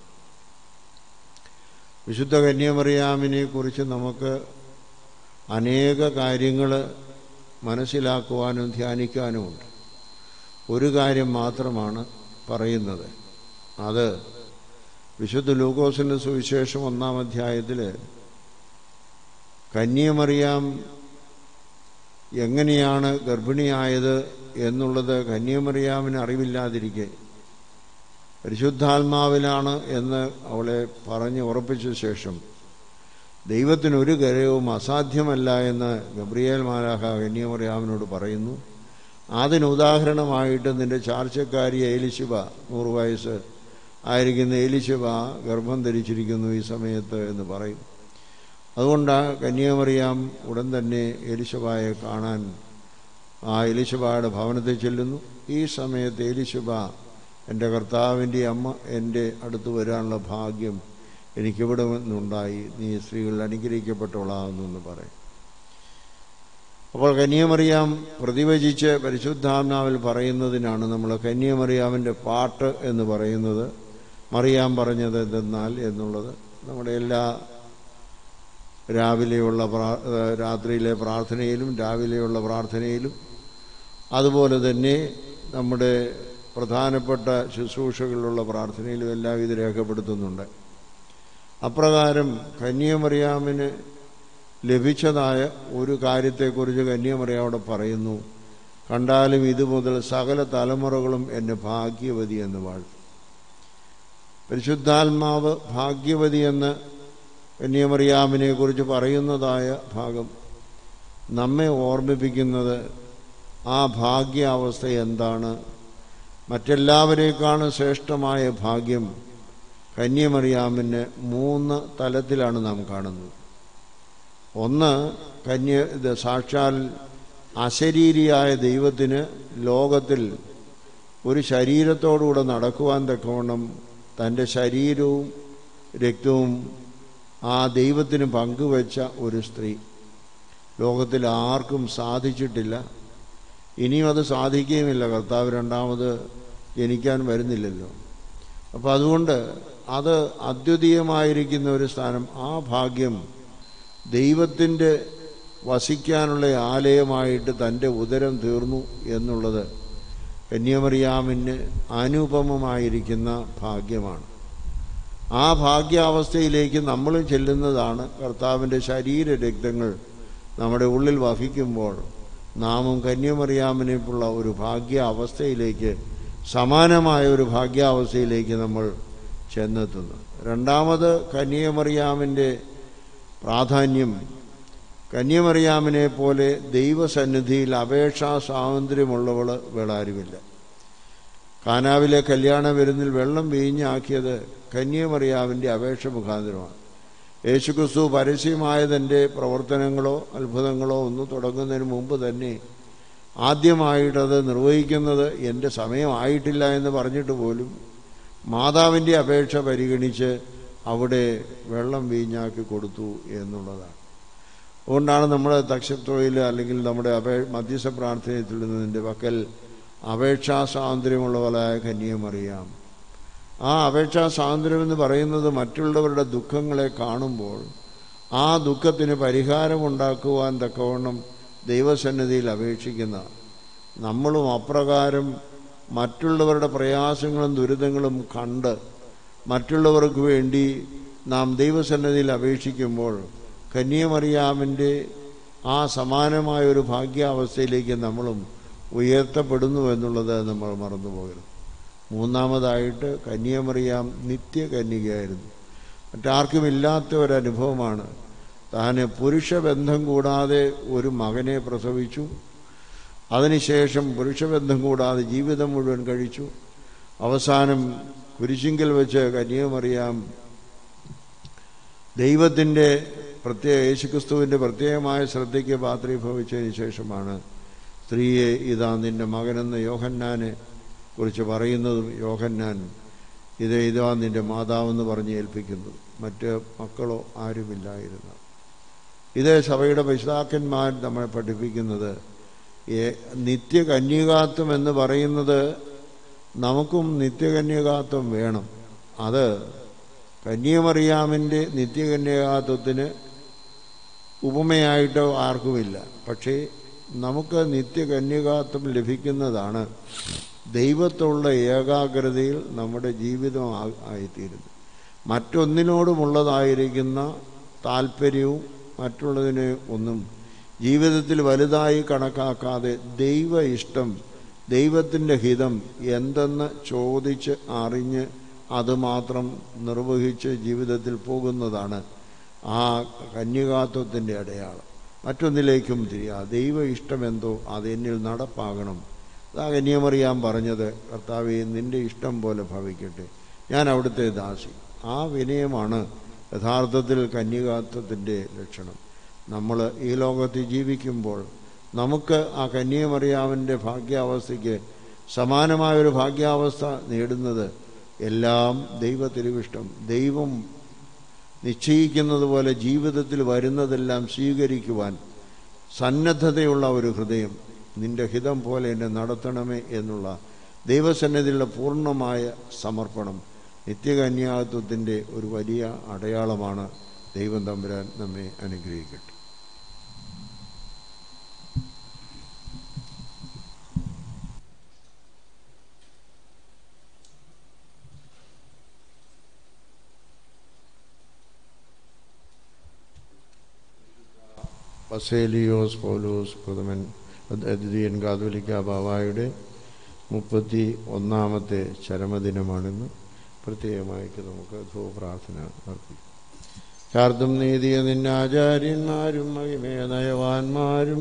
വിശുദ്ധ കന്യാമറിയാമിനെ കുറിച്ച് നമുക്ക് അനേക കാര്യങ്ങൾ മനസ്സിലാക്കുവാനും ധ്യാനിക്കാനുമുണ്ട്. ഒരു കാര്യം മാത്രമാണ് പറയുന്നത്. അത് വിശുദ്ധ ലൂക്കോസിൻ്റെ സുവിശേഷം 1-ാം അധ്യായത്തിൽ കന്യാമറിയാം എങ്ങനെയാണ് ഗർഭിണിയായത് എന്നുള്ളത് കന്യാമറിയാമിന് അറിവില്ലാതിരിക്കെ പരിശുദ്ധാത്മാവിലാണ് എന്ന് അവളെ പറഞ്ഞ് ഉറപ്പിച്ച ശേഷം ദൈവത്തിനൊരു കാര്യവും അസാധ്യമല്ല എന്ന് ഗബ്രിയേൽ മാലാഖ കന്യാമറിയാമിനോട് പറയുന്നു. അതിനുദാഹരണമായിട്ട് നിന്റെ ചാർച്ചക്കാരി എലിശബ 100 വയസ്സ് ആയിരിക്കുന്ന എലിശബ ഗർഭം ധരിച്ചിരിക്കുന്നു ഈ സമയത്ത് എന്ന് പറയും. അതുകൊണ്ട് കന്യാമറിയാം ഉടൻ തന്നെ എലിശബയെ കാണാൻ ആ എലിശബയുടെ ഭവനത്തിൽ ചെല്ലുന്നു. ഈ സമയത്ത് എലിശബ, എൻ്റെ കർത്താവിൻ്റെ അമ്മ എൻ്റെ അടുത്ത് വരാനുള്ള ഭാഗ്യം എനിക്കിവിടെ നിന്നുണ്ടായി, നീ സ്ത്രീകളിൽ അനുഗ്രഹിക്കപ്പെട്ടവളാകുന്നു പറയും. അപ്പോൾ കന്യാമറിയാം പ്രതിവചിച്ച് പരിശുദ്ധാത്മാവിൽ പറയുന്നതിനാണ് നമ്മൾ കന്യാമറിയാമിൻ്റെ പാട്ട് എന്ന് പറയുന്നത്. മറിയാം പറഞ്ഞത് എന്തെന്നാൽ എന്നുള്ളത് നമ്മുടെ എല്ലാ രാത്രിയിലെ പ്രാർത്ഥനയിലും രാവിലെയുള്ള പ്രാർത്ഥനയിലും അതുപോലെ തന്നെ നമ്മുടെ പ്രധാനപ്പെട്ട ശുശ്രൂഷകളിലുള്ള പ്രാർത്ഥനയിലും എല്ലാം ഇത് രേഖപ്പെടുത്തുന്നുണ്ട്. അപ്രകാരം കന്യാമറിയാമിന് ലഭിച്ചതായ ഒരു കാര്യത്തെക്കുറിച്ച് കന്യാമറിയാമോട് പറയുന്നു, കണ്ടാലും ഇതുമുതൽ സകല തലമുറകളും എന്നെ ഭാഗ്യവതി എന്ന് വാഴ്ത്തും. പരിശുദ്ധാത്മാവ് ഭാഗ്യവതി എന്ന് കന്യാമറിയാമിനെ കുറിച്ച് പറയുന്നതായ ഭാഗം നമ്മെ ഓർമ്മിപ്പിക്കുന്നത് ആ ഭാഗ്യാവസ്ഥ എന്താണ്. മറ്റെല്ലാവരേക്കാളും ശ്രേഷ്ഠമായ ഭാഗ്യം കന്യാമറിയാമിന് 3 തലത്തിലാണ് നാം കാണുന്നത്. ഒന്ന്, സാക്ഷാൽ അശരീരിയായ ദൈവത്തിന് ലോകത്തിൽ ഒരു ശരീരത്തോടുകൂടെ നടക്കുവാൻ തക്കവണ്ണം തൻ്റെ ശരീരവും രക്തവും ആ ദൈവത്തിന് പങ്കുവെച്ച ഒരു സ്ത്രീ ലോകത്തിൽ ആർക്കും സാധിച്ചിട്ടില്ല, ഇനിയും അത് സാധിക്കുകയുമില്ല. കർത്താവ് രണ്ടാമത് ജനിക്കാൻ വരുന്നില്ലല്ലോ. അപ്പം അതുകൊണ്ട് അത് അദ്വിതീയമായിരിക്കുന്ന ഒരു സ്ഥാനം, ആ ഭാഗ്യം ദൈവത്തിൻ്റെ വസിക്കാനുള്ള ആലയമായിട്ട് തൻ്റെ ഉദരം തീർന്നു എന്നുള്ളത് കന്യാമറിയാമിന് അനുപമമായിരിക്കുന്ന ഭാഗ്യമാണ്. ആ ഭാഗ്യാവസ്ഥയിലേക്ക് നമ്മൾ ചെല്ലുന്നതാണ് കർത്താവിൻ്റെ ശരീരരക്തങ്ങൾ നമ്മുടെ ഉള്ളിൽ വഹിക്കുമ്പോൾ നാമും കന്യാമറിയാമിനെക്കുള്ള ഒരു ഭാഗ്യാവസ്ഥയിലേക്ക്, സമാനമായ ഒരു ഭാഗ്യാവസ്ഥയിലേക്ക് നമ്മൾ ചെന്നെത്തുന്നു. രണ്ടാമത് കന്യാമറിയാമിൻ്റെ പ്രാധാന്യം, കന്യാമറിയാമിനെ പോലെ ദൈവസന്നിധിയിൽ അപേക്ഷാ സ്വാതന്ത്ര്യമുള്ളവൾ വേറെ ആരുമില്ല. കാനാവിലെ കല്യാണ വിരുന്നിൽ വെള്ളം വീഞ്ഞാക്കിയത് കന്യാമറിയാമിൻ്റെ അപേക്ഷ മുഖാന്തരമാണ്. യേശുക്രിസ്തു പരസ്യമായ തൻ്റെ പ്രവർത്തനങ്ങളോ അത്ഭുതങ്ങളോ ഒന്നും തുടങ്ങുന്നതിന് മുമ്പ് തന്നെ ആദ്യമായിട്ടത് നിർവഹിക്കുന്നത് എൻ്റെ സമയമായിട്ടില്ല എന്ന് പറഞ്ഞിട്ട് പോലും മാതാവിൻ്റെ അപേക്ഷ പരിഗണിച്ച് അവിടെ വെള്ളം വീഞ്ഞാക്കി കൊടുത്തു എന്നുള്ളതാണ്. അതുകൊണ്ടാണ് നമ്മൾ തക്ഷത്രോയിൽ അല്ലെങ്കിൽ നമ്മുടെ മധ്യസ്ഥ പ്രാർത്ഥനയിൽ ചൊല്ലുന്നതിൻ്റെ പക്കൽ അപേക്ഷാ സ്വാതന്ത്ര്യമുള്ളവരായ കന്യാമറിയാം. ആ അപേക്ഷാ സ്വാതന്ത്ര്യം എന്ന് പറയുന്നത് മറ്റുള്ളവരുടെ ദുഃഖങ്ങളെ കാണുമ്പോൾ ആ ദുഃഖത്തിന് പരിഹാരമുണ്ടാക്കുവാൻ തക്കവണ്ണം ദൈവസന്നിധിയിൽ അപേക്ഷിക്കുന്ന, നമ്മളും അപ്രകാരം മറ്റുള്ളവരുടെ പ്രയാസങ്ങളും ദുരിതങ്ങളും കണ്ട് മറ്റുള്ളവർക്ക് വേണ്ടി നാം ദൈവസന്നിധിയിൽ അപേക്ഷിക്കുമ്പോൾ കന്യാമറിയാമിൻ്റെ ആ സമാനമായ ഒരു ഭാഗ്യാവസ്ഥയിലേക്ക് നമ്മളും ഉയർത്തപ്പെടുന്നു എന്നുള്ളത് നമ്മൾ മറന്നുപോകരുത്. മൂന്നാമതായിട്ട് കന്യാമറിയാം നിത്യകന്യകയായിരുന്നു. മറ്റാർക്കുമില്ലാത്ത ഒരനുഭവമാണ്. താൻ പുരുഷബന്ധം കൂടാതെ ഒരു മകനെ പ്രസവിച്ചു. അതിനുശേഷം പുരുഷബന്ധം കൂടാതെ ജീവിതം മുഴുവൻ കഴിച്ചു. അവസാനം കുരിശിങ്കൽ വെച്ച് കന്യാമറിയാം ദൈവത്തിൻ്റെ യേശുക്രിസ്തുവിൻ്റെ പ്രത്യേകമായ ശ്രദ്ധയ്ക്ക് പാത്രീഭവിച്ചതിന് ശേഷമാണ് സ്ത്രീയെ ഇതാ നിന്റെ മകനെന്ന് യോഹന്നാനെ കുറിച്ച് പറയുന്നതും യോഹന്നാൻ ഇതാ നിന്റെ മാതാവെന്ന് പറഞ്ഞ് ഏൽപ്പിക്കുന്നതും. മറ്റ് മക്കളോ ആരുമില്ലായിരുന്നു. ഇത് സഭയുടെ പിതാക്കന്മാർ നമ്മളെ പഠിപ്പിക്കുന്നത് നിത്യകന്യകാത്വം എന്ന് പറയുന്നത് നമുക്കും നിത്യകന്യകാത്വം വേണം. അത് കന്യാമറിയാമിൻ്റെ നിത്യകന്യകാത്വത്തിന് ഉപമയായിട്ടോ ആർക്കുമില്ല. പക്ഷേ നമുക്ക് നിത്യകന്യകാത്വം ലഭിക്കുന്നതാണ് ദൈവത്തോടുള്ള ഏകാഗ്രതയിൽ നമ്മുടെ ജീവിതം ആയിത്തീരുന്നത്. മറ്റൊന്നിനോടുമുള്ളതായിരിക്കുന്ന താല്പര്യവും മറ്റുള്ളതിനെ ഒന്നും ജീവിതത്തിൽ വലുതായി കണക്കാക്കാതെ ദൈവ ഇഷ്ടം, ദൈവത്തിൻ്റെ ഹിതം എന്തെന്ന് ചോദിച്ച് അറിഞ്ഞ് അതുമാത്രം നിർവഹിച്ച് ജീവിതത്തിൽ പോകുന്നതാണ് ആ കന്യകാത്വത്തിൻ്റെ അടയാളം. മറ്റൊന്നിലേക്കും തിരിയാതെ ദൈവ ഇഷ്ടമെന്തോ അതെന്നിൽ നടപ്പാകണം. അതാ കന്യാമറിയാം പറഞ്ഞത്, കർത്താവേ നിൻ്റെ ഇഷ്ടം പോലെ ഭവിക്കട്ടെ, ഞാൻ അവിടുത്തെ ദാസി. ആ വിനയമാണ് യഥാർത്ഥത്തിൽ കന്യകാത്വത്തിൻ്റെ ലക്ഷണം. നമ്മൾ ഈ ലോകത്ത് ജീവിക്കുമ്പോൾ നമുക്ക് ആ കന്യാമറിയാമിൻ്റെ ഭാഗ്യാവസ്ഥയ്ക്ക് സമാനമായൊരു ഭാഗ്യാവസ്ഥ നേടുന്നത് എല്ലാം ദൈവ തിരുവിഷ്ടം. ദൈവം നിശ്ചയിക്കുന്നത് പോലെ ജീവിതത്തിൽ വരുന്നതെല്ലാം സ്വീകരിക്കുവാൻ സന്നദ്ധതയുള്ള ഒരു ഹൃദയം, നിന്റെ ഹിതം പോലെ എന്നെ നടത്തണമേ എന്നുള്ള ദൈവസന്നിധിയിലുള്ള പൂർണ്ണമായ സമർപ്പണം നിത്യകന്യാത്വത്തിൻ്റെ ഒരു വലിയ അടയാളമാണ്. ദൈവം തമ്പുരാൻ നമ്മെ അനുഗ്രഹിക്കട്ടെ. ബസേലിയോസ് പൗലോസ് പ്രഥമൻ അദ്വിതീയൻ കാതോലിക്ക ബാവായുടെ 31ാമത്തെ ചരമദിനമാണെന്ന് പ്രത്യേകമായിട്ട് നമുക്ക് പ്രാർത്ഥന നടത്തി. ശാർദം നീതിയ നിന്നാചാര്യന്മാരും മഹിമേ നയവാന്മാരും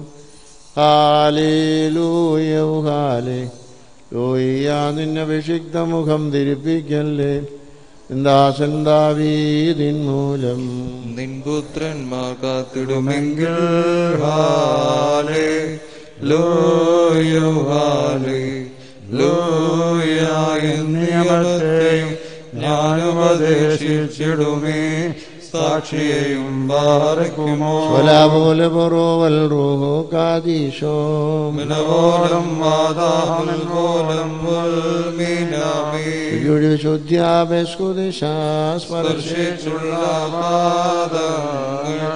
ഹാലേലൂയ ഹാലേലൂയ നിന്നഭിഷിക്ത മുഖം തിരിപ്പിക്കല്ലേ ദാസൻ ദാവീദിൻ മൂലം നിൻപുത്രന്മാർ കാത്തിടുമെങ്കിൽ ഹാലേലൂയ ഹാലേലൂയ എന്നീയമത്തെയും ഞാനുപദേശിച്ചിടുമേ സാക്ഷിയെയും ബാറയ്ക്കുമോ സ്വലാപോലെ പൊറോവൽ റൂഹോ കാദീശോ മിനവോലം മാതാഹൽ പോലം വൽമീനാമേ സ്പർശിച്ചുള്ള പാദങ്ങൾ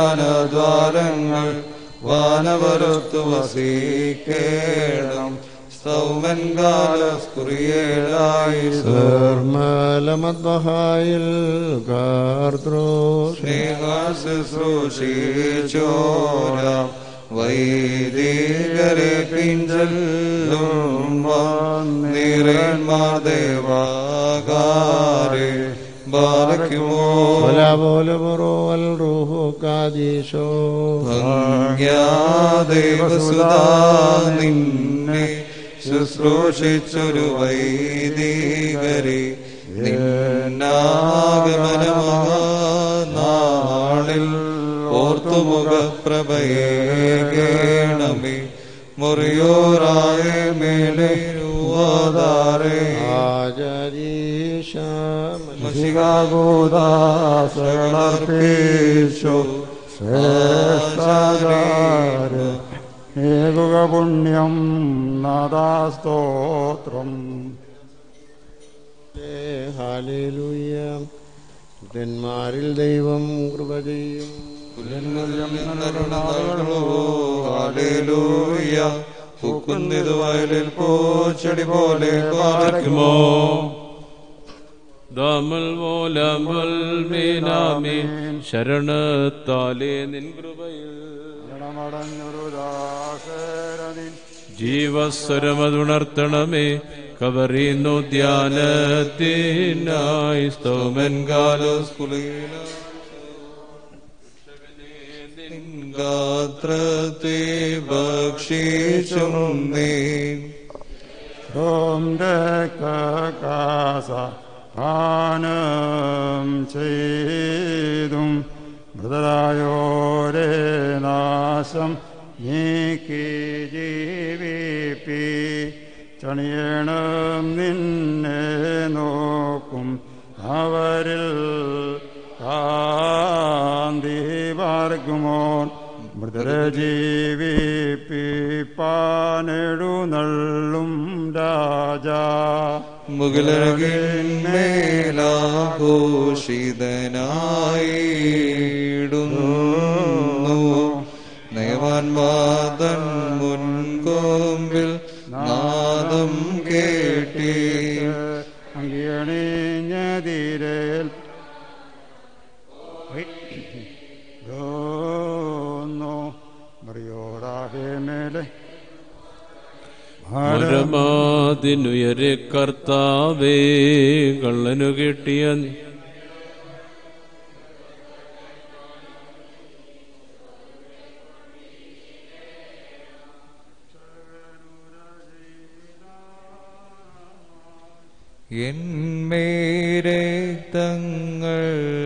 കുക്കുദ്യാനദ്വാരങ്ങൾ വാനവരത്തു വസീക്കേണം സൗമൻകാലസ് കുറിയേലായി സർമലമദ്വഹായിൽ കാർദ്രോസ് സ്നേഹശുശ്രൂഷിച്ചോര വൈദികരെ പിഞ്ചലും വന്നിരന്മാർ ദേവാകാരെ ബാലക്കുമോ പോലൽ റൂഹു കാദീശോ ദേവസുതാ നിന്നെ ശുശ്രൂഷിച്ചൊരു വൈദികരെ നിന്നാഗമനമഹാനാളിൽ ഓർത്തുമുഖപ്രഭയേകേണമേ മുറിയോറായ മേലേരുവാദാരേ മഷികാഗോദാസകളർപ്പിച്ചു ശ്രേഷ്ഠാചാര ഏകുക പുണ്യം നാദാസ്തോത്രം. ഹല്ലേലൂയ. ഭക്തന്മാരിൽ ദൈവം കൃപ ചെയ്യും. ഹല്ലേലൂയ. പൂക്കുന്നിതു വയലിൽ പൂച്ചെടി പോലെ പാർക്കുമോ ദാമൽ മോലമൽ മീനാമീൻ ശരണത്താലേ നിൻ കൃപയിൽ മടഞ്ഞൊരു ദാസരനിൻ ജീവസ്വരമതുണർത്തണമേ കവറിയുന്നു ധ്യാനത്തിനായി സ്തോമൻകാലോസ് ഗാത്രത്തെ ഭക്ഷിച്ചും നീ കാസ പാനം ചെയ്തും മൃതരായോരേ നാശം നീക്കി ജീവിപ്പി ചണിയണം നിന്നെ നോക്കും അവരിൽ കാന്തി പാർക്കുമോ മൃതരെ ജീവിപ്പിപ്പാനെഴുന്നള്ളും രാജാ മുകിലകിന്മേലാഘോഷിതനായിടുന്നു നയവാൻവാദൻ മുൻകൊമ്പിൽ നാദം കേട്ടി അങ്കിയണിഞ്ഞതിരേൽ മറിയോടാകെ മേലെ മരമാതിനുയരെ കർത്താവേ കള്ളനു കിട്ടിയ എന്മേരെ തങ്ങൾ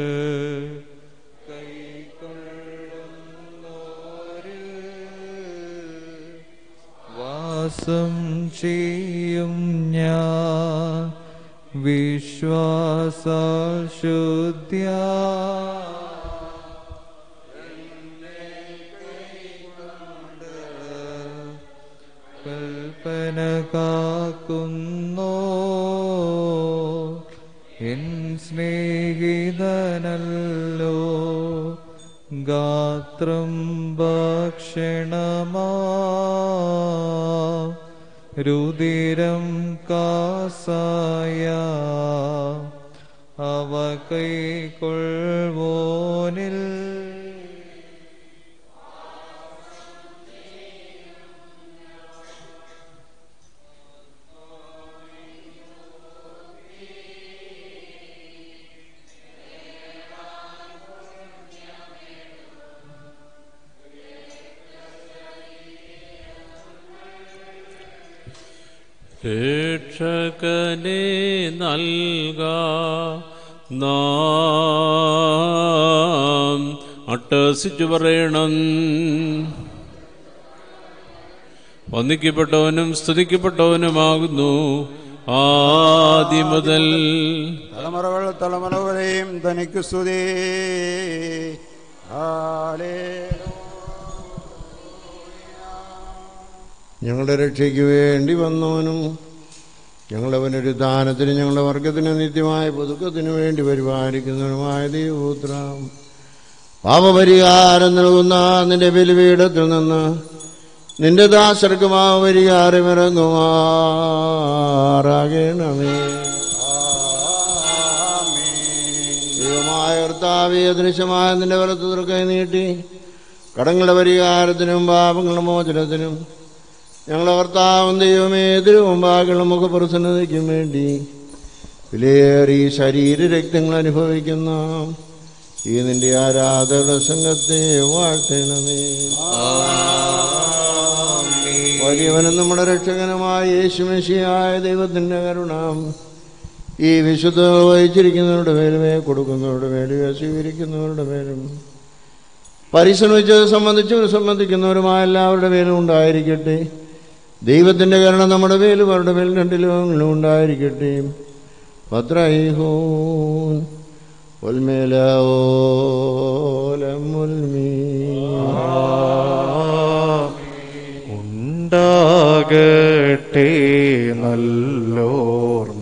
വാസം ചെയ്യും ഞാൻ വിശ്വാസശുദ്ധ്യ കൽപ്പന കാക്കുന്നോ എൻ സ്നേഹിതനല്ലോ ഗാത്രം ഭക്ഷണമാ രുതിരം കാസായ അവ കൈക്കൊള്ളുവോനിൽ രക്ഷകനെ നൽക നാം അട്ടസിച്ചു പറയണം. വന്ദിക്കപ്പെട്ടവനും സ്തുതിക്കപ്പെട്ടവനുമാകുന്നു ആദ്യം മുതൽ തലമുറകൾ തലമുറ വരെയും തനിക്ക് സ്തുതി. ഞങ്ങളുടെ രക്ഷയ്ക്ക് വേണ്ടി വന്നവനും ഞങ്ങളവനൊരു ദാനത്തിന് ഞങ്ങളുടെ വർഗത്തിന് നിത്യമായ പുതുക്കത്തിനു വേണ്ടി പരിപാലിക്കുന്നവനുമായ ദൈവപുത്ര, പാപപരിഹാരം നൽകുന്ന നിന്റെ ബലിപീഠത്തിൽ നിന്ന് നിന്റെ ദാസർക്ക് പരിഹാരമിറങ്ങുമാറാകണമേ. ദൈവമായ കർത്താവേ, അദൃശ്യമായ നിന്റെ വലത്ത് കൈ നീട്ടി കടങ്ങളുടെ പരിഹാരത്തിനും പാപങ്ങളുടെ മോചനത്തിനും ഞങ്ങളെ കർത്താവും ദൈവമേ തിരുമുമ്പാകുള്ള മുഖപ്രസന്നതയ്ക്കും വേണ്ടി വിലയേറി ശരീരരക്തങ്ങൾ അനുഭവിക്കുന്ന ഈ നിന്റെ ആരാധന സംഘത്തെ വാഴ്ത്തണമേ. വലിയവനും നമ്മുടെ രക്ഷകനുമായ യേശുമിശിഹായ ദൈവത്തിന്റെ കരുണ ഈ വിശുദ്ധ വഹിച്ചിരിക്കുന്നവരുടെ മേലുമേ കൊടുക്കുന്നവരുടെ മേലും സ്വീകരിക്കുന്നവരുടെ മേലും പരിശ്രമിച്ചത് സംബന്ധിക്കുന്നവരുമായ എല്ലാവരുടെ മേലും ഉണ്ടായിരിക്കട്ടെ. ദൈവത്തിന്റെ കരുണ നമ്മുടെ മേലും അവരുടെ മേലും രണ്ടിലും ഉണ്ടായിരിക്കട്ടെ. പത്രൈഹൂൻ ഉണ്ടാകട്ടെ നല്ലോർമ്മ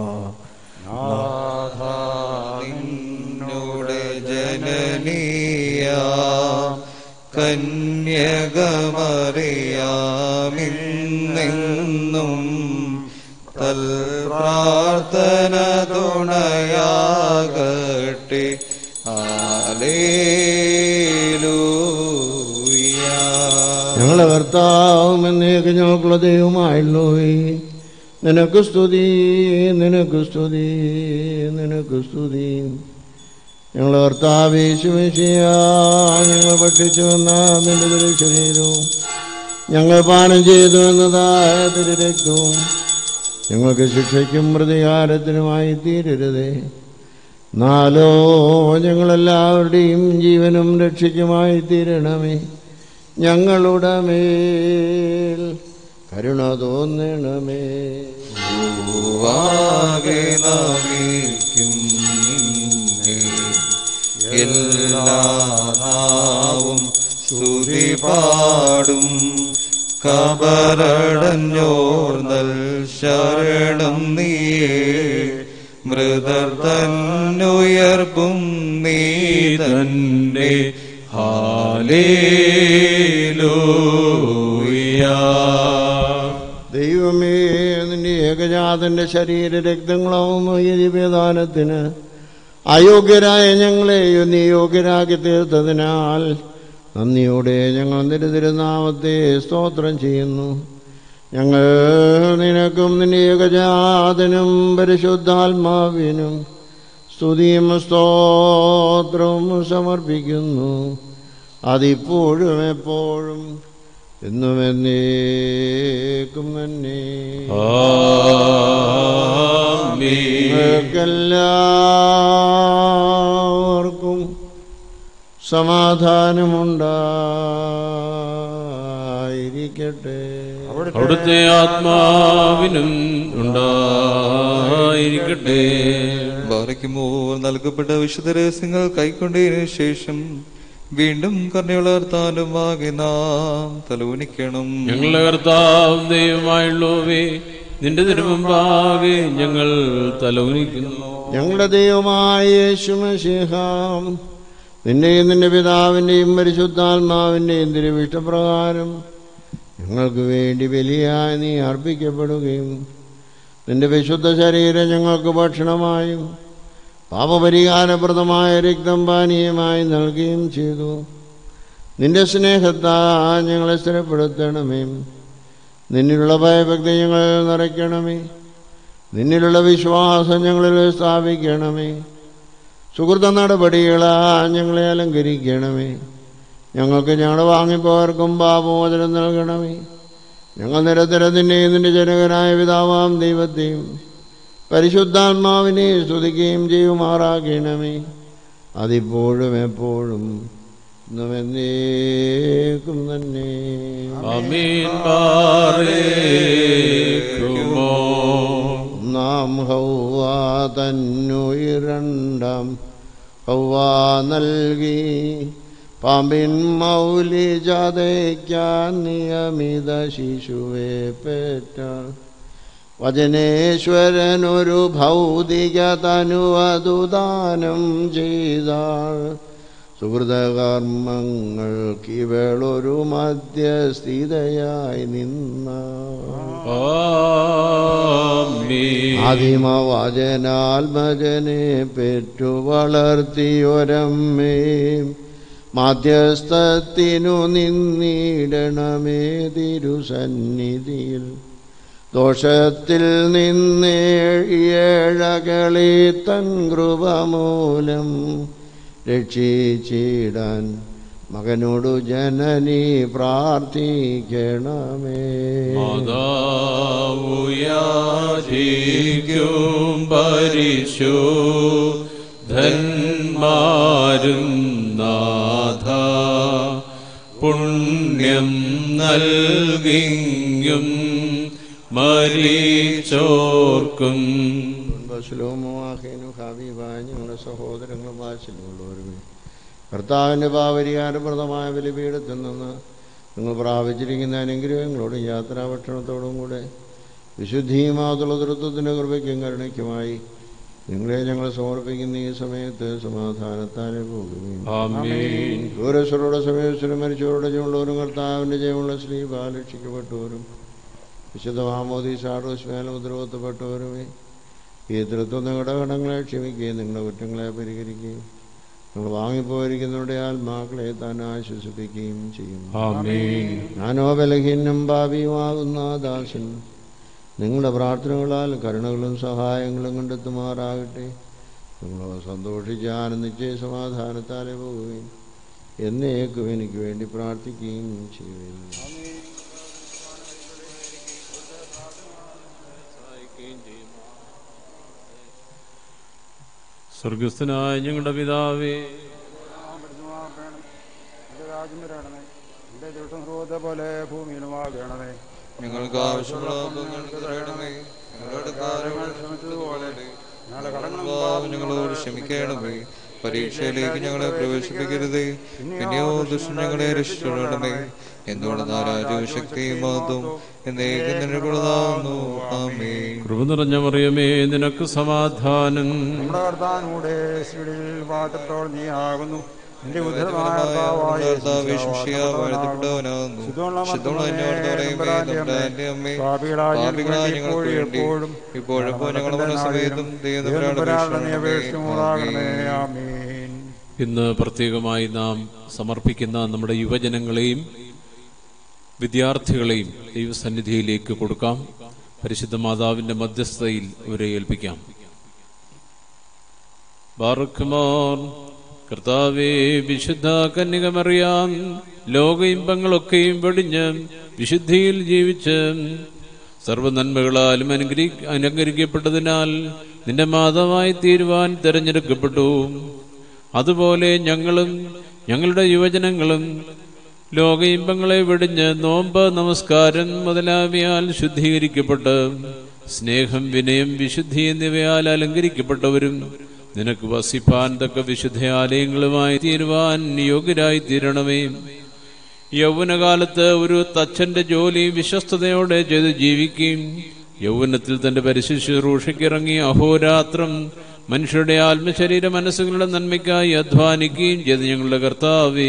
നിന്നോട് ജനനീയ കന്യകമറിയാമിന്നെന്നും തൽ പ്രാർത്ഥന തുണയാകട്ടെ. ഹല്ലേലൂയ. ഞങ്ങളെ കർത്താവും എന്നേക്ക് ഞങ്ങൾക്കുള്ള ദൈവമായുള്ളോവേ, നിനക്ക് സ്തുതി, നിനക്ക് സ്തുതി, നിനക്ക് സ്തുതി. ഞങ്ങളെ കർത്താവ് യേശുമിശിഹായ ഞങ്ങൾ ഭക്ഷിച്ചു വന്ന നിന്റെ തിരുശരീരവും ഞങ്ങൾ പാനം ചെയ്തു എന്നതായ തിരുരക്തവും ഞങ്ങൾക്ക് ശിക്ഷയ്ക്കും പ്രതികാരത്തിനുമായി തീരരുതേ. നാലോ ഞങ്ങളെല്ലാവരുടെയും ജീവനും രക്ഷയ്ക്കുമായി തീരണമേ. ഞങ്ങളുടെ മേൽ കരുണ തോന്നണമേ. എല്ലാ നാവും സ്തുതി പാടും. കബറടഞ്ഞോർന്നൽ ശരണം നീയേ, മൃതർ തന്നുയർപ്പും നീ തന്നെ. ഹല്ലേലൂയ. ദൈവമേ, നിന്റെ ഏകജാതന്റെ ശരീരരക്തങ്ങളാവുന്ന ഈ ദിവ്യദാനത്തിന് അയോഗ്യരായ ഞങ്ങളെയും നീ യോഗ്യരാക്കി തീർത്തതിനാൽ നന്ദിയോടെ ഞങ്ങൾ നിന്റെ തിരുനാമത്തെ സ്തോത്രം ചെയ്യുന്നു. ഞങ്ങൾ നിനക്കും നിന്റെ ഏകജാതനും പരിശുദ്ധാത്മാവിനും സ്തുതിയും സ്തോത്രവും സമർപ്പിക്കുന്നു. അതിപ്പോഴും എപ്പോഴും എന്നും എന്നേക്കും തന്നെ. നിങ്ങൾക്കെല്ലാവർക്കും സമാധാനമുണ്ടായിരിക്കട്ടെ. അവിടുത്തെ ആത്മാവിനും ഉണ്ടായിരിക്കട്ടെ. ബാറയ്ക്കുമോ നൽകപ്പെട്ട വിശുദ്ധ രഹസ്യങ്ങൾ കൈക്കൊണ്ടതിനു ശേഷം വീണ്ടും കരുണയുള്ള കർത്താവിന്റെ മുമ്പാകെ നാം തലൂനിക്കണം. ഞങ്ങളുടെ കർത്താവ് ദൈവമായുള്ളവേ, നിന്റെ തിരുമുമ്പാകെ ഞങ്ങൾ തലൂനിക്കുന്നു. ഞങ്ങളുടെ ദൈവമായ യേശുമിശിഹാ, നിന്റെയും നിന്റെ പിതാവിന്റെയും പരിശുദ്ധാത്മാവിന്റെയും തിരുവിഷ്ടപ്രകാരം ഞങ്ങൾക്ക് വേണ്ടി ബലിയായി നീ അർപ്പിക്കപ്പെടുകയും നിന്റെ വിശുദ്ധ ശരീരം ഞങ്ങൾക്ക് ഭക്ഷണമായും പാപപരിഹാരപ്രദമായ രക്തം പാനീയമായി നൽകുകയും ചെയ്തു. നിന്റെ സ്നേഹത്താ ഞങ്ങളെ സ്ഥിരപ്പെടുത്തണമേ. നിന്നിലുള്ള ഭയഭക്തി ഞങ്ങൾ നിറയ്ക്കണമേ. നിന്നിലുള്ള വിശ്വാസം ഞങ്ങളിൽ സ്ഥാപിക്കണമേ. സുഹൃത്ത നടപടികളാ ഞങ്ങളെ അലങ്കരിക്കണമേ. ഞങ്ങൾക്ക് ഞങ്ങളുടെ വാങ്ങിപ്പോവർക്കും പാപമോചനം നൽകണമേ. ഞങ്ങൾ നിരന്തരത്തിൻ്റെയും നിന്റെ ജനകനായ പിതാവാം ദൈവത്തെയും പരിശുദ്ധാത്മാവിനെ സ്തുതിക്കുകയും ചെയ്യുമാറാക്കണമേ. അതിപ്പോഴും എപ്പോഴും ഇന്നും എന്നേക്കും തന്നെ. ആമീൻ. ബാറേക്കുമോ. നാം ഹൗവ തന്നുയിരണ്ടാം ഹൗവ നൽകി പാമ്പിൻ മൗലി ജാതയ്ക്കാൻ നിയമിത ശിശുവെ പെറ്റ വചനേശ്വരനൊരു ഭൗതിക തനുവതുദാനം ചെയ്താൾ. സുഹൃതകർമ്മങ്ങൾക്ക് ഇവളൊരു മധ്യസ്ഥിതയായി നിന്ന ആദിമവചനാത്മജനെ പെറ്റു വളർത്തിയൊരമ്മേ മധ്യസ്ഥത്തിനു നിന്നിടണമേ തിരുസന്നിധിയിൽ ദോഷത്തിൽ നിന്നേഴകളെ തൻ കൃപമൂലം രക്ഷിച്ചിടാൻ മകനോടു ജനനി പ്രാർത്ഥിക്കണമേ. മാതാവുയാചിക്കും പരിശുദ്ധന്മാരും നാഥ പുണ്യം നൽകിയും മരിച്ചോർക്കും ഞങ്ങളുടെ സഹോദരങ്ങളും വാശിലുള്ളവരും കർത്താവിൻ്റെ പാവരികാരപ്രദമായ ബലിപീഠത്തിൽ നിന്ന് നിങ്ങൾ പ്രാപിച്ചിരിക്കുന്ന അനുഗ്രഹങ്ങളോടും യാത്രാഭക്ഷണത്തോടും കൂടെ വിശുദ്ധിയുമാതുള്ള തൃത്വത്തിൻ്റെ കൃപയ്ക്കും കരുണയ്ക്കുമായി നിങ്ങളെ ഞങ്ങൾ സമർപ്പിക്കുന്ന ഈ സമയത്ത് സമാധാനത്താലെ പോകുകയും ദൂരസ്ഥരുടെ സമയത്തിനും മരിച്ചവരുടെ ജയമുള്ളവരും കർത്താവിൻ്റെ ജയമുള്ള ശ്രീബാൽ രക്ഷിക്കപ്പെട്ടവരും വിശുദ്ധ മാമോദീസാടോസ്മേല മുദ്രവത്തപ്പെട്ടവരുമേ ഈ തൃത്വം നിങ്ങളുടെ കടങ്ങളെ ക്ഷമിക്കുകയും നിങ്ങളുടെ കുറ്റങ്ങളെ പരിഹരിക്കുകയും നിങ്ങൾ വാങ്ങിപ്പോയിരിക്കുന്നവരുടെ ആത്മാക്കളെ താൻ ആശ്വസിപ്പിക്കുകയും ചെയ്യും. ഞാനോ ബലഹീനം ഭാവിയുമാകുന്ന ദാസൻ നിങ്ങളുടെ പ്രാർത്ഥനകളാൽ കരുണകളും സഹായങ്ങളും കണ്ടെത്തുമാറാകട്ടെ. നിങ്ങളോ സന്തോഷിച്ച് ആനന്ദിച്ച് സമാധാനത്താലെ പോവുകയും എന്നേക്കും എനിക്ക് വേണ്ടി പ്രാർത്ഥിക്കുകയും ചെയ്യുകയും. സ്വർഗസ്ഥനായ ഞങ്ങളുടെ പിതാവേ, പോലെ ഭൂമിയിലുമാകണമേ. ഞങ്ങൾക്ക് ആവശ്യമുള്ള തരണമേ. ഞങ്ങളുടെ കാര്യങ്ങൾ ക്ഷമിച്ചതുപോലെ ഞങ്ങളോട് ക്ഷമിക്കണമേ. പരീക്ഷയിലേക്ക് ഞങ്ങളെ പ്രവേശിപ്പിക്കരുതേ, പിന്നെയോ ദുഷ്ടൻ ഞങ്ങളെ രക്ഷിച്ചുകൊള്ളണമേ. എന്തുകൊണ്ടെന്ന രാജ്യവും ശക്തിയും മഹത്വവും എന്നേക്കും നിനക്കുള്ളതാകുന്നു. ആമേൻ. കൃപ നിറഞ്ഞ മറിയമേ, നിനക്ക് സമാധാനം. നമ്മുടെ കർത്താവിനൂടെ വാഴ്ത്തപ്പെട്ടവൾ നീ ആകുന്നു. നിന്റെ ഇന്ന് പ്രത്യേകമായി നാം സമർപ്പിക്കുന്ന നമ്മുടെ യുവജനങ്ങളെയും വിദ്യാർത്ഥികളെയും ദൈവസന്നിധിയിലേക്ക് കൊടുക്കാം. പരിശുദ്ധ മാതാവിന്റെ മധ്യസ്ഥതയിൽ ഇവരെ ഏൽപ്പിക്കാം. ബാറക്കുമോർ. കർത്താവേ, വിശുദ്ധ കന്യകമറിയാം ലോക ഇമ്പങ്ങളൊക്കെയും വെടിഞ്ഞ് വിശുദ്ധിയിൽ ജീവിച്ച് സർവ്വനന്മകളാലും അനുഗ്രഹിക്കപ്പെട്ടതിനാൽ നിന്റെ മാതാവായി തീരുവാൻ തെരഞ്ഞെടുക്കപ്പെട്ടു. അതുപോലെ ഞങ്ങളും ഞങ്ങളുടെ യുവജനങ്ങളും ലോക ഇമ്പങ്ങളെ വെടിഞ്ഞ് നോമ്പ്, നമസ്കാരം മുതലാവിയാൽ ശുദ്ധീകരിക്കപ്പെട്ട് സ്നേഹം, വിനയം, വിശുദ്ധി എന്നിവയാൽ അലങ്കരിക്കപ്പെട്ടവരും നിനക്ക് വസിപ്പാൻ തക്ക വിശുദ്ധയാലയങ്ങളുമായി തീരുവാൻ യോഗ്യരായി തീരണമേ. യൗവനകാലത്ത് ഒരു തച്ചന്റെ ജോലി വിശ്വസ്തയോടെ ചെയ്ത് ജീവിക്കുകയും യൗവനത്തിൽ തന്റെ പരിശുശ്രൂഷയ്ക്കിറങ്ങി അഹോരാത്രം മനുഷ്യരുടെ ആത്മശരീര മനസ്സുകളുടെ നന്മയ്ക്കായി അധ്വാനിക്കുകയും ചെയ്ത് ഞങ്ങളുടെ കർത്താവേ,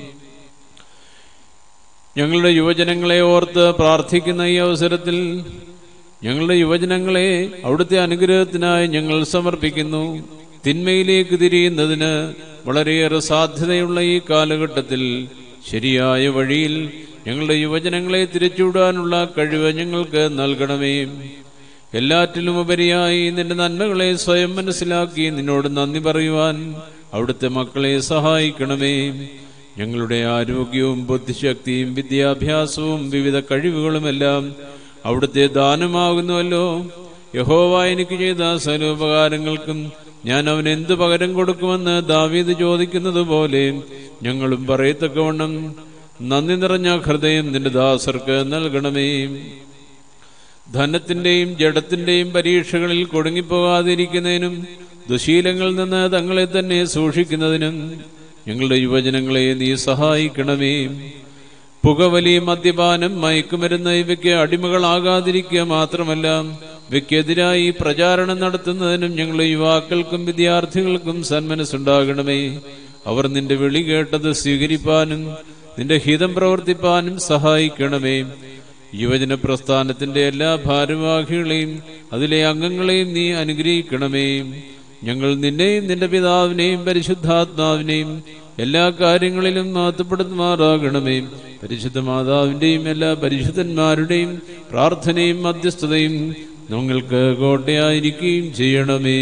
ഞങ്ങളുടെ യുവജനങ്ങളെ ഓർത്ത് പ്രാർത്ഥിക്കുന്ന ഈ അവസരത്തിൽ ഞങ്ങളുടെ യുവജനങ്ങളെ അവിടുത്തെ അനുഗ്രഹത്തിനായി ഞങ്ങൾ സമർപ്പിക്കുന്നു. തിന്മയിലേക്ക് തിരിയുന്നതിന് വളരെയേറെ സാധ്യതയുള്ള ഈ കാലഘട്ടത്തിൽ ശരിയായ വഴിയിൽ ഞങ്ങളുടെ യുവജനങ്ങളെ തിരിച്ചുവിടാനുള്ള കഴിവ് ഞങ്ങൾക്ക് നൽകണമേ. എല്ലാറ്റിലും ഉപരിയായി നിന്റെ നന്മകളെ സ്വയം മനസ്സിലാക്കി നിന്നോട് നന്ദി പറയുവാൻ അവിടുത്തെ മക്കളെ സഹായിക്കണമേ. ഞങ്ങളുടെ ആരോഗ്യവും ബുദ്ധിശക്തിയും വിദ്യാഭ്യാസവും വിവിധ കഴിവുകളുമെല്ലാം അവിടുത്തെ ദാനമാകുന്നുവല്ലോ. യഹോവ എനിക്ക് ചെയ്ത സർവ്വോപകാരങ്ങൾക്കും ഞാൻ അവന് എന്ത് പകരം കൊടുക്കുമെന്ന് ദാവീദ് ചോദിക്കുന്നത് പോലെ ഞങ്ങളും പറയത്തക്കവണ്ണം നന്ദി നിറഞ്ഞ ഹൃദയം നിന്റെ ദാസർക്ക് നൽകണമേ. ധനത്തിന്റെയും ജഡത്തിന്റെയും പരീക്ഷകളിൽ കുടുങ്ങിപ്പോകാതിരിക്കുന്നതിനും ദുശീലങ്ങളിൽ നിന്ന് തങ്ങളെ തന്നെ സൂക്ഷിക്കുന്നതിനും ഞങ്ങളുടെ യുവജനങ്ങളെ നീ സഹായിക്കണമേ. പുകവലി, മദ്യപാനം, മയക്കുമരുന്ന് ഇവയ്ക്ക് അടിമകളാകാതിരിക്കുക മാത്രമല്ല ഇവയ്ക്കെതിരായി പ്രചാരണം നടത്തുന്നതിനും ഞങ്ങളുടെ യുവാക്കൾക്കും വിദ്യാർത്ഥികൾക്കും സന്മനസ്സുണ്ടാകണമേ. അവർ നിന്റെ വിളി കേട്ടത് സ്വീകരിപ്പാനും നിന്റെ ഹിതം പ്രവർത്തിപ്പാനും സഹായിക്കണമേ. യുവജന പ്രസ്ഥാനത്തിന്റെ എല്ലാ ഭാരവാഹികളെയും അതിലെ അംഗങ്ങളെയും നീ അനുഗ്രഹിക്കണമേ. ഞങ്ങൾ നിന്നെയും നിന്റെ പിതാവിനെയും പരിശുദ്ധാത്മാവിനെയും എല്ലാ കാര്യങ്ങളിലും മഹത്വപ്പെടുത്തുമാറാകണമേ. പരിശുദ്ധ മാതാവിന്റെയും എല്ലാ പരിശുദ്ധന്മാരുടെയും പ്രാർത്ഥനയും മധ്യസ്ഥതയും ഞങ്ങൾക്ക് കോട്ടയായിരിക്കുകയും ചെയ്യണമേ.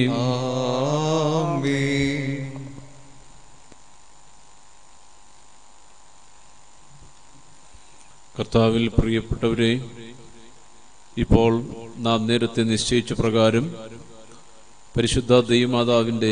കർത്താവിൽ പ്രിയപ്പെട്ടവരെ, ഇപ്പോൾ നാം നേരത്തെ നിശ്ചയിച്ച പ്രകാരം പരിശുദ്ധ ദൈവമാതാവിന്റെ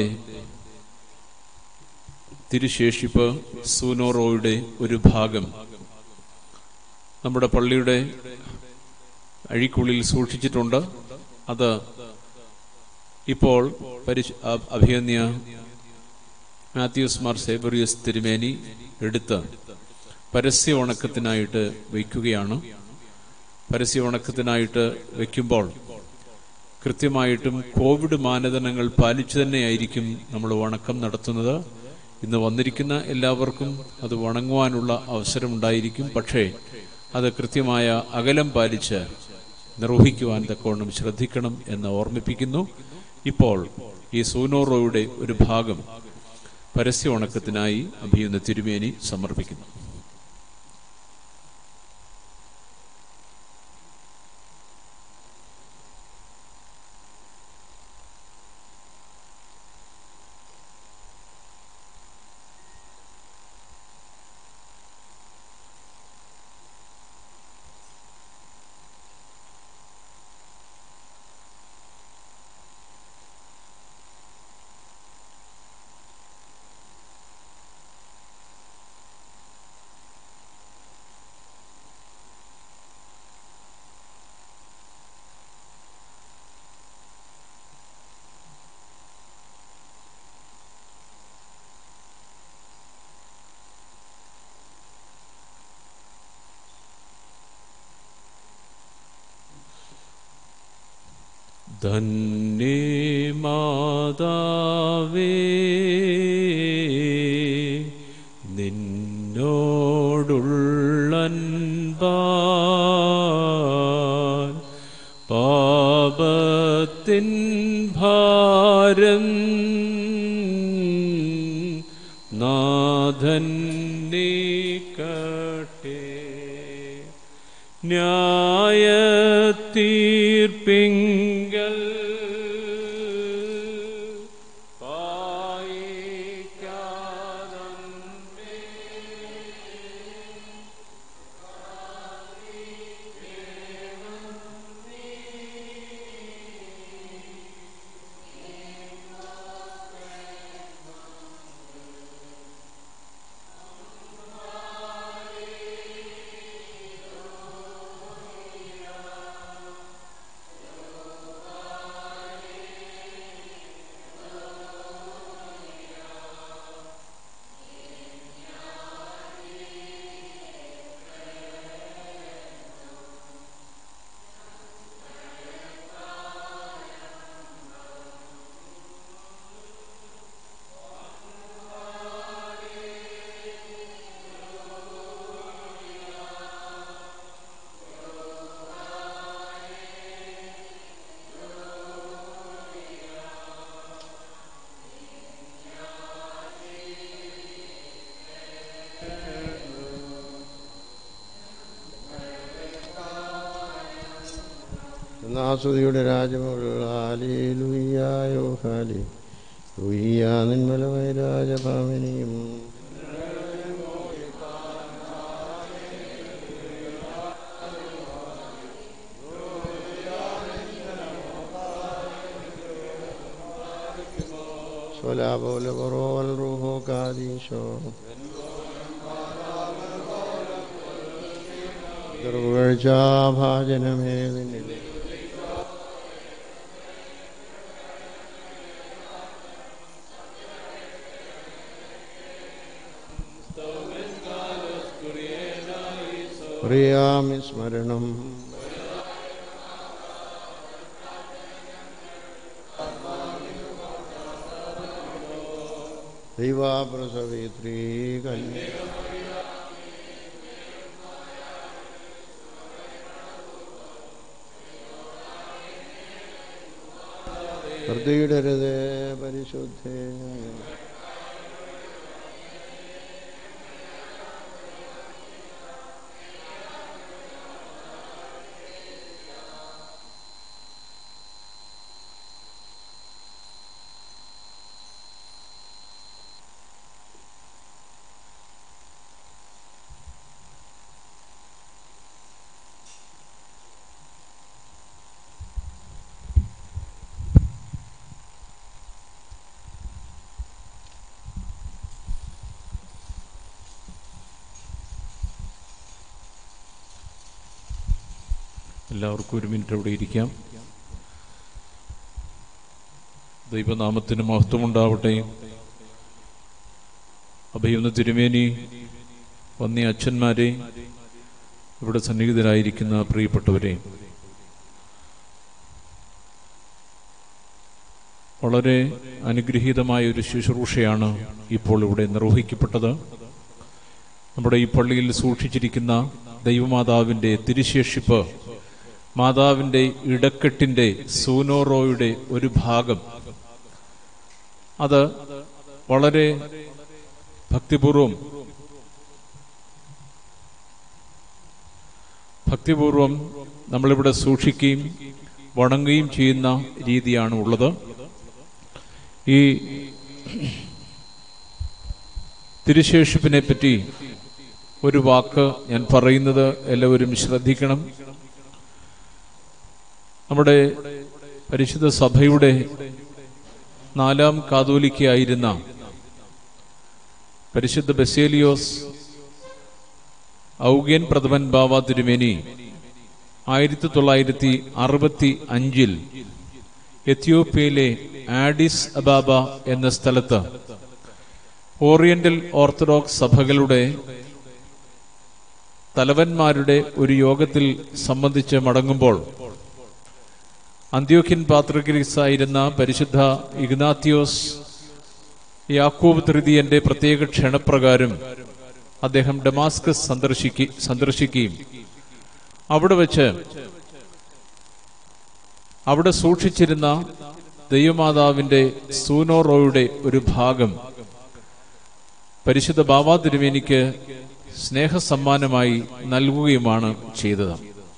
തിരുശേഷിപ്പ് സൂനോറോയുടെ ഒരു ഭാഗം നമ്മുടെ പള്ളിയുടെ അഴിക്കുള്ളിൽ സൂക്ഷിച്ചിട്ടുണ്ട്. അത് ഇപ്പോൾ അഭിയന്യ മാത്യൂസ് മാർ സേബറിയസ് തിരുമേനി എടുത്ത് പരസ്യ ഉണക്കത്തിനായിട്ട് വയ്ക്കുകയാണ്. പരസ്യ ഉണക്കത്തിനായിട്ട് വയ്ക്കുമ്പോൾ കൃത്യമായിട്ടും കോവിഡ് മാനദണ്ഡങ്ങൾ പാലിച്ചു തന്നെയായിരിക്കും നമ്മൾ വണക്കം നടത്തുന്നത്. ഇന്ന് വന്നിരിക്കുന്ന എല്ലാവർക്കും അത് വണങ്ങുവാനുള്ള അവസരമുണ്ടായിരിക്കും. പക്ഷേ അത് കൃത്യമായ അകലം പാലിച്ച് നിർവഹിക്കുവാൻ തക്കവണ്ണം ശ്രദ്ധിക്കണം എന്ന് ഓർമ്മിപ്പിക്കുന്നു. ഇപ്പോൾ ഈ സൂനോറോയുടെ ഒരു ഭാഗം പരസ്യ ഉണക്കത്തിനായി അഭിയുന്ന തിരുമേനി സമർപ്പിക്കുന്നു. ധന്യേ മാതാവേ, നിന്നോടുള്ളൻപാൽ പാപത്തിൻ ഭാരം നാഥൻ നീക്കട്ടെ. ന്യായത്തീർപ്പിങ്കൽ നാസുതിയുടെ രാജമുള്ള ലുയ്യായോ ഹാലി ലുയ്യാ നിന്മലമായ രാജഭാമിനിയും സ്വലാപോലെ കുറവൽ റൂഹോ കാദീശോ ദുർവഴ്ചാഭാജനമേ നിന്നിൽ പ്രിയാമി സ്മരണം ദൈവാപ്രസവേത്രീ കന്യ ഹൃദയടരുതേ പരിശുദ്ധേ എല്ലാവർക്കും ഒരു മിനിറ്റ് അവിടെ ഇരിക്കാം. ദൈവനാമത്തിന് മഹത്വമുണ്ടാവട്ടെ. അഭയുന്ന തിരുമേനി, വന്യ അച്ഛന്മാരെ, ഇവിടെ സന്നിഹിതരായിരിക്കുന്ന പ്രിയപ്പെട്ടവരെ, വളരെ അനുഗ്രഹീതമായ ഒരു ശുശ്രൂഷയാണ് ഇപ്പോൾ ഇവിടെ നിർവഹിക്കപ്പെട്ടത്. നമ്മുടെ ഈ പള്ളിയിൽ സൂക്ഷിച്ചിരിക്കുന്ന ദൈവമാതാവിൻ്റെ തിരുശേഷിപ്പ്, മാതാവിൻ്റെ ഇടക്കെട്ടിൻ്റെ സൂനോറോയുടെ ഒരു ഭാഗം, അത് വളരെ ഭക്തിപൂർവം നമ്മളിവിടെ സൂക്ഷിക്കുകയും വണങ്ങുകയും ചെയ്യുന്ന രീതിയാണ് ഉള്ളത്. ഈ തിരുശേഷിപ്പിനെ പറ്റി ഒരു വാക്ക് ഞാൻ പറയുന്നത് എല്ലാവരും ശ്രദ്ധിക്കണം. നമ്മുടെ പരിശുദ്ധ സഭയുടെ 4ാം കാതോലിക്കയായിരുന്ന പരിശുദ്ധ ബസേലിയോസ് ഔഗേൻ പ്രഥമൻ ബാവ തിരുമേനി 1965 എത്യോപ്യയിലെ ആഡിസ് അബാബ എന്ന സ്ഥലത്ത് ഓറിയന്റൽ ഓർത്തഡോക്സ് സഭകളുടെ തലവന്മാരുടെ ഒരു യോഗത്തിൽ സംബന്ധിച്ച് മടങ്ങുമ്പോൾ അന്ത്യോക്യൻ പാത്രിയർക്കീസായിരുന്ന പരിശുദ്ധ ഇഗ്നാത്തിയോസ് യാക്കോബ് തൃതീയന്റെ പ്രത്യേക ക്ഷണപ്രകാരം അദ്ദേഹം ഡമാസ്കസ് സന്ദർശിക്കുകയും അവിടെ സൂക്ഷിച്ചിരുന്ന ദൈവമാതാവിന്റെ സൂനോറോയുടെ ഒരു ഭാഗം പരിശുദ്ധ ബാവാ തിരുമേനിക്ക് സ്നേഹസമ്മാനമായി നൽകുകയുമാണ് ചെയ്തത്.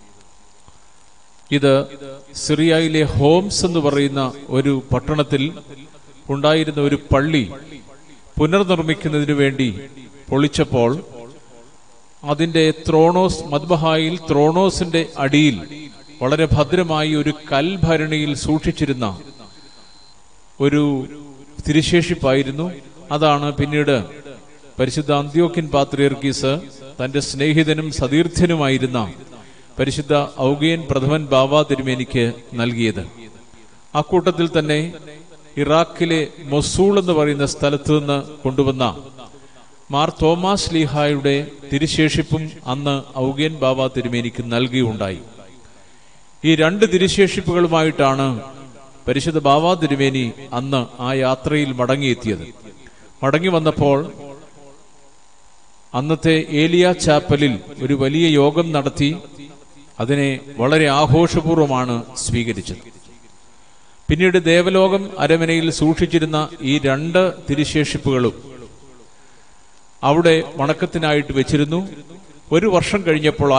ഇത് സിറിയയിലെ ഹോംസ് എന്ന് പറയുന്ന ഒരു പട്ടണത്തിൽ ഉണ്ടായിരുന്ന ഒരു പള്ളി പുനർനിർമ്മിക്കുന്നതിനു വേണ്ടി പൊളിച്ചപ്പോൾ അതിന്റെ മദ്ബഹായിൽ ത്രോണോസിന്റെ അടിയിൽ വളരെ ഭദ്രമായി ഒരു കൽഭരണിയിൽ സൂക്ഷിച്ചിരുന്ന ഒരു തിരുശേഷിപ്പായിരുന്നു. അതാണ് പിന്നീട് പരിശുദ്ധ അന്ത്യോക്യൻ പാത്രിയർക്കീസ് തന്റെ സ്നേഹിതനും സതീർത്ഥ്യനുമായിരുന്ന പരിശുദ്ധ ഔഗേൻ പ്രഥമൻ ബാവ തിരുമേനിക്ക് നൽകിയത്. അക്കൂട്ടത്തിൽ തന്നെ ഇറാഖിലെ മൊസൂൾ എന്ന് പറയുന്ന സ്ഥലത്ത് നിന്ന് കൊണ്ടുവന്ന മാർ തോമാസ് ലീഹായുടെ തിരുശേഷിപ്പും അന്ന് ഔഗേൻ ബാവ തിരുമേനിക്ക് നൽകിയുണ്ടായി. ഈ 2 തിരുശേഷിപ്പുകളുമായിട്ടാണ് പരിശുദ്ധ ബാവ തിരുമേനി അന്ന് ആ യാത്രയിൽ മടങ്ങിയെത്തിയത്. മടങ്ങി വന്നപ്പോൾ അന്നത്തെ ഏലിയ ചാപ്പലിൽ ഒരു വലിയ യോഗം നടത്തി അതിനെ വളരെ ആഘോഷപൂർവ്വമാണ് സ്വീകരിച്ചത്. പിന്നീട് ദേവലോകം അരമനയിൽ സൂക്ഷിച്ചിരുന്ന ഈ 2 തിരുശേഷിപ്പുകളും അവിടെ വണക്കത്തിനായിട്ട് വെച്ചിരുന്നു. ഒരു വർഷം കഴിഞ്ഞപ്പോൾ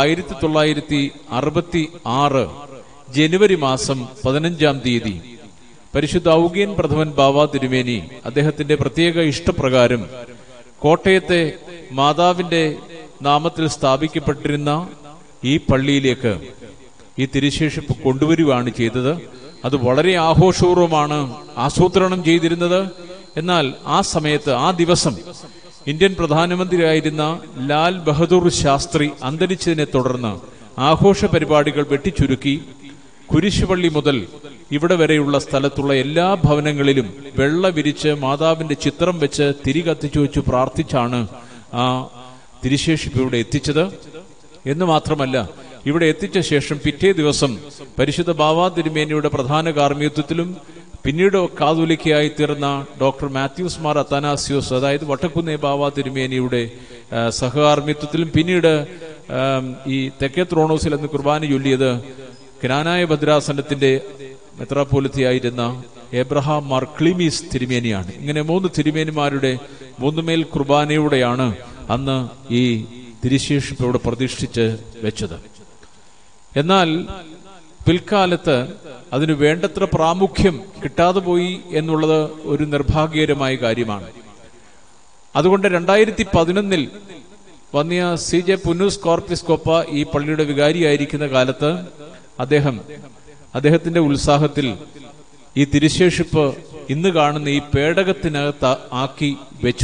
1966 ജനുവരി മാസം 15-ാം തീയതി പരിശുദ്ധ ഔഗേൻ പ്രഥമൻ ബാവ തിരുമേനി അദ്ദേഹത്തിന്റെ പ്രത്യേക ഇഷ്ടപ്രകാരം കോട്ടയത്തെ മാതാവിന്റെ നാമത്തിൽ സ്ഥാപിക്കപ്പെട്ടിരുന്ന ഈ പള്ളിയിലേക്ക് ഈ തിരുശേഷിപ്പ് കൊണ്ടുവരികയാണ് ചെയ്തത്. അത് വളരെ ആഘോഷപൂർവ്വമാണ് ആസൂത്രണം ചെയ്തിരുന്നത്. എന്നാൽ ആ സമയത്ത്, ആ ദിവസം ഇന്ത്യൻ പ്രധാനമന്ത്രിയായിരുന്ന ലാൽ ബഹദൂർ ശാസ്ത്രി അന്തരിച്ചതിനെ തുടർന്ന് ആഘോഷ പരിപാടികൾ വെട്ടിച്ചുരുക്കി കുരിശുപള്ളി മുതൽ ഇവിടെ വരെയുള്ള സ്ഥലത്തുള്ള എല്ലാ ഭവനങ്ങളിലും വെള്ള വിരിച്ച് മാതാവിന്റെ ചിത്രം വെച്ച് തിരി കത്തിച്ചു വെച്ച് പ്രാർത്ഥിച്ചാണ് ആ തിരുശേഷിപ്പ് ഇവിടെ എത്തിച്ചത്. എന്ന് മാത്രമല്ല, ഇവിടെ എത്തിച്ച ശേഷം പിറ്റേ ദിവസം പരിശുദ്ധ ബാവ തിരുമേനിയുടെ പ്രധാന കാർമ്മികത്വത്തിലും പിന്നീട് കാതോലിക്കയായി തീർന്ന ഡോക്ടർ മാത്യൂസ് മാർ അത്താനാസ്യോസ്, അതായത് വട്ടക്കുന്നേ ബാവ തിരുമേനിയുടെ സഹകാർമ്മിത്വത്തിലും, പിന്നീട് ഈ തെക്കേ ത്രോണോസിൽ എന്ന് കുർബാന ചൊല്ലിയത് ക്നാനായ ഭദ്രാസനത്തിന്റെ മെത്രാപ്പോലിത്തയായിരുന്ന എബ്രഹാം മാർ ക്ലീമീസ് തിരുമേനിയാണ്. ഇങ്ങനെ 3 തിരുമേനിമാരുടെ 3 മേൽ കുർബാനയോടെയാണ് അന്ന് ഈ തിരുശേഷിപ്പ് ഇവിടെ പ്രതിഷ്ഠിച്ച് വെച്ചത്. എന്നാൽ പിൽക്കാലത്ത് അതിന് വേണ്ടത്ര പ്രാമുഖ്യം കിട്ടാതെ പോയി എന്നുള്ളത് ഒരു നിർഭാഗ്യകരമായ കാര്യമാണ്. അതുകൊണ്ട് 2011 വന്നിയ CJ പുന്നൂസ് കോർപ്പിസ്കോപ്പ ഈ പള്ളിയുടെ വികാരിയായിരിക്കുന്ന കാലത്ത് അദ്ദേഹത്തിന്റെ ഉത്സാഹത്തിൽ ഈ തിരുശേഷിപ്പ് ഇന്ന് കാണുന്ന ഈ പേടകത്തിനകത്ത് ആക്കി വെച്ചു.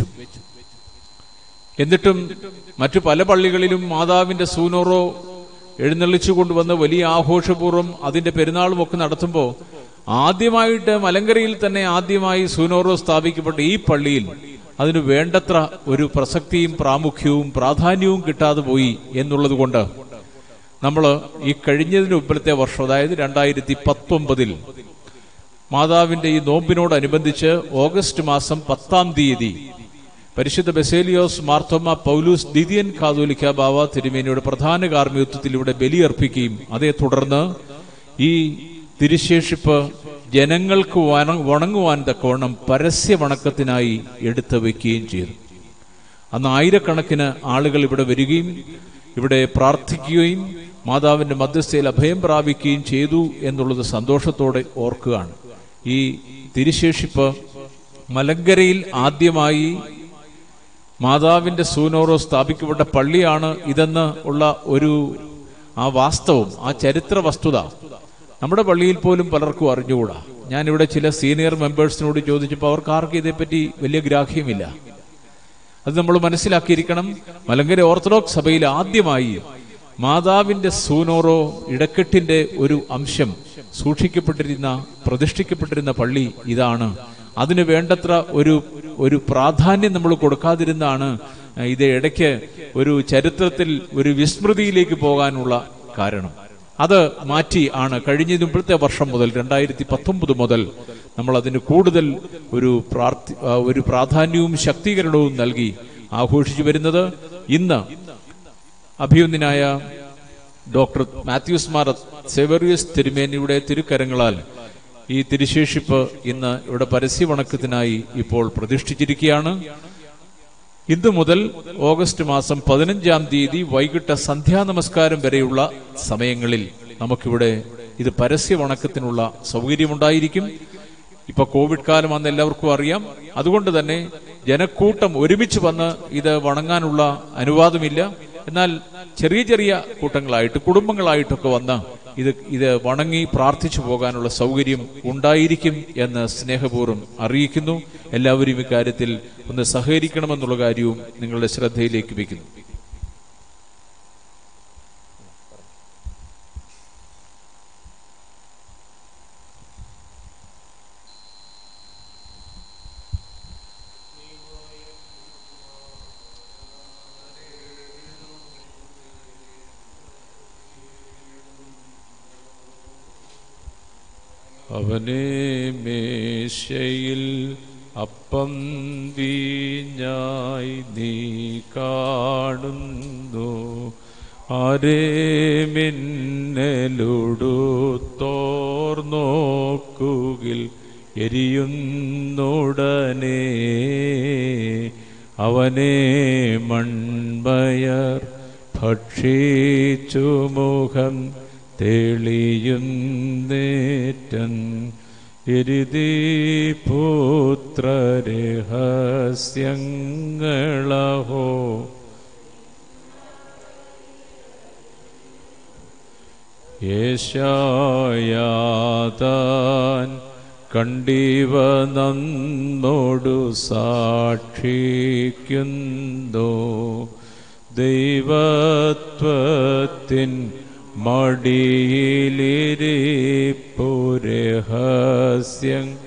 എന്നിട്ടും മറ്റു പല പള്ളികളിലും മാതാവിന്റെ സൂനോറോ എഴുന്നള്ളിച്ചു കൊണ്ടുവന്ന് വലിയ ആഘോഷപൂർവ്വം അതിന്റെ പെരുന്നാളും ഒക്കെ നടത്തുമ്പോൾ ആദ്യമായിട്ട് മലങ്കരയിൽ തന്നെ ആദ്യമായി സൂനോറോ സ്ഥാപിക്കപ്പെട്ട ഈ പള്ളിയിൽ അതിന് വേണ്ടത്ര ഒരു പ്രസക്തിയും പ്രാമുഖ്യവും പ്രാധാന്യവും കിട്ടാതെ പോയി എന്നുള്ളത് കൊണ്ട് നമ്മൾ ഈ കഴിഞ്ഞതിന് മുമ്പത്തെ വർഷം, അതായത് 2019 മാതാവിന്റെ ഈ നോമ്പിനോടനുബന്ധിച്ച് ഓഗസ്റ്റ് മാസം 10-ാം തീയതി പരിശുദ്ധ ബസേലിയോസ് മാർത്തോമ പൗലൂസ് ദ്വിതീയൻ കാതോലിക്ക ബാവ തിരുമേനിയുടെ പ്രധാന കാർമ്മികത്വത്തിൽ ഇവിടെ ബലിയർപ്പിക്കുകയും അതേ തുടർന്ന് ഈ തിരുശേഷിപ്പ് ജനങ്ങൾക്ക് വണങ്ങുവാൻ തക്കവണ്ണം പരസ്യ വണക്കത്തിനായി എടുത്തു വയ്ക്കുകയും ചെയ്തു. അന്ന് ആയിരക്കണക്കിന് ആളുകൾ ഇവിടെ വരികയും ഇവിടെ പ്രാർത്ഥിക്കുകയും മാതാവിന്റെ മധ്യസ്ഥയിൽ അഭയം പ്രാപിക്കുകയും ചെയ്തു എന്നുള്ളത് സന്തോഷത്തോടെ ഓർക്കുകയാണ്. ഈ തിരുശേഷിപ്പ് മലങ്കരയിൽ ആദ്യമായി മാതാവിന്റെ സൂനോറോ സ്ഥാപിക്കപ്പെട്ട പള്ളിയാണ് ഇതെന്ന് ഉള്ള ഒരു വാസ്തവം, ആ ചരിത്ര വസ്തുത നമ്മുടെ പള്ളിയിൽ പോലും പലർക്കും അറിഞ്ഞുകൂടാ. ഞാനിവിടെ ചില സീനിയർ മെമ്പേഴ്സിനോട് ചോദിച്ചപ്പോൾ അവർക്ക് ആർക്കും ഇതേപ്പറ്റി വലിയ ഗ്രാഹ്യമില്ല. അത് നമ്മൾ മനസ്സിലാക്കിയിരിക്കണം. മലങ്കര ഓർത്തഡോക്സ് സഭയിൽ ആദ്യമായി മാതാവിന്റെ സൂനോറോ ഇടക്കെട്ടിന്റെ ഒരു അംശം പ്രതിഷ്ഠിക്കപ്പെട്ടിരുന്ന പള്ളി ഇതാണ്. അതിന് വേണ്ടത്ര ഒരു പ്രാധാന്യം നമ്മൾ കൊടുക്കാതിരുന്നാണ് ഇത് ഇടയ്ക്ക് ഒരു ചരിത്രത്തിൽ ഒരു വിസ്മൃതിയിലേക്ക് പോകാനുള്ള കാരണം. അത് മാറ്റി ആണ് കഴിഞ്ഞ മുമ്പത്തെ വർഷം മുതൽ 2019 മുതൽ നമ്മൾ അതിന് കൂടുതൽ ഒരു പ്രാധാന്യവും ശക്തീകരണവും നൽകി ആഘോഷിച്ചു വരുന്നത്. ഇന്ന് അഭിയുന്നനായ ഡോക്ടർ മാത്യൂസ് മാർ സെവേറിയസ് തിരുമേനിയുടെ തിരുക്കരങ്ങളാൽ ഈ തിരുശേഷിപ്പ് ഇന്ന് ഇവിടെ പരസ്യവണക്കത്തിനായി ഇപ്പോൾ പ്രതിഷ്ഠിച്ചിരിക്കുകയാണ്. ഇന്നു മുതൽ ഓഗസ്റ്റ് മാസം 15-ാം തീയതി വൈകിട്ട് സന്ധ്യാനമസ്കാരം വരെയുള്ള സമയങ്ങളിൽ നമുക്കിവിടെ ഇത് പരസ്യവണക്കത്തിനുള്ള സൗകര്യമുണ്ടായിരിക്കും. ഇപ്പൊ കോവിഡ് കാലം വന്ന് എല്ലാവർക്കും അറിയാം. അതുകൊണ്ട് തന്നെ ജനക്കൂട്ടം ഒരുമിച്ച് വന്ന് ഇത് വണങ്ങാനുള്ള അനുവാദമില്ല. എന്നാൽ ചെറിയ ചെറിയ കൂട്ടങ്ങളായിട്ട് കുടുംബങ്ങളായിട്ടൊക്കെ വന്ന് ഇത് വണങ്ങി പ്രാർത്ഥിച്ചു പോകാനുള്ള സൗകര്യം ഉണ്ടായിരിക്കും എന്ന് സ്നേഹപൂർവ്വം അറിയിക്കുന്നു. എല്ലാവരും ഇക്കാര്യത്തിൽ ഒന്ന് സഹകരിക്കണമെന്നുള്ള കാര്യവും നിങ്ങളുടെ ശ്രദ്ധയിലേക്ക് വയ്ക്കുന്നു. അവനെ മേശയിൽ അപ്പം വീഞ്ഞായി നീ കാണുന്നു, ആരേ മിന്നലുടുത്തോർന്നോക്കുകിൽ എരിയുന്നുടനെ. അവനെ മൺമയർ ഭക്ഷിച്ചു മുഖം തെളിയുന്നേറ്റൻ എരുതി പുത്രരഹസ്യങ്ങളഹോ. യേശായാതാൻ കണ്ടിവ നന്നോടു സാക്ഷിക്കുന്നു, ദൈവത്വത്തിൻ മടിയിലിരിപ്പു രഹസ്യം